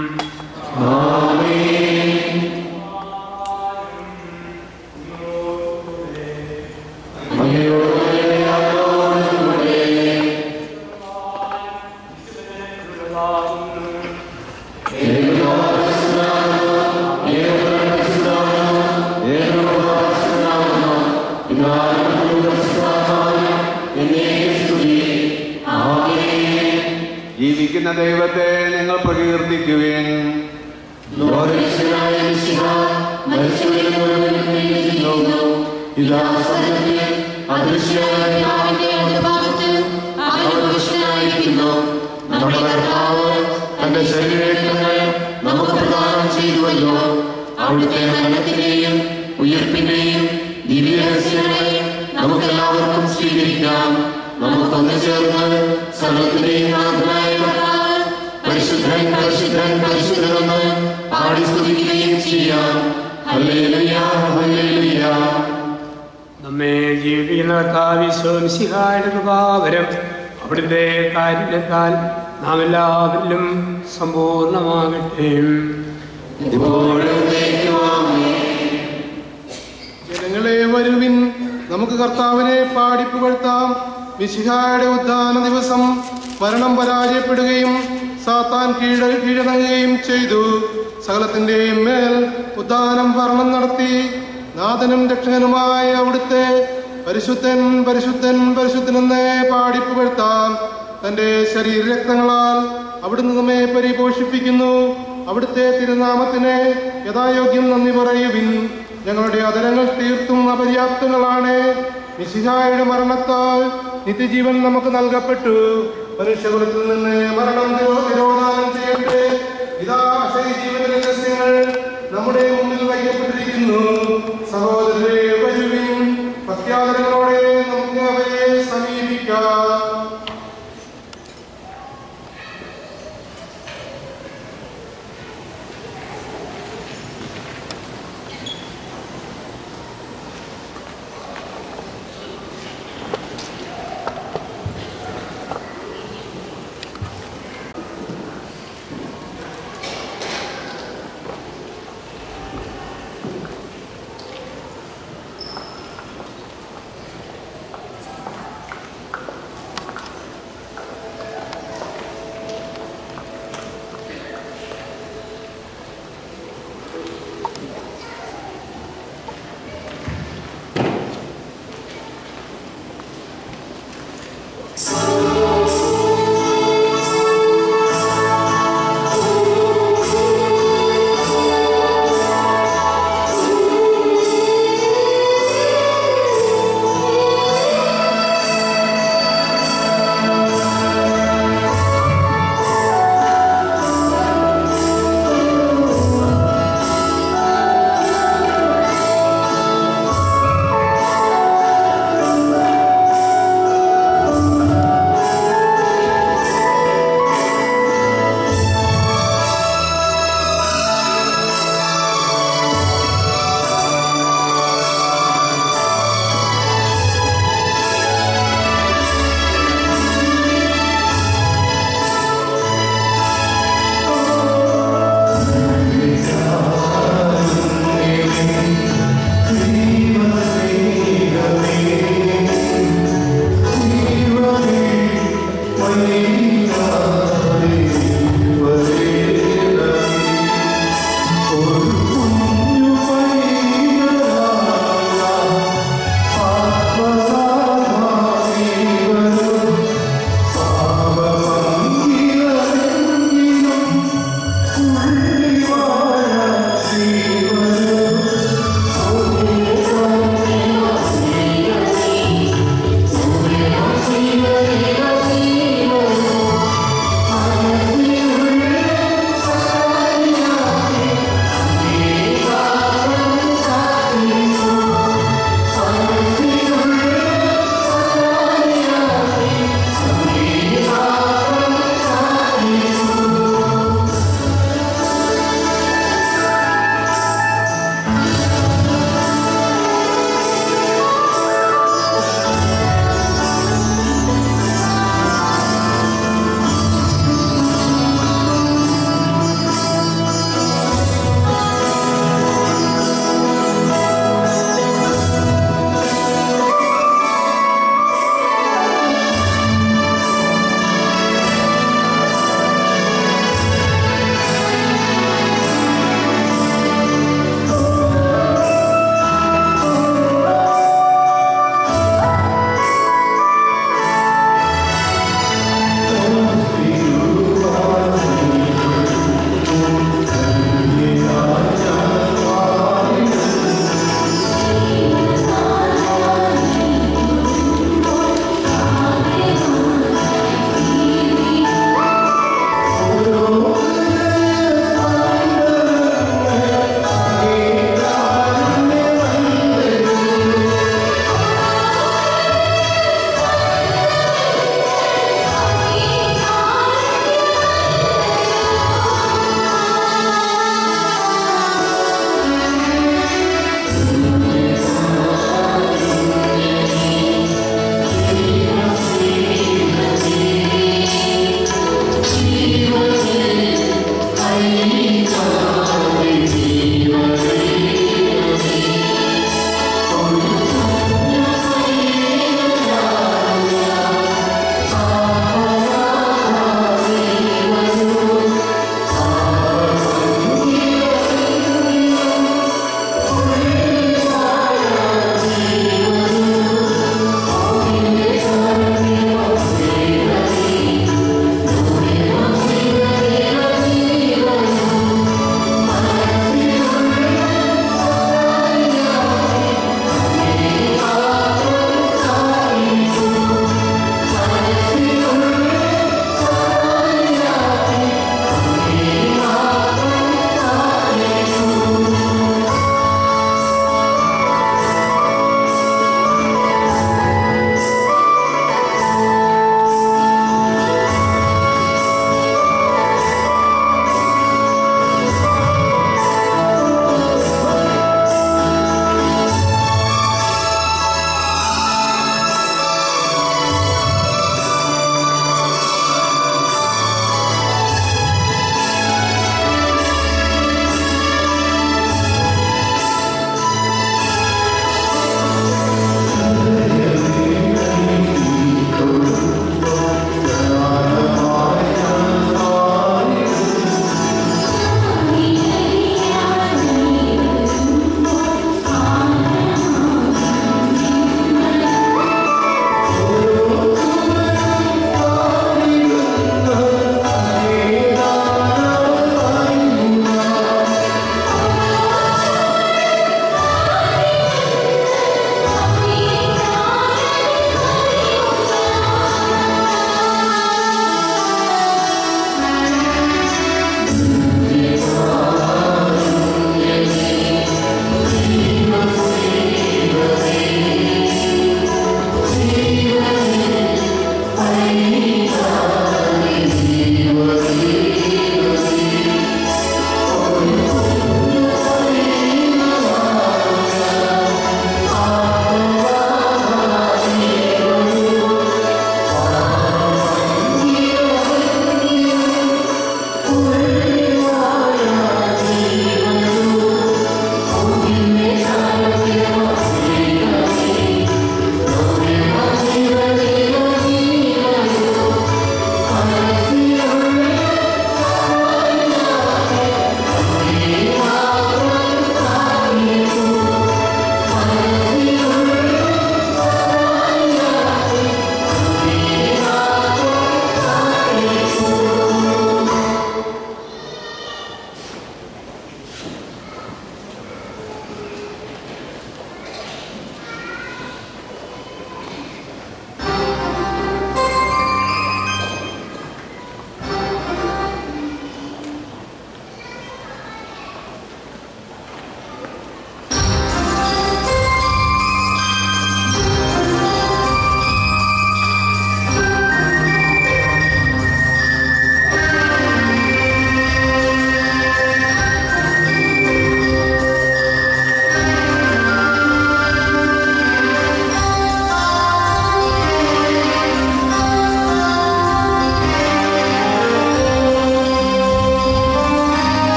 [SPEAKER 9] ജീവിക്കുന്ന ദൈവത്തെ നിങ്ങൾ പ്രകീർത്തിക്കുവിൻ.
[SPEAKER 2] നമ്മുടെ കർത്താവ് തന്റെ ശരീരങ്ങൾ നമുക്ക് പ്രദാനം ചെയ്തുവല്ലോ. അവിടുത്തെ മരണത്തിന്റെയും ഉയർപ്പിന്റെയും ദിവ്യരഹസ്യങ്ങളെ നമുക്കെല്ലാവർക്കും സ്വീകരിക്കാം. നമുക്കൊന്നു ചേർന്ന് സകലത്തിന്റെയും നാഥനായ കർത്താവ് പരിശുദ്ധൻ പരിശുദ്ധൻ പരിശുദ്ധനെന്ന് പാടി സ്തുതിക്കുകയും ചെയ്യാം. Hallelujah hallelujah.
[SPEAKER 10] നമ്മെ ജീവിക്കുന്ന കർത്താവിശ്വസിഹായുടെ കൃപാവരം അവിടുത്തെ കാരുണ്യത്താൽ നാം എല്ലാവരിലും സമ്പൂർണമാകട്ടെ.
[SPEAKER 11] ജനങ്ങളെ വരുവിൻ, നമുക്ക് കർത്താവിനെ പാടിപ്പുകഴ്ത്താം. മിശിഹായുടെ ഉദ്ധാന ദിവസം മരണം പരാജയപ്പെടുകയും സാത്താൻ കീഴ കീഴടങ്ങുകയും ചെയ്തു. സകലത്തിന്റെയും മേൽ ഉദ്ധാനം ഭരണം നടത്തി. നാഥനും രക്ഷകനുമായ അവിടുത്തെ പരിശുദ്ധൻ പരിശുദ്ധൻ പരിശുദ്ധനെന്ന് പാടിപ്പുകഴ്ത്താം. തന്റെ ശരീരരക്തങ്ങളാൽ അവിടുന്ന് നമ്മെ പരിപോഷിപ്പിക്കുന്നു. അവിടുത്തെ തിരുനാമത്തിന് യഥായോഗ്യം നന്ദി പറയുവിൻ. ഞങ്ങളുടെ അധരങ്ങൾ തീർത്തും അപര്യാപ്തങ്ങളാണ്. മിശിഹായുടെ മരണത്താൽ നിത്യജീവൻ നമുക്ക് നൽകപ്പെട്ടു. മനുഷ്യകുലത്തിൽ നിന്ന് മരണം തിരോ- തിരോധാനം ചെയ്യട്ടെ. ഇതാ അക്ഷയ ജീവന്റെ രഹസ്യങ്ങൾ നമ്മുടെ മുന്നിൽ വയ്ക്കപ്പെട്ടിരിക്കുന്നു. സഹോദരരെ വരുവിൻ, പ്രത്യാദരങ്ങളോടെ നമുക്ക് അവയെ സമീപിക്കാം.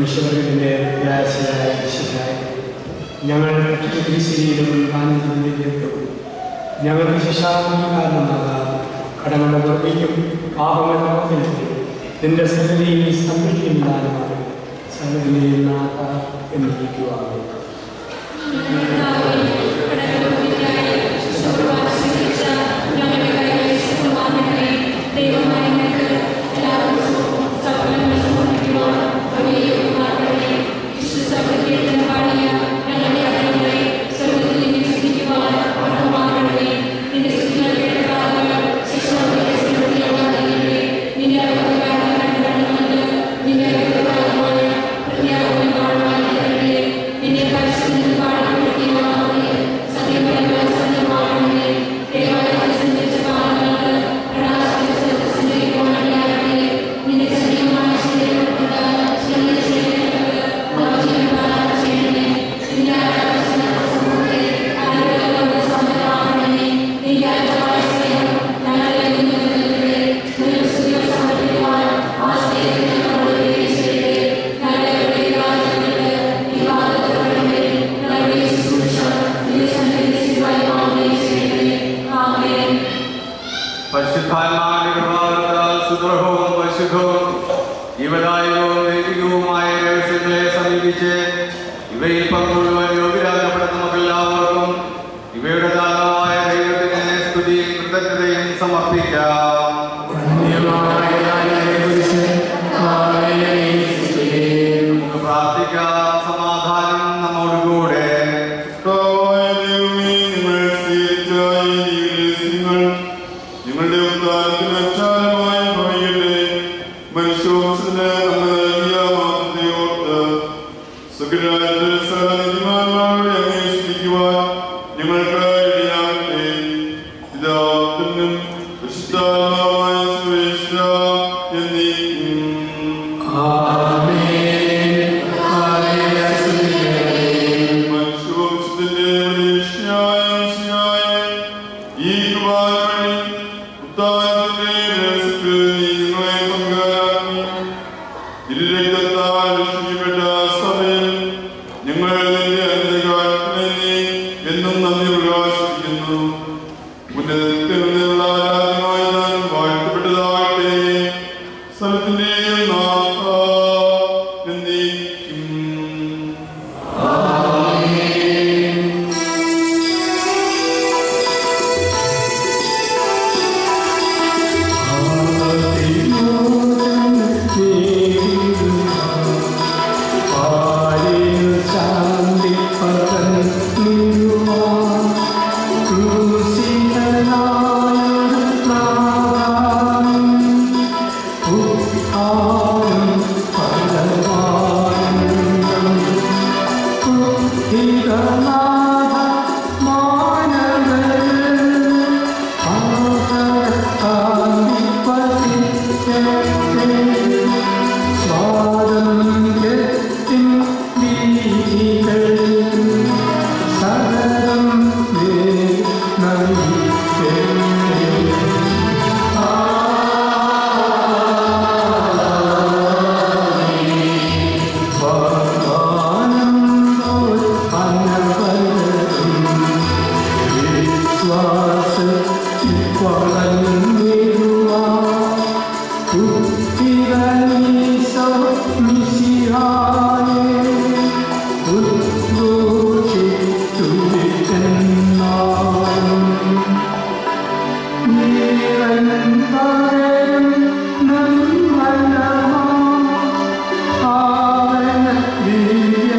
[SPEAKER 10] മനുഷ്യവർഗത്തിൻ്റെ പ്രത്യാശയായ രക്ഷിക്കായി ഞങ്ങൾ ശരീരം ആനന്ദത്തിലേക്ക് ഞങ്ങൾക്ക് ശിക്ഷാവിന് കാരണമാകാം കടങ്ങളുടെ പുറമേക്കും പാപങ്ങളുടെ മോചനത്തിനും നിന്റെ സകലയും സംരക്ഷിക്കുന്നതാനുമാണ് സകലനെയും നാഥ എന്നിരിക്കുവാണ്.
[SPEAKER 9] ഇവയിൽ പങ്കുകൊള്ളുവാൻ യോഗ്യരാക്കപ്പെട്ട നമുക്കെല്ലാവർക്കും ഇവയുടെ ദാനമായ ദൈവത്തിന് സ്തുതിയും കൃതജ്ഞതയും സമർപ്പിക്കാം. നമുക്ക് പ്രാർത്ഥിക്കാം. സമാധാനം നമ്മോടുകൂടെ.
[SPEAKER 4] നിങ്ങളുടെ ഉദ്ധാരത്തിന് അച്ചാരമായി ഭവിക്കട്ടെ. മനുഷ്യവംശത്തിന് അങ്ങ് നൽകിയ മാതൃത്തെ ഓർത്ത് സുഖരാജ്യത്തിൽ സകലനിധിമാന്മാരുടെ അങ്ങേ സ്തുതിക്കുവാൻ ഞങ്ങൾക്ക് ഇടയാകട്ടെ. പിതാവിനും പരിശുദ്ധാത്മാവുമായ സർവേശ്വരാ എന്നേക്കും. മനുഷ്യവംശത്തിന്റെ മനുഷ്യായ ഈ കുമാരൻ ഉദ്ധാരത്തിന്റെ രഹസ്യത്തിൽ നിങ്ങളെ പങ്കാളാക്കി തിരുരക്തത്താൽ രക്ഷിക്കപ്പെട്ട സഭയിൽ ഞങ്ങൾ നിന്റെ അന്ത്യകാലത്തിന് എന്നും നന്ദി പ്രകാശിപ്പിക്കുന്നു. ഉന്നതത്തിൽ നിന്നുള്ള ആരാധനമായി ഞാൻ വാഴ്ത്തപ്പെട്ടതാകട്ടെ. സ്ഥലത്തിന്റെയും നാഥ എന്നേക്കും.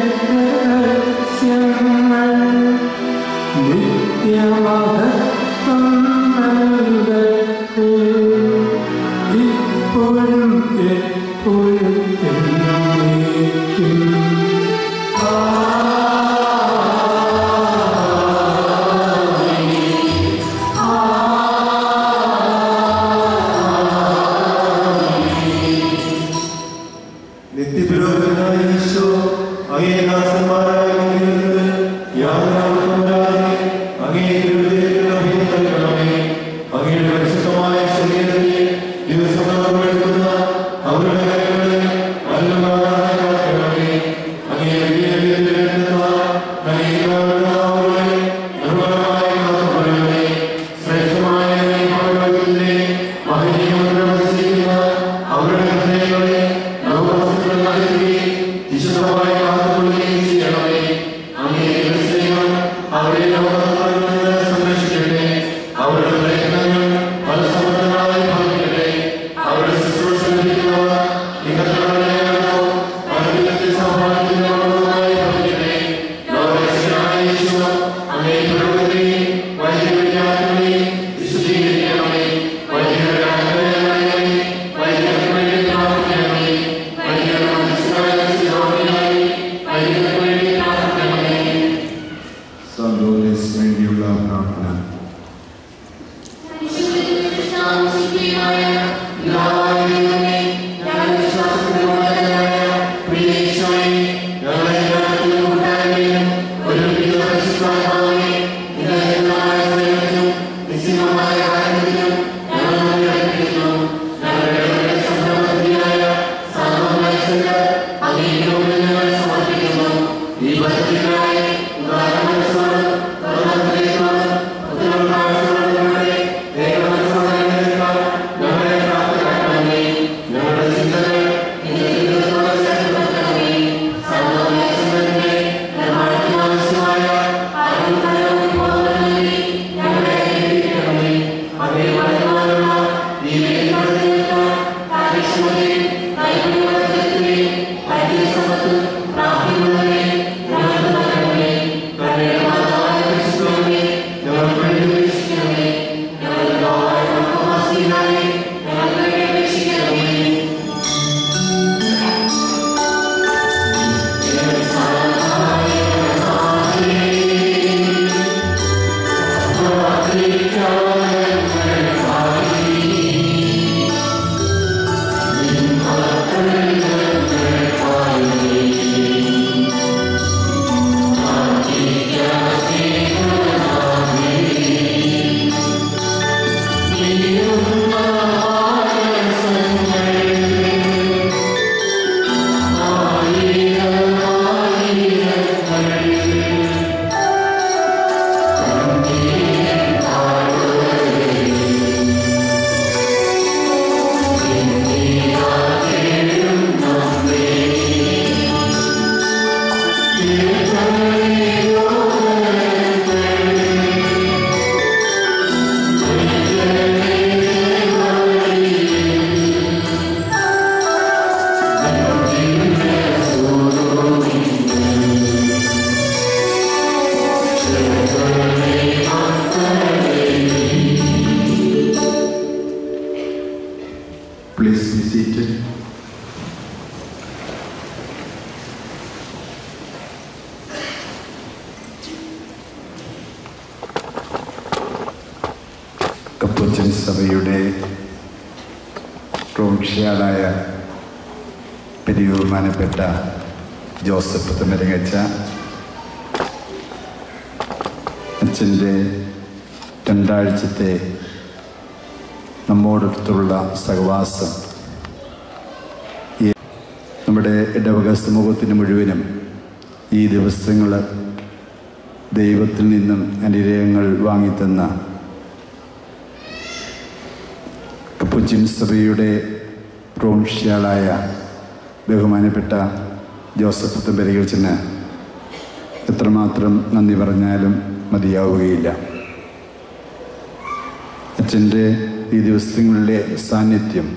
[SPEAKER 8] നിത്യമഹത്വ
[SPEAKER 2] അവരുടെ പ്രയത്നങ്ങൾ പല സമൃദ്ധങ്ങളായി ഭവിക്കട്ടെ. അവരുടെ ശുശ്രൂഷ ലഭിക്കുന്നവർ നികത്തവരുടെയോ പരമത്തിൽ സൗഭാഗ്യത്തിനുള്ളതായി ഭവിക്കട്ടെ. ലോകരക്ഷകനായ യേശു അങ്ങേ പ്രകൃതിയെ വൈദ്യവിദ്യാർത്ഥികളെ വിശുദ്ധീകരിക്കണമേ. വൈദ്യരുടെ അഗ്രഹങ്ങളെ വൈദ്യർക്ക് വേണ്ടി പ്രാർത്ഥിക്കണമേ. വൈദ്യരുടെ മനസ്സിലായി വൈദ്യർക്ക് വേണ്ടി പ്രാർത്ഥിക്കണമേ.
[SPEAKER 3] സന്തോഷ് വേണ്ടിയുള്ള പ്രാർത്ഥന. Please be seated. കപ്പുച്ചൻ സഭയുടെ പ്രൊവിൻഷ്യലായ ബഹുമാനപ്പെട്ട ജോസഫ് തമരങ്ങച്ച അച്ഛൻ്റെ രണ്ടാഴ്ചത്തെ നമ്മോടടുത്തുള്ള സഹവാസം നമ്മുടെ ഇടവക സമൂഹത്തിന് മുഴുവനും ഈ ദിവസങ്ങൾ ദൈവത്തിൽ നിന്നും അനുഗ്രഹങ്ങൾ വാങ്ങിത്തന്ന കപ്പുച്ചിൻ സഭയുടെ പ്രൊവിൻഷ്യലായ ബഹുമാനപ്പെട്ട ജോസഫ് തമ്പരങ്ങച്ചന് എത്രമാത്രം നന്ദി പറഞ്ഞാലും മതിയാവുകയില്ല. അച്ഛൻ്റെ ഈ ദിവസങ്ങളിലെ സാന്നിധ്യം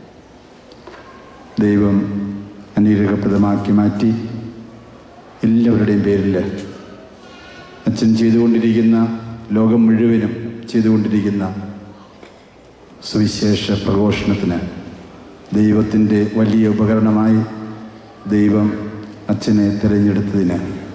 [SPEAKER 3] ദൈവം അനുഗ്രഹപ്രദമാക്കി മാറ്റി. എല്ലാവരുടെയും പേരിൽ അച്ഛൻ ചെയ്തുകൊണ്ടിരിക്കുന്ന, ലോകം മുഴുവനും ചെയ്തുകൊണ്ടിരിക്കുന്ന സുവിശേഷ പ്രഘോഷണത്തിന് ദൈവത്തിൻ്റെ വലിയ ഉപകരണമായി ദൈവം അച്ഛനെ തിരഞ്ഞെടുത്തതിന്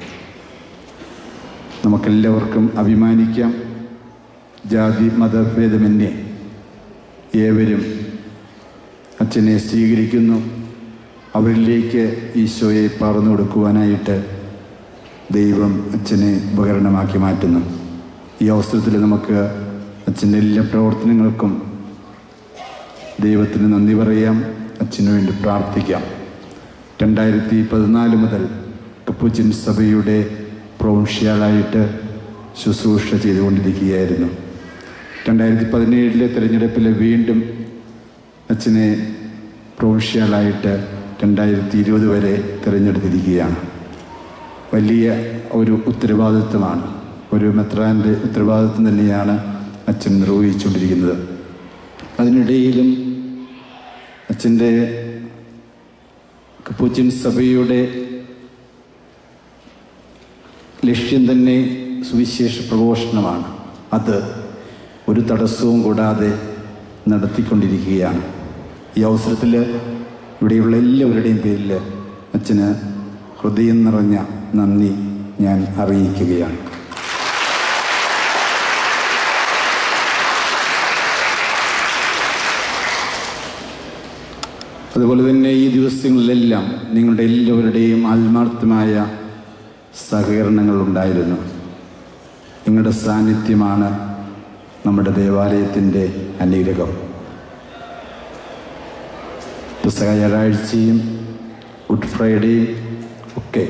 [SPEAKER 3] നമുക്കെല്ലാവർക്കും അഭിമാനിക്കാം. ജാതി മതഭേദമന്യേ ഏവരും അച്ഛനെ സ്വീകരിക്കുന്നു. അവരിലേക്ക് ഈശോയെ പകർന്നു കൊടുക്കുവാനായിട്ട് ദൈവം അച്ഛനെ ഉപകരണമാക്കി മാറ്റുന്നു. ഈ അവസരത്തിൽ നമുക്ക് അച്ഛൻ്റെ എല്ലാ പ്രവർത്തനങ്ങൾക്കും ദൈവത്തിന് നന്ദി പറയാം, അച്ഛനു വേണ്ടി പ്രാർത്ഥിക്കാം. രണ്ടായിരത്തി പതിനാല് മുതൽ കപ്പുച്ചിൻ സഭയുടെ പ്രൊവിൻഷ്യലായിട്ട് ശുശ്രൂഷ ചെയ്തുകൊണ്ടിരിക്കുകയായിരുന്നു. രണ്ടായിരത്തി പതിനേഴിലെ തിരഞ്ഞെടുപ്പിൽ വീണ്ടും അച്ഛനെ പ്രൊവിൻഷ്യലായിട്ട് രണ്ടായിരത്തി ഇരുപത് വരെ തിരഞ്ഞെടുത്തിരിക്കുകയാണ്. വലിയ ഒരു ഉത്തരവാദിത്വമാണ്, ഒരു മെത്രാൻ്റെ ഉത്തരവാദിത്വം തന്നെയാണ് അച്ഛൻ നിർവഹിച്ചുകൊണ്ടിരിക്കുന്നത്. അതിനിടയിലും അച്ഛൻ്റെ കപ്പൂച്ചിൻ സഭയുടെ ലക്ഷ്യം തന്നെ സുവിശേഷ പ്രഘോഷണമാണ്. അത് ഒരു തടസ്സവും കൂടാതെ നടത്തിക്കൊണ്ടിരിക്കുകയാണ്. ഈ അവസരത്തിൽ ഇവിടെയുള്ള എല്ലാവരുടെയും പേരിൽ അച്ഛന് ഹൃദയം നിറഞ്ഞ നന്ദി ഞാൻ അറിയിക്കുകയാണ്. അതുപോലെ തന്നെ ഈ ദിവസങ്ങളിലെല്ലാം നിങ്ങളുടെ എല്ലാവരുടെയും ആത്മാർത്ഥമായ സഹകരണങ്ങൾ ഉണ്ടായിരുന്നു. നിങ്ങളുടെ സാന്നിധ്യമാണ് നമ്മുടെ ദേവാലയത്തിൻ്റെ അനുഗ്രഹം. പുസ്തക ഞായറാഴ്ചയും ഗുഡ് ഫ്രൈഡേയും ഒക്കെ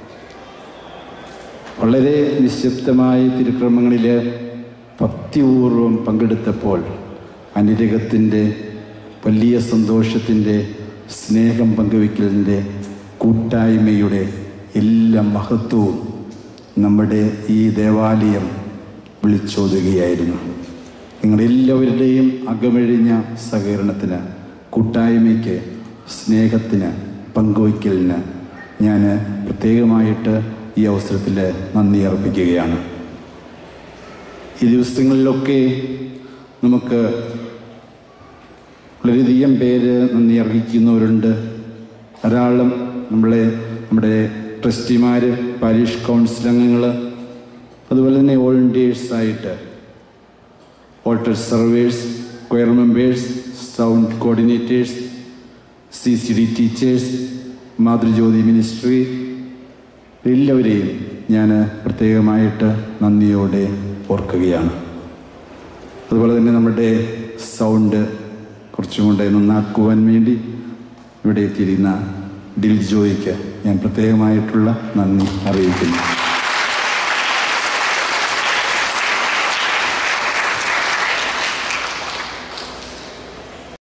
[SPEAKER 3] വളരെ നിശബ്ദമായ തിരുക്രമങ്ങളിൽ ഭക്തിപൂർവം പങ്കെടുത്തപ്പോൾ അനുഗ്രഹത്തിൻ്റെ വലിയ സന്തോഷത്തിൻ്റെ സ്നേഹം പങ്കുവയ്ക്കലിൻ്റെ കൂട്ടായ്മയുടെ എല്ലാ മഹത്വവും നമ്മുടെ ഈ ദേവാലയം വിളിച്ചോതുകയായിരുന്നു. നിങ്ങളെല്ലാവരുടെയും അകമഴിഞ്ഞ സഹകരണത്തിന്, കൂട്ടായ്മയ്ക്ക്, സ്നേഹത്തിന്, പങ്കുവയ്ക്കലിന് ഞാൻ പ്രത്യേകമായിട്ട് ഈ അവസരത്തിൽ നന്ദി അർപ്പിക്കുകയാണ്. ഈ ദിവസങ്ങളിലൊക്കെ നമുക്ക് വളരെയധികം പേര് നന്ദി അർഹിക്കുന്നവരുണ്ട്. ധാരാളം നമ്മളെ നമ്മുടെ ട്രസ്റ്റിമാർ, പാരിഷ് കൗൺസിൽ അംഗങ്ങൾ, അതുപോലെ തന്നെ വോളണ്ടിയേഴ്സായിട്ട് altar servers, choir members, sound coordinators, C C D teachers, Mathrujyothi ministry, എല്ലാവരെയും ഞാൻ പ്രത്യേകമായിട്ട് നന്ദിയോടെ ഓർക്കുകയാണ്. അതുപോലെ തന്നെ നമ്മുടെ സൗണ്ട് കുറച്ചും കൂടെ നന്നാക്കുവാൻ വേണ്ടി ഇവിടെ എത്തിയിരുന്ന ഡിൽ ജോയ്ക്ക് ഞാൻ പ്രത്യേകമായിട്ടുള്ള നന്ദി അറിയിക്കുന്നു.